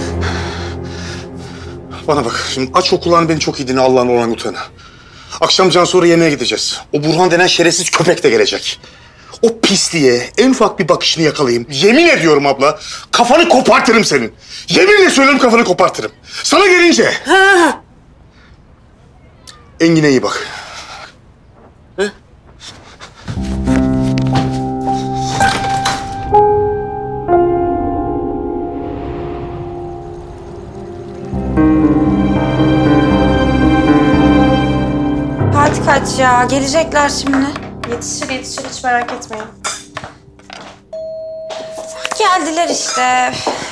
Bana bak, şimdi aç o kulağını beni çok iyi dinle Allah'ın orangutanı. Akşamcan sonra yemeğe gideceğiz. O Burhan denen şerefsiz köpek de gelecek. O pisliğe en ufak bir bakışını yakalayayım. Yemin ediyorum abla, kafanı kopartırım senin. Yeminle söylüyorum kafanı kopartırım. Sana gelince... Ha. Engin'e iyi bak. Hı? Saat kaç ya? Gelecekler şimdi. Yetişir yetişir hiç merak etmeyin. Geldiler işte.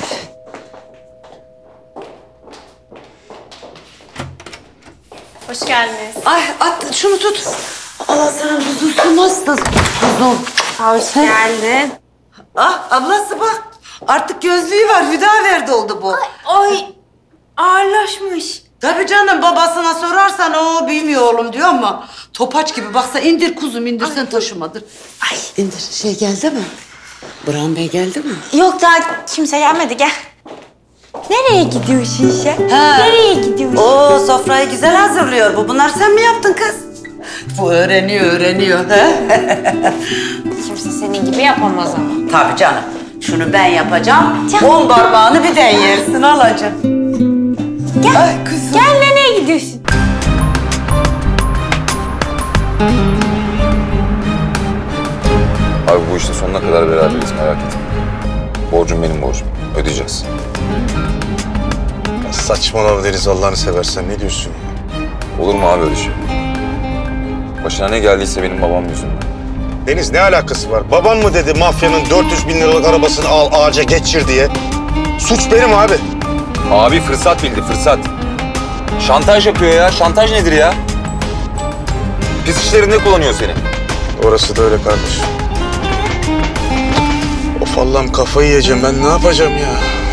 Hoş geldiniz. Ay at şunu tut. Allah sana huzursun nasıl? Huzur. Hoş geldin. Ah ablası bak. Artık gözlüğü var. Hüda verdi oldu bu. Ay, ay ağırlaşmış. Tabii canım babasına sorarsan o bilmiyor oğlum diyor ama topaç gibi baksa indir kuzum indir sen taşımadır. Ay indir. Şey geldi mi? Burhan Bey geldi mi? Yok daha kimse gelmedi gel. Nereye gidiyorsun sen? Ha. Nereye gidiyorsun? Oo sofrayı güzel hazırlıyor bu. Bunlar sen mi yaptın kız? Bu öğreniyor öğreniyor. Ha? Kimse senin gibi yapamaz ama. Tabii canım. Şunu ben yapacağım. Canım. On parmağını birden yersin alacağım. Gel. Ay kızım. Gel nereye gidiyorsun? Abi bu işte sonuna kadar beraberiz, merak etme. Borcum benim borcum. Ödeyeceğiz. Ya saçmalama Deniz Allah'ını seversen ne diyorsun? Olur mu abi öyle şey? Başına ne geldiyse benim babam yüzünden. Deniz ne alakası var? Baban mı dedi mafyanın dört yüz bin liralık arabasını al ağaca geçir diye? Suç benim abi. Abi fırsat bildi, fırsat. Şantaj yapıyor ya. Şantaj nedir ya? Pis işlerinde kullanıyor seni. Orası da öyle kardeşim. Of Allah'ım kafayı yiyeceğim ben ne yapacağım ya?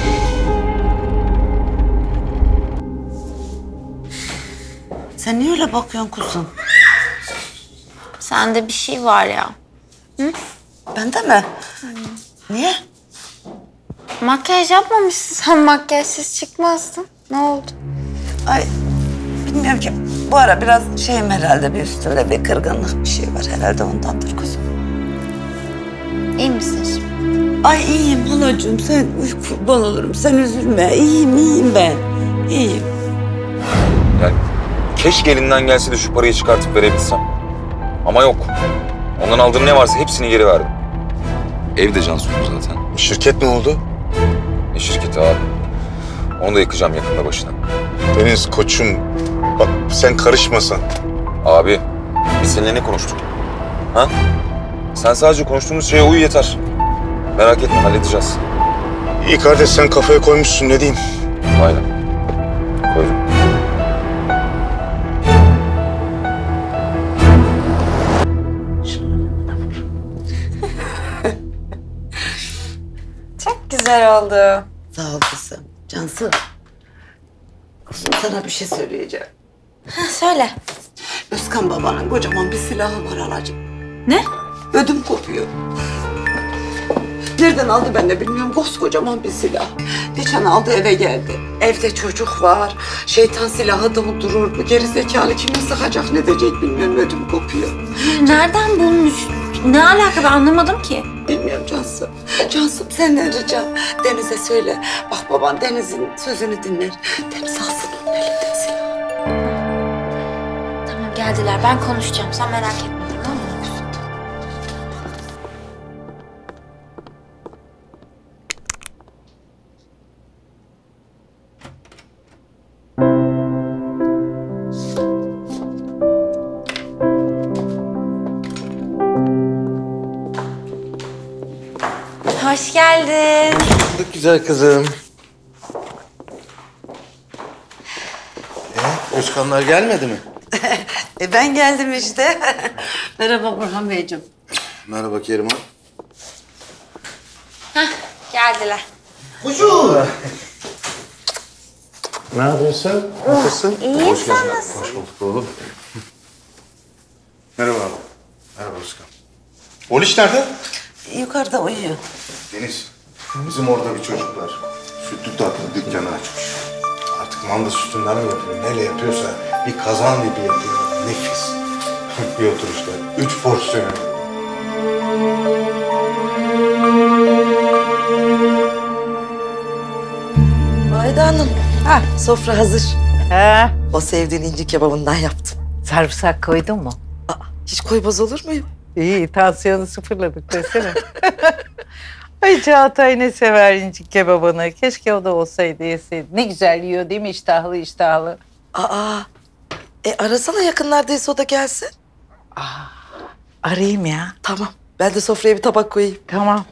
Sen niye öyle bakıyorsun kuzum? Sende bir şey var ya. Hı? Bende mi? Niye? Makyaj yapmamışsın. Sen makyajsız çıkmazdın. Ne oldu? Ay bilmiyorum ki. Bu ara biraz şeyim herhalde bir üstümde bir kırgınlık bir şey var herhalde ondandır kuzum. İyi misin şimdi? Ay iyiyim halacığım sen kurban olurum sen üzülme. İyiyim iyiyim ben. İyiyim. Yani keşke elinden gelse de şu parayı çıkartıp verebilsem. Ama yok. Ondan aldığım ne varsa hepsini geri verdim. Ev de Cansu'nun zaten. Şirket ne oldu? Ne şirketi abi? Onu da yıkacağım yakında başına. Deniz koçum, bak sen karışmasan. Abi, biz seninle ne konuştuk? Ha? Sen sadece konuştuğumuz şeye uyu yeter. Merak etme, halledeceğiz. İyi kardeş, sen kafaya koymuşsun, ne diyeyim? Aynen. Koydum. Çok güzel oldu. Sağ ol kızım. Cansu. Kızım sana bir şey söyleyeceğim. Ha, söyle. Özkan babanın kocaman bir silahı var anacığım. Ne? Ödüm kopuyor. Nereden aldı ben de bilmiyorum. Koskocaman bir silah. Geçen aldı eve geldi. Evde çocuk var. Şeytan silahı doldurur. Bu gerizekalı kime sıkacak ne diyecek bilmiyorum. Ödüm kopuyor. Nereden bulmuş? Ne alaka ben anlamadım ki. Bilmiyorum Cansu. Cansu'm senden ricam. Deniz'e söyle. Bak baban Deniz'in sözünü dinler. Deniz alsın onun elinden silahı. Tamam geldiler ben konuşacağım sen merak etme tamam mı? Hoş geldin. Güzel kızım. Ee, Özkanlar gelmedi mi? E ben geldim işte. Merhaba Burhan Beyciğim. Merhaba Keriman. Hah geldiler. Kuşu. Ne yapıyorsun? Nasılsın? İyiyim, Hoş sen geldin. nasılsın? Hoş bulduk oğlum. Merhaba abi. Merhaba Özkan. Oliş nerede? Yukarıda uyuyor. Deniz, bizim orada bir çocuk var. Sütlü tatlı dükkanı açmış. Artık manda sütünden mi yapıyor, neyle yapıyorsa bir kazan gibi yapıyor. Nefis. Bir oturuşta üç porsiyon. Ayda Hanım. Ha, sofra hazır. He. O sevdiğin inci kebabından yaptım. Sarımsak koydun mu? Aa, hiç koymaz olur muyum? İyi, tansiyonu sıfırladık desene. Ay Çağatay ne sever incik kebabını. Keşke o da olsaydı yeseydi. Ne güzel yiyor değil mi iştahlı iştahlı. Aa, e arasana yakınlardaysa o da gelsin. Arayayım ya. Tamam, ben de sofraya bir tabak koyayım. Tamam.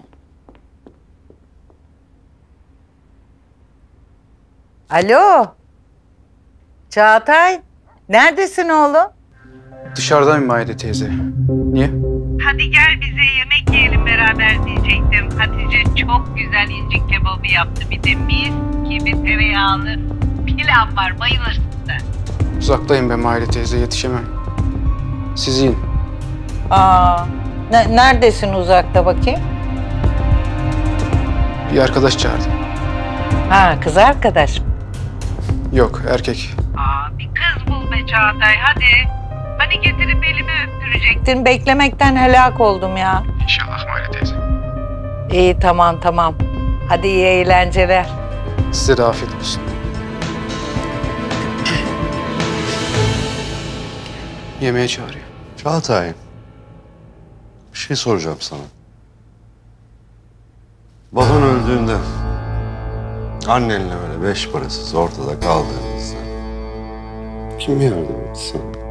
Alo. Çağatay, neredesin oğlum? Dışarıdayım Maide teyze. Niye? Hadi gel bize yemek yiyelim beraber diyecektim. Hatice çok güzel incik kebabı yaptı. Bir de mis gibi tereyağlı pilav var. Bayılırsın sen. Uzaktayım ben Maide teyze, yetişemem. Siz yiyin. Aa, ne- neredesin uzakta bakayım? Bir arkadaş çağırdı. Ha, kız arkadaş mı? Yok, erkek. Aa, bir kız bul be Çağatay hadi. Hani getirip elimi öptürecektin. Beklemekten helak oldum ya. İnşallah Maide teyze. İyi, tamam tamam. Hadi iyi eğlenceler. Size de afiyet olsun. Yemeğe çağırıyor. Çağatay, bir şey soracağım sana. Baban öldüğünde annenle öyle beş parasız ortada kaldığınızda kim yardım etti sana?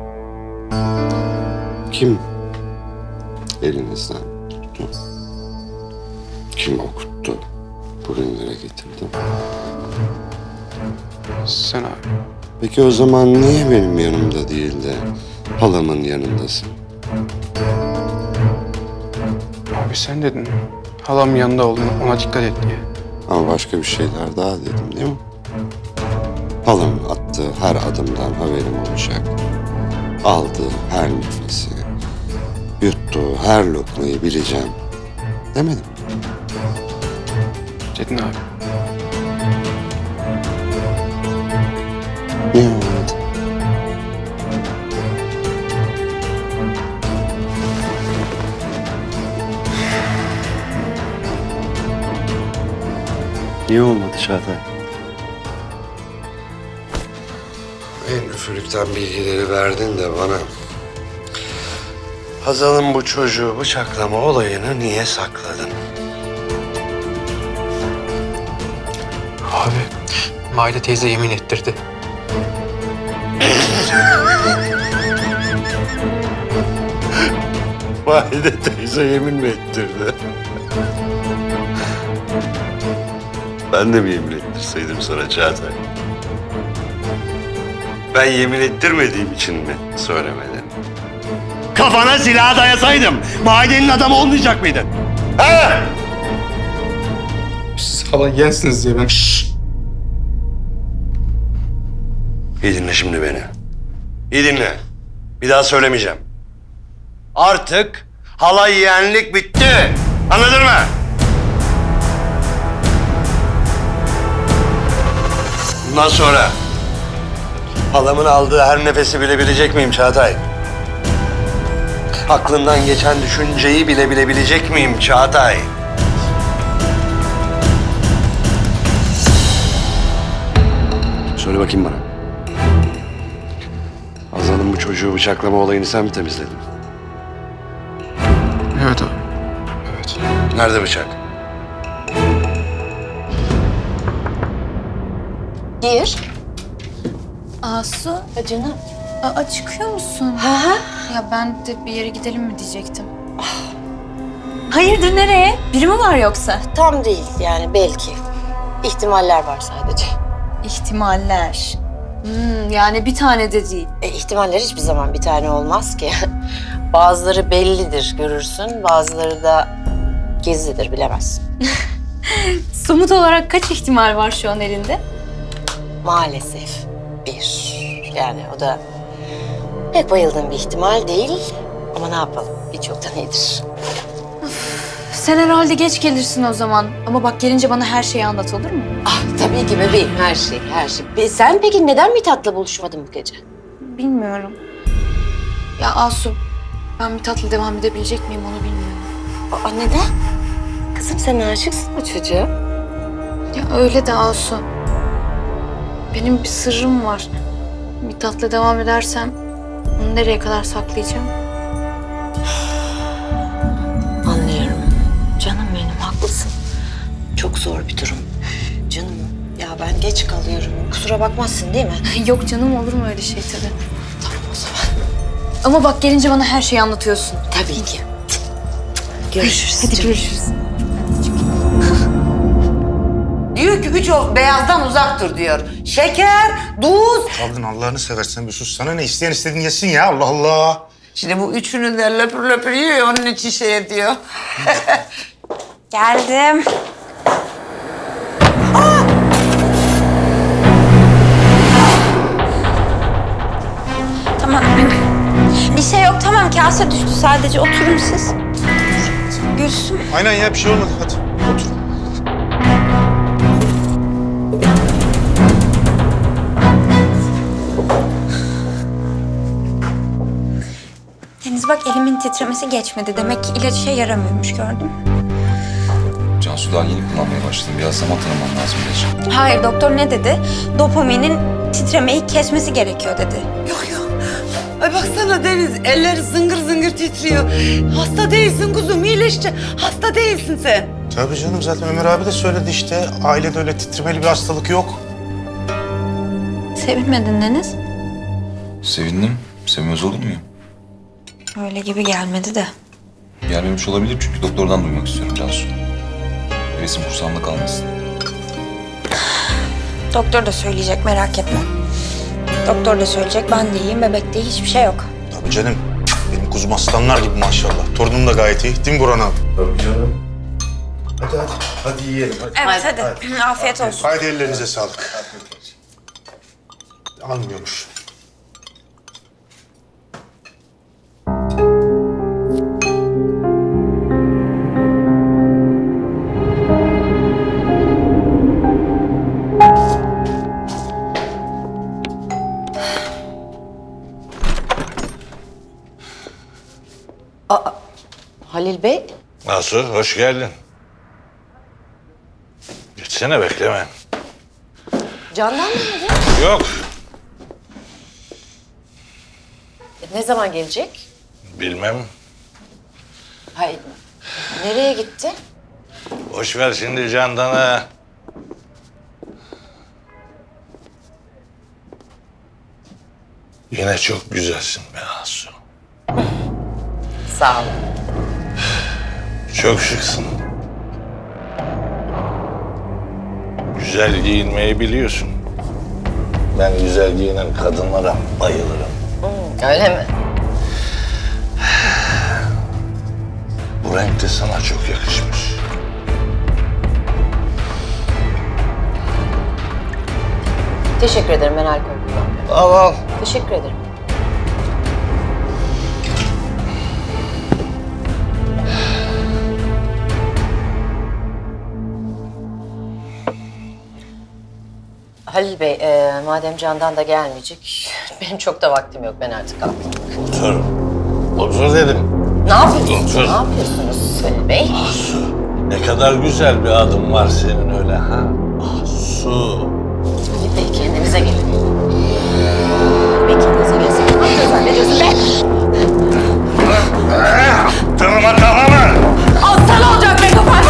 Kim elinizden tuttu? Kim okuttu? Bugünlere getirdi? Sen abi. Peki o zaman niye benim yanımda değil de halamın yanındasın? Abi sen dedin. Halam yanında oldun, ona dikkat et diye. Ama başka bir şeyler daha dedim değil mi? Halamın attığı her adımdan haberim olacak. Aldığı her nefesi, yuttuğu her lokmayı bileceğim. Demedim mi? Dedin abi. Niye olmadı? Niye olmadı Çağatay? En üfürükten bilgileri verdin de bana. Hazal'ın bu çocuğu bıçaklama olayını niye sakladın? Abi, Maide teyze yemin ettirdi. Valide teyze yemin mi ettirdi? Ben de mi yemin ettirseydim sana Çağatay? Ben yemin ettirmediğim için mi söylemedin? Kafana silah dayasaydım Maide'nin adamı olmayacak mıydın? Ha? Siz hala yensiniz diye ben... Şşş! İyi dinle şimdi beni. İyi dinle. Bir daha söylemeyeceğim. Artık halay yeğenlik bitti. Anladın mı? Bundan sonra halamın aldığı her nefesi bilebilecek miyim Çağatay? Aklından geçen düşünceyi bile bilebilecek miyim Çağatay? Söyle bakayım bana. Azal'ın bu çocuğu bıçaklama olayını sen mi temizledin? Evet abi. Evet. Nerede bıçak? Gir. Asu, Canım. aa, çıkıyor musun? Ha ha. Ya ben de bir yere gidelim mi diyecektim. Hayırdır nereye? Biri mi var yoksa? Tam değil yani belki. İhtimaller var sadece. İhtimaller. Hmm, yani bir tane de değil. E, ihtimaller hiçbir zaman bir tane olmaz ki. Bazıları bellidir görürsün, bazıları da gizlidir bilemezsin. Somut olarak kaç ihtimal var şu an elinde? Maalesef bir. Yani o da pek bayıldığım bir ihtimal değil. Ama ne yapalım, birçoktan iyidir. Sen herhalde geç gelirsin o zaman. Ama bak gelince bana her şeyi anlat, olur mu? Ah tabii ki bebeğim, her şey, her şey. Be- Sen peki neden Mithat'la buluşmadın bu gece? Bilmiyorum. Ya Asu, ben Mithat'la devam edebilecek miyim onu bilmiyorum. Aa neden? Kızım sen aşıksın o çocuğa. Ya öyle de Asu. Benim bir sırrım var. Mithat'la devam edersem onu nereye kadar saklayacağım? Anlıyorum. Canım benim, haklısın. Çok zor bir durum. Canım, ya ben geç kalıyorum. Kusura bakmazsın değil mi? Yok canım, olur mu öyle şey tabii. Tamam o zaman. Ama bak gelince bana her şeyi anlatıyorsun. Tabii ki. Görüşürüz. Hadi canım. görüşürüz. Diyor ki üç o beyazdan uzak dur diyor. Şeker, tuz. Kadın Allah'ını seversen bir sus. Sana ne isteyen istediğin yesin ya Allah Allah. Şimdi bu üçünü de löpür löpür yiyor ya, onun için şey ediyor. Geldim. Tamam. Bir şey yok, tamam. Kase düştü sadece. Oturun siz. Gülsüm. Aynen ya bir şey olmadı hadi otur. Deniz bak, elimin titremesi geçmedi. Demek ki ilaç işe yaramıyormuş, gördün mü? Cansu daha yeni kullanmaya başladım. Biraz zaman tanımam lazım ilacı. Hayır, doktor ne dedi? Dopaminin titremeyi kesmesi gerekiyor dedi. Yok yok. Ay baksana Deniz, elleri zıngır zıngır titriyor. Hasta değilsin kuzum, iyileşti. Hasta değilsin sen. Tabii canım zaten Ömer abi de söyledi işte. Ailede öyle titremeli bir hastalık yok. Sevinmedin Deniz. Sevindim. Sevmez olur muyum? Öyle gibi gelmedi de. Gelmemiş olabilir çünkü doktordan duymak istiyorum Cansu. Resim kursağımda kalmasın. Doktor da söyleyecek, merak etme. Doktor da söyleyecek, ben de iyiyim, bebek de iyi, hiçbir şey yok. Tabii canım. Benim kuzum aslanlar gibi maşallah. Torunum da gayet iyi. Değil mi Burhan abi? Tabii canım. Hadi hadi. Hadi yiyelim hadi. Evet hadi, afiyet olsun. Haydi ellerinize sağlık. Almıyormuş. Aa, Halil Bey. Nasıl? Hoş geldin. Geçsene bekleme. Candan mı dedi? Yok. Ne zaman gelecek? Bilmem. Hayır. Nereye gitti? Boş ver şimdi Candan'ı. Yine çok güzelsin be Asu. Sağ ol. Çok şıksın. Güzel giyinmeyi biliyorsun. Ben güzel giyinen kadınlara bayılırım. Öyle mi? Bu renk de sana çok yakışmış. Teşekkür ederim, ben alkol kullanmıyorum. Al al. Teşekkür ederim. Halil Bey, e, madem Candan da gelmeyecek, benim çok da vaktim yok. Ben artık kalktım. Otur. Otur dedim. Ne yapıyorsunuz? Otur. Ne yapıyorsunuz Halil Bey? Asu, ne kadar güzel bir adım var senin öyle ha? Asu. Halil Bey, kendinize gelin. Halil Bey, kendinize gelin. Ne yapıyorsun? Hallediyorsun be! Tanıma tanıma. Aslan olacak be kapat!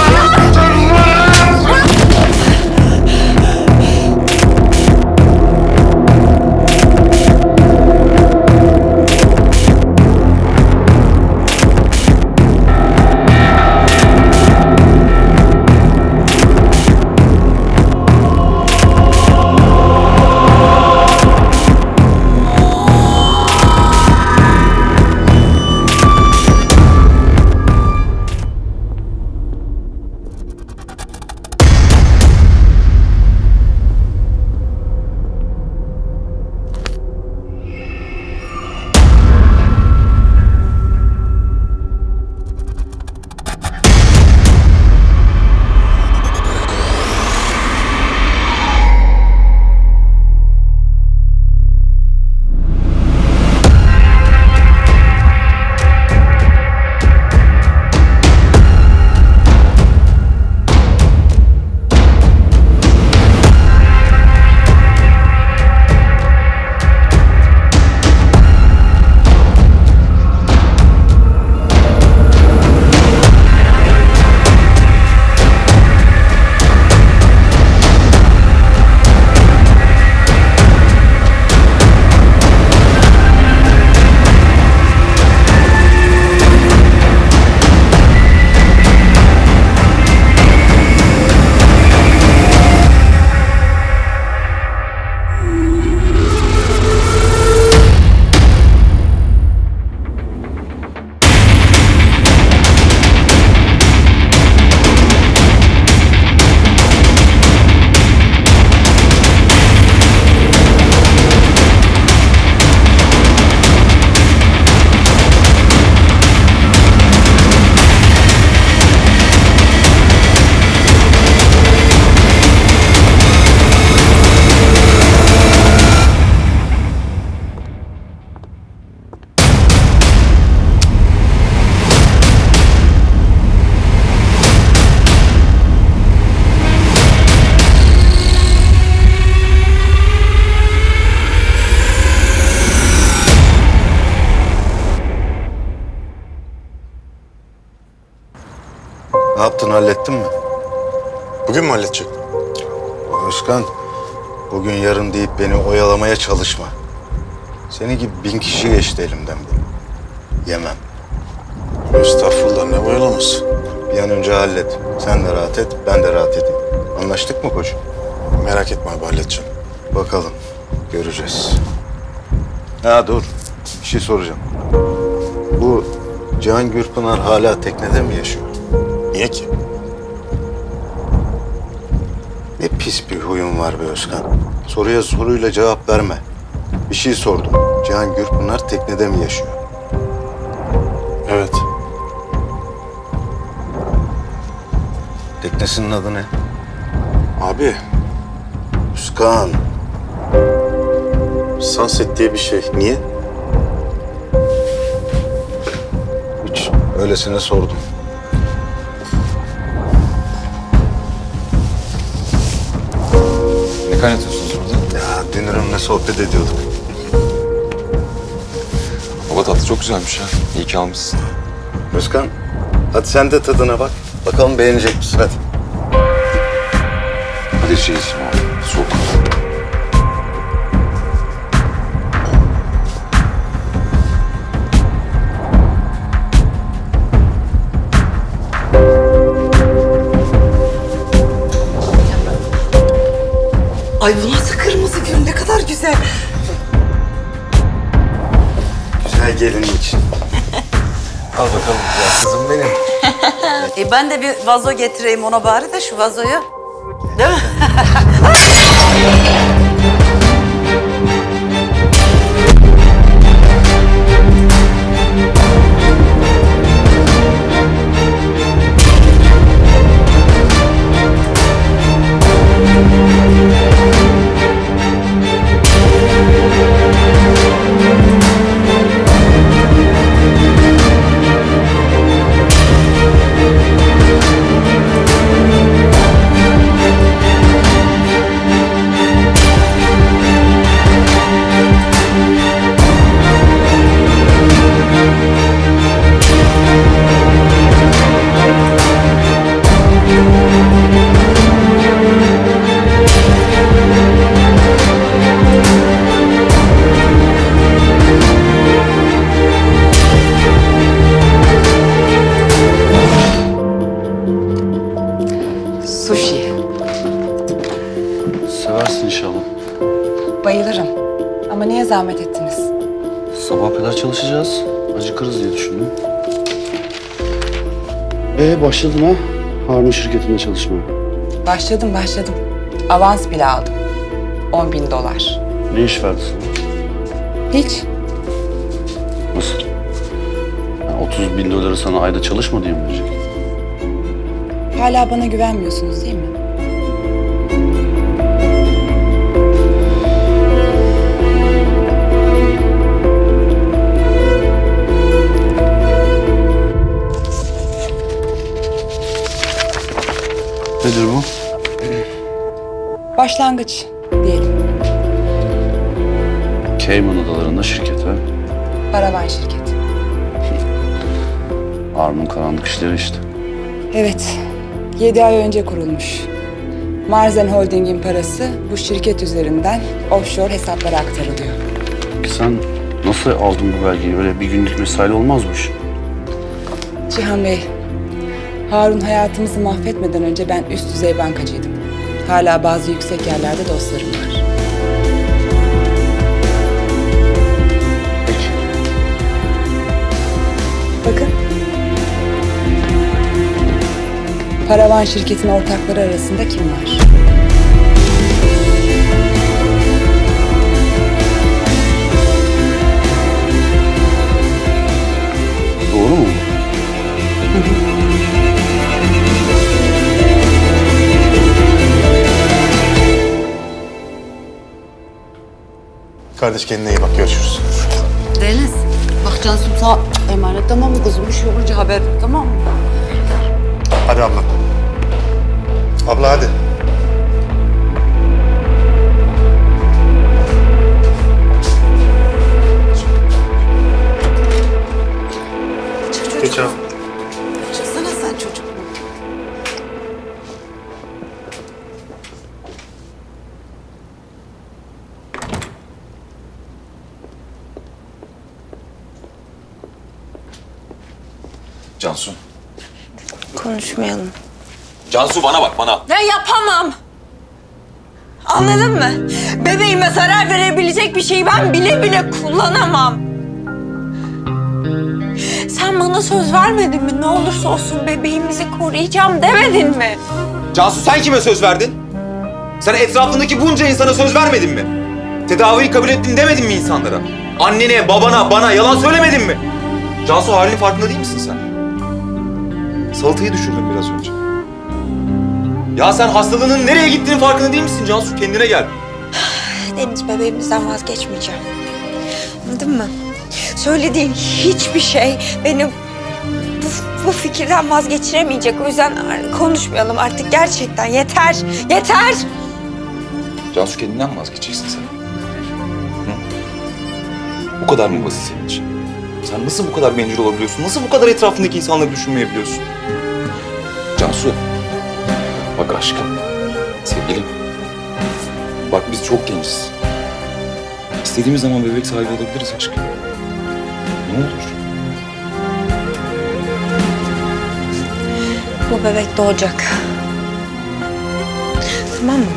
Ne yaptın, hallettin mi? Bugün mü halledecek? Özkan, bugün yarın deyip beni oyalamaya çalışma. Seni gibi bin kişi geçti elimden benim. Yemem. Estağfurullah, ne oyalaması? Bir an önce hallet. Sen de rahat et, ben de rahat edeyim. Anlaştık mı koçum? Merak etme abi, halledeceğim. Bakalım, göreceğiz. Ha dur, bir şey soracağım. Bu Cihan Gürpınar hala teknede mi yaşıyor? Niye ki? Ne pis bir huyun var be Özkan. Soruya soruyla cevap verme. Bir şey sordum. Cihan Gürpınar teknede mi yaşıyor? Evet. Teknesinin adı ne? Abi. Özkan. Sunset diye bir şey. Niye? Hiç öylesine sordum. Ne kaynatıyorsunuz burada? Ya dünürümle sohbet ediyorduk. Baba tatlı çok güzelmiş ha. İyi ki almışsın. Özkan, hadi sen de tadına bak. Bakalım beğenecek misin, hadi. Hadi şey içeyim abi. Soğuk. gelin için. Al bakalım güzel kızım benim. E ben de bir vazo getireyim ona bari de şu vazoyu. Değil mi? Sushi. Seversin inşallah. Bayılırım. Ama niye zahmet ettiniz? Sabaha kadar çalışacağız. Acıkırız diye düşündüm. Ee başladın ha? Harun şirketinde çalışmaya. Başladım başladım. Avans bile aldım. On bin dolar. Ne iş verdi sana? Hiç. Nasıl? Yani otuz bin doları sana ayda çalışma diye mi verecek? Hala bana güvenmiyorsunuz değil mi? Nedir bu? Başlangıç diyelim. Cayman Adaları'nda şirket ha? Paravan şirketi. Harun'un karanlık işleri işte. Evet. Yedi ay önce kurulmuş. Marzen Holding'in parası bu şirket üzerinden offshore hesaplara aktarılıyor. Peki sen nasıl aldın bu belgeyi? Öyle bir günlük mesai olmaz bu iş. Cihan Bey, Harun hayatımızı mahvetmeden önce ben üst düzey bankacıydım. Hala bazı yüksek yerlerde dostlarım var. Peki. Bakın. Paravan şirketinin ortakları arasında kim var? Doğru mu? Kardeş kendine iyi bak, görüşürüz. Deniz, bak Cansu'm sana emanet tamam mı kızım? Bir şey olunca haber ver, tamam mı? Hadi abla. Abla hadi. Geç abi. Çıksana sen çocuk. Cansu. Konuşmayalım. Cansu bana bak bana. Ya yapamam. Anladın mı? Bebeğime zarar verebilecek bir şeyi ben bile bile kullanamam. Sen bana söz vermedin mi? Ne olursa olsun bebeğimizi koruyacağım demedin mi? Cansu sen kime söz verdin? Sen etrafındaki bunca insana söz vermedin mi? Tedaviyi kabul ettin demedin mi insanlara? Annene, babana, bana yalan söylemedin mi? Cansu halinin farkında değil misin sen? Salatayı düşürdün biraz önce. Ya sen hastalığının nereye gittiğinin farkında değil misin Cansu? Kendine gel. Deniz, bebeğimizden vazgeçmeyeceğim. Anladın mı? Söylediğin hiçbir şey beni bu, bu fikirden vazgeçiremeyecek. O yüzden konuşmayalım artık gerçekten. Yeter, yeter. Cansu kendinden mi vazgeçeceksin sen? Hı? Bu kadar mı basit senin için? Sen nasıl bu kadar bencil olabiliyorsun? Nasıl bu kadar etrafındaki insanları düşünmeyebiliyorsun? Cansu. Bak aşkım, sevgilim. Bak biz çok genciz. İstediğimiz zaman bebek sahibi olabiliriz aşkım. Ne olur? Bu bebek doğacak. Tamam mı?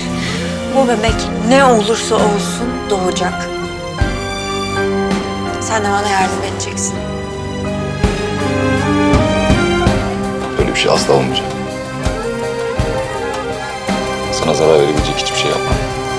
Bu bebek ne olursa olsun doğacak. Sen de bana yardım edeceksin. Böyle bir şey asla olmayacak. Sana zarar verebilecek hiçbir şey yapmam.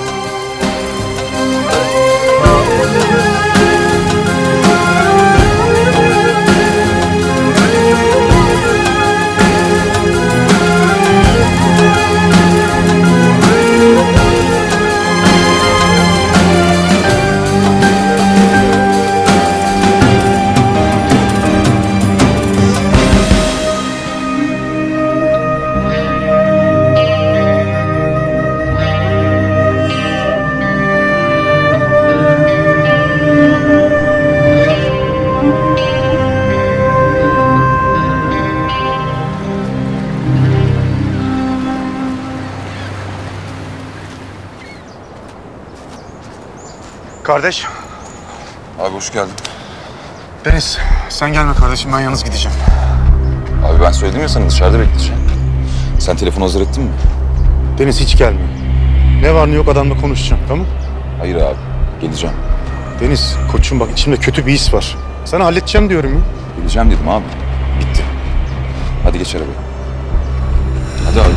Kardeş. Abi hoş geldin. Deniz, sen gelme kardeşim, ben yalnız gideceğim. Abi ben söyledim ya sana dışarıda bekleyeceğim. Sen telefonu hazır ettin mi? Deniz hiç gelmiyor. Ne var ne yok adamla konuşacağım, tamam? Hayır abi, geleceğim. Deniz, koçum bak içimde kötü bir his var. Sana halledeceğim diyorum ya. Geleceğim dedim abi. Bitti. Hadi geç arabaya. Hadi abi.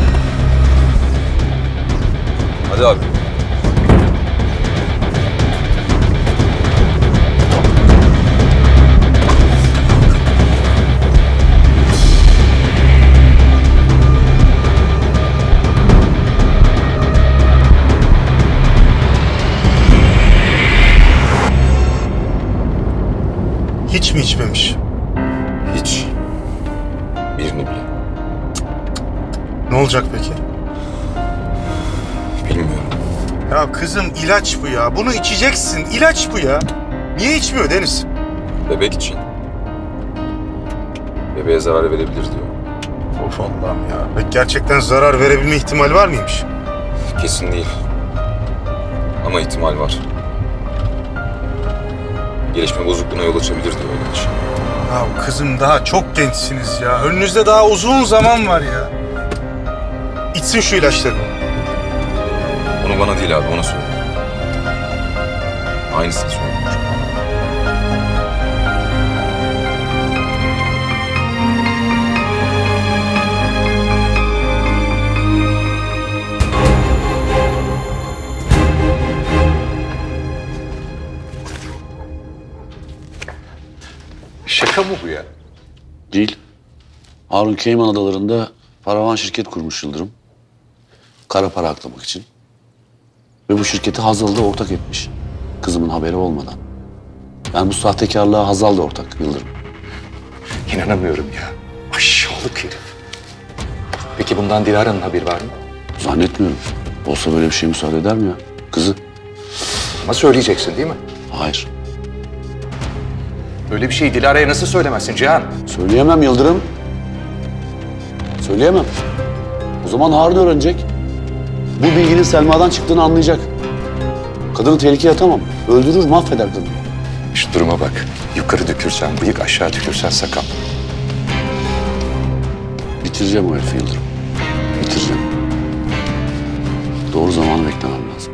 Hadi abi. Hiç mi içmemiş? Hiç. Birini bile. Ne olacak peki? Bilmiyorum. Ya kızım ilaç bu ya. Bunu içeceksin. İlaç bu ya. Niye içmiyor Deniz? Bebek için. Bebeğe zarar verebilir diyor. Of Allah'ım ya. Peki gerçekten zarar verebilme ihtimali var mıymış? Kesin değil. Ama ihtimal var. Gelişme bozukluğuna yol açabilir diyor öyle için. Ya kızım daha çok gençsiniz ya. Önünüzde daha uzun zaman var ya. İçsin şu ilaçlarını. Onu bana değil abi, ona söyle. Aynısını söyle. Şaka mı bu ya? Değil. Harun Keyman Adaları'nda paravan şirket kurmuş Yıldırım. Kara para aklamak için. Ve bu şirketi Hazal da ortak etmiş. Kızımın haberi olmadan. Yani bu sahtekarlığa Hazal da ortak Yıldırım. İnanamıyorum ya. Aşağılık herif. Peki bundan Dilara'nın haberi var mı? Zannetmiyorum. Olsa böyle bir şey müsaade eder mi ya? Kızı. Ama söyleyeceksin değil mi? Hayır. Böyle bir şeyi Dilara'ya nasıl söylemezsin Cihan? Söyleyemem Yıldırım. Söyleyemem. O zaman Harun öğrenecek. Bu bilginin Selma'dan çıktığını anlayacak. Kadını tehlikeye atamam. Öldürür, mahveder kadını. Şu duruma bak. Yukarı dökürsen bıyık, aşağı dökürsen sakal. Bitireceğim o herifi Yıldırım. Bitireceğim. Doğru zamanı beklemem lazım.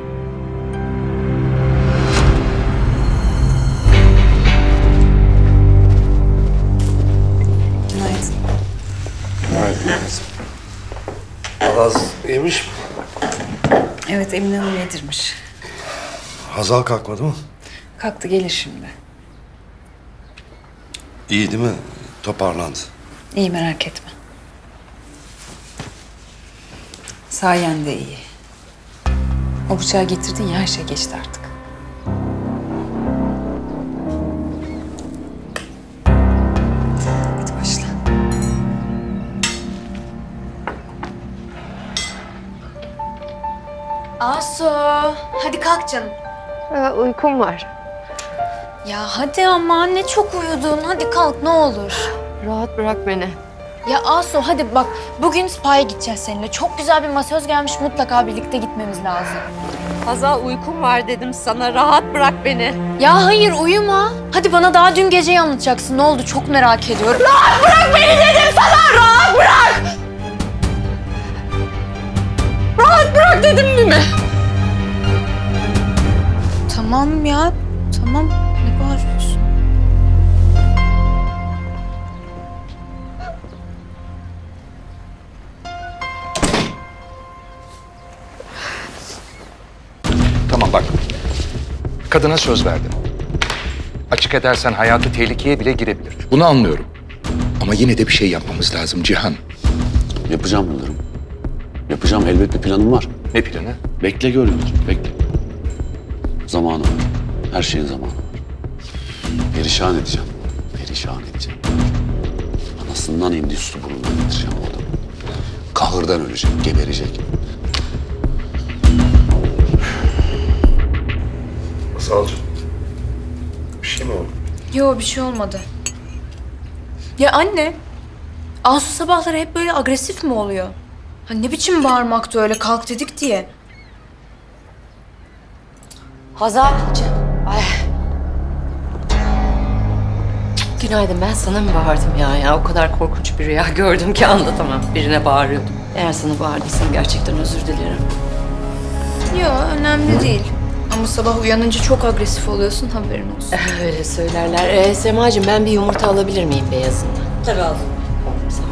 Günaydın. Günaydın. Alaz yemiş mi? Evet, Emine Hanım yedirmiş. Hazal kalkmadı mı? Kalktı, gelir şimdi. İyi değil mi? Toparlandı. İyi, merak etme. Sayende iyi. O bıçağı getirdin ya, her şey geçti artık. Hadi başla. Asu, hadi kalk canım. Aa, uykum var. Ya hadi ama ne çok uyudun. Hadi kalk ne olur. Rahat bırak beni. Ya Asu hadi bak bugün spa'ya gideceğiz seninle. Çok güzel bir masöz gelmiş, mutlaka birlikte gitmemiz lazım. Hazal uykum var dedim sana. Rahat bırak beni. Ya hayır uyuma. Hadi bana daha dün geceyi anlatacaksın. Ne oldu çok merak ediyorum. Rahat bırak beni dedim sana. Rahat bırak. Rahat bırak dedim değil mi? Tamam ya tamam. Ne bağırıyorsun? Kadına söz verdin. Açık edersen hayatı tehlikeye bile girebilir. Bunu anlıyorum. Ama yine de bir şey yapmamız lazım Cihan. Yapacağım Yıldırım. Yapacağım, elbet bir planım var. Ne planı? Bekle gör Yıldırım, bekle. Zamanı var. Her şeyin zamanı var. Perişan edeceğim. Perişan edeceğim. Anasından indi üstü burnundan getireceğim o adamı. Kahırdan ölecek, geberecek. Masalcığım, bir şey mi oldu? Yo, bir şey olmadı. Ya anne, Asu sabahları hep böyle agresif mi oluyor? Ha, ne biçim bağırmaktı öyle kalk dedik diye. Hazal. Ay. Günaydın, ben sana mı bağırdım ya? Ya o kadar korkunç bir rüya gördüm ki anlatamam. Birine bağırıyordum. Eğer sana bağırdıysam gerçekten özür dilerim. Yo, önemli değil. Ama sabah uyanınca çok agresif oluyorsun, haberin olsun. Öyle söylerler. Ee, Semacığım, ben bir yumurta alabilir miyim beyazından? Tabii al. Sağ ol.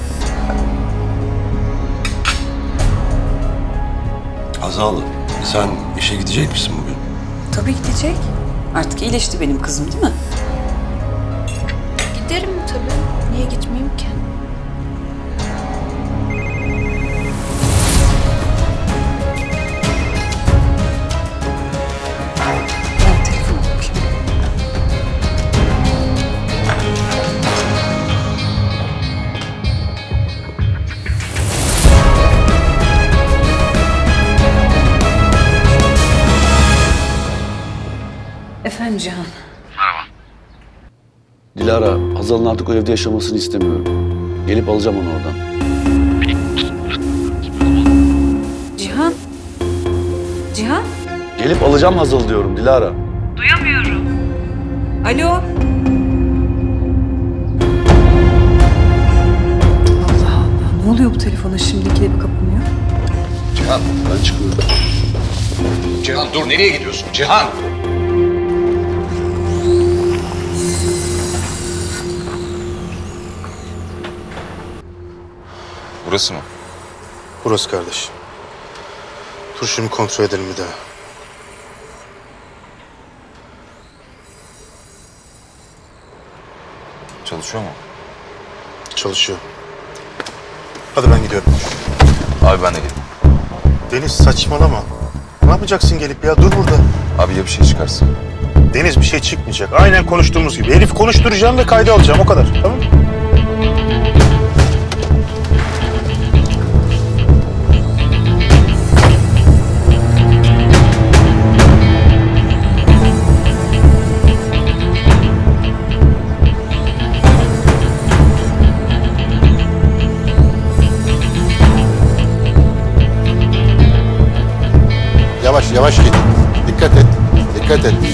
Hazal, sen işe gidecek misin bugün? Tabii gidecek. Artık iyileşti benim kızım değil mi? Giderim tabii. Niye gitmeyeyim ki? Ben telefona bakayım. Efendim Cihan. Dilara, Hazal'ın artık o evde yaşamasını istemiyorum. Gelip alacağım onu oradan. Cihan? Cihan? Gelip alacağım Hazal diyorum Dilara. Duyamıyorum. Alo? Allah Allah. Ne oluyor bu telefona şimdi? İkide bir kapanıyor. Cihan. Ben çıkıyorum. Cihan dur, nereye gidiyorsun? Cihan. Burası mı? Burası kardeş. Dur şunu kontrol edelim bir daha. Çalışıyor mu? Çalışıyor. Hadi ben gidiyorum. Abi ben de geleyim. Deniz saçmalama. Ne yapacaksın gelip ya? Dur burada. Abi ya bir şey çıkarsa? Deniz, bir şey çıkmayacak. Aynen konuştuğumuz gibi. Elif konuşturacağım ve kayda alacağım. O kadar. Tamam mı? Yavaş yavaş git. Dikkat et. Dikkat et.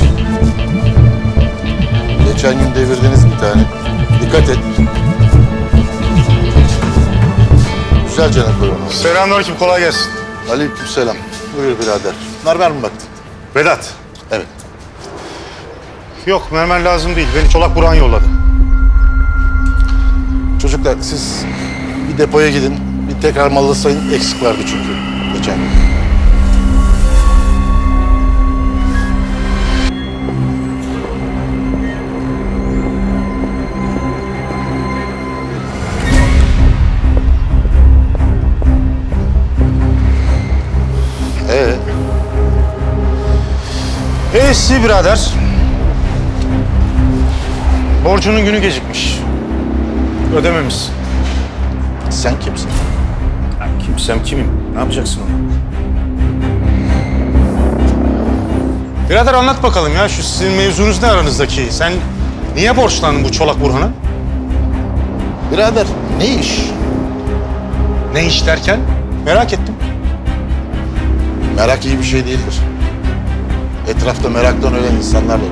Geçen gün devirdiniz bir tane. Dikkat et. Güzelce koy onu. Selamünaleyküm, kolay gelsin. Aleykümselam. Buyur birader. Mermer mi baktı? Vedat. Evet. Yok, mermer lazım değil. Beni Çolak Burhan yolladı. Çocuklar siz bir depoya gidin. Bir tekrar mallı sayın. Eksik vardı çünkü geçen gün. Ee? E'si birader. Borcunun günü gecikmiş. Ödememişsin. Sen kimsin? Ya kimsem kimim? Ne yapacaksın onu? Birader anlat bakalım ya, şu sizin mevzunuz ne aranızdaki? Sen niye borçlandın bu Çolak Burhan'a? Birader ne iş? Ne iş derken? Merak ettim. Merak iyi bir şey değildir. Etrafta meraktan ölen insanlar var.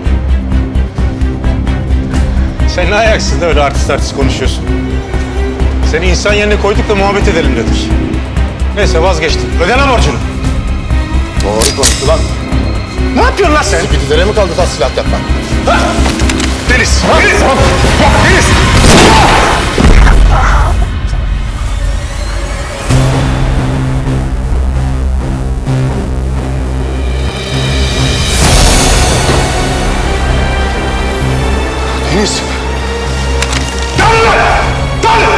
Sen ne ayaksın da öyle artist artist konuşuyorsun? Seni insan yerine koyduk da muhabbet edelim dedik. Neyse vazgeçtim. Öde lan borcunu. Doğru konuştu lan. Ne yapıyorsun lan sen? Spidilere mi kaldı tahsilat yapmak? Ha! Deniz! Deniz! Deniz! misin? Dön lan! Dön!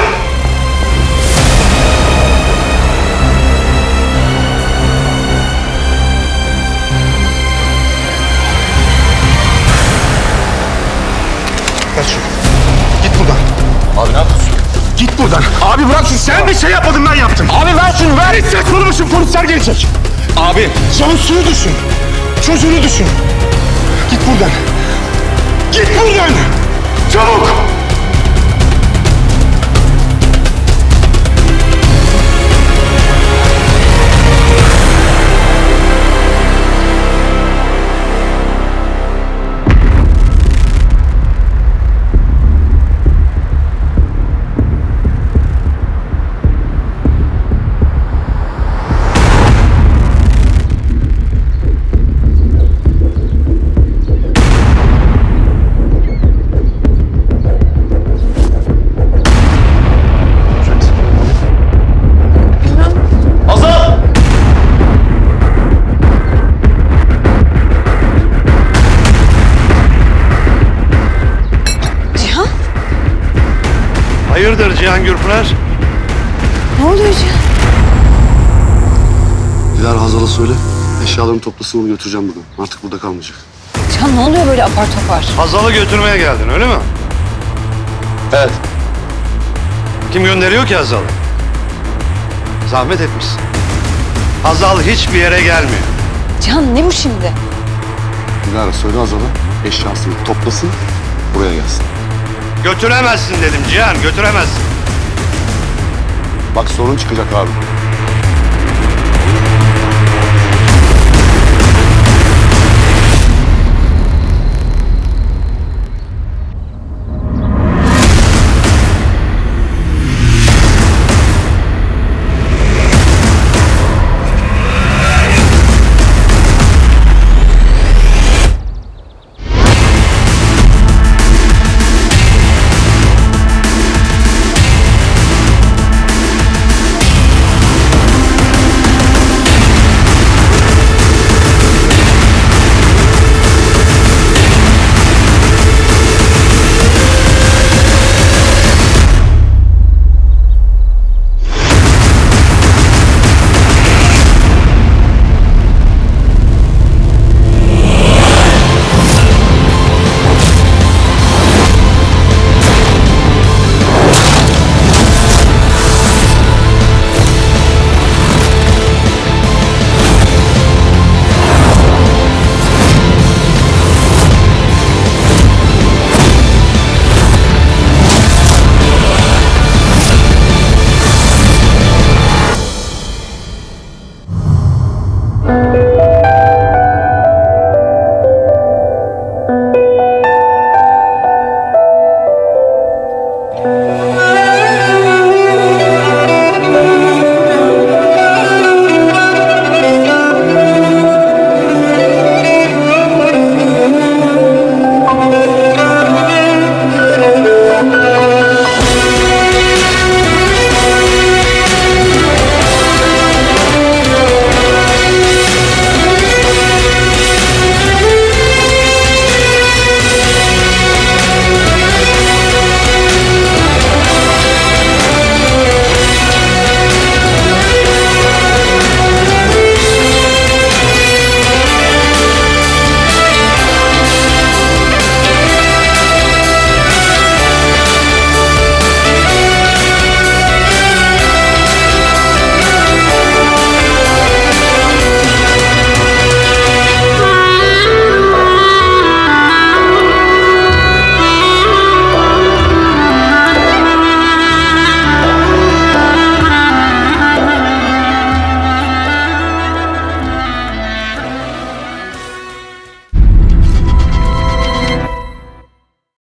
Ver şunu. Git buradan. Abi ne yapıyorsun? Git buradan. Abi bırak şunu. Sen bir şey yapmadın, ben yaptım. Abi ver şunu, ver. Hiç saçmalamışsın, polisler gelecek. Abi. Cansu'yu düşün. Çocuğunu düşün. Git buradan. Git buradan. Çabuk. Hayırdır Cihan Gürpınar? Ne oluyor Cihan? Dilara Hazal'a söyle. Eşyalarını toplasın, onu götüreceğim buradan. Artık burada kalmayacak. Cihan ne oluyor böyle apar topar? Hazal'ı götürmeye geldin öyle mi? Evet. Kim gönderiyor ki Hazal'ı? Zahmet etmişsin. Hazal hiçbir yere gelmiyor. Cihan ne bu şimdi? Dilara söyle Hazal'a. Eşyasını toplasın, buraya gelsin. Götüremezsin dedim Cihan, götüremezsin. Bak sorun çıkacak abi.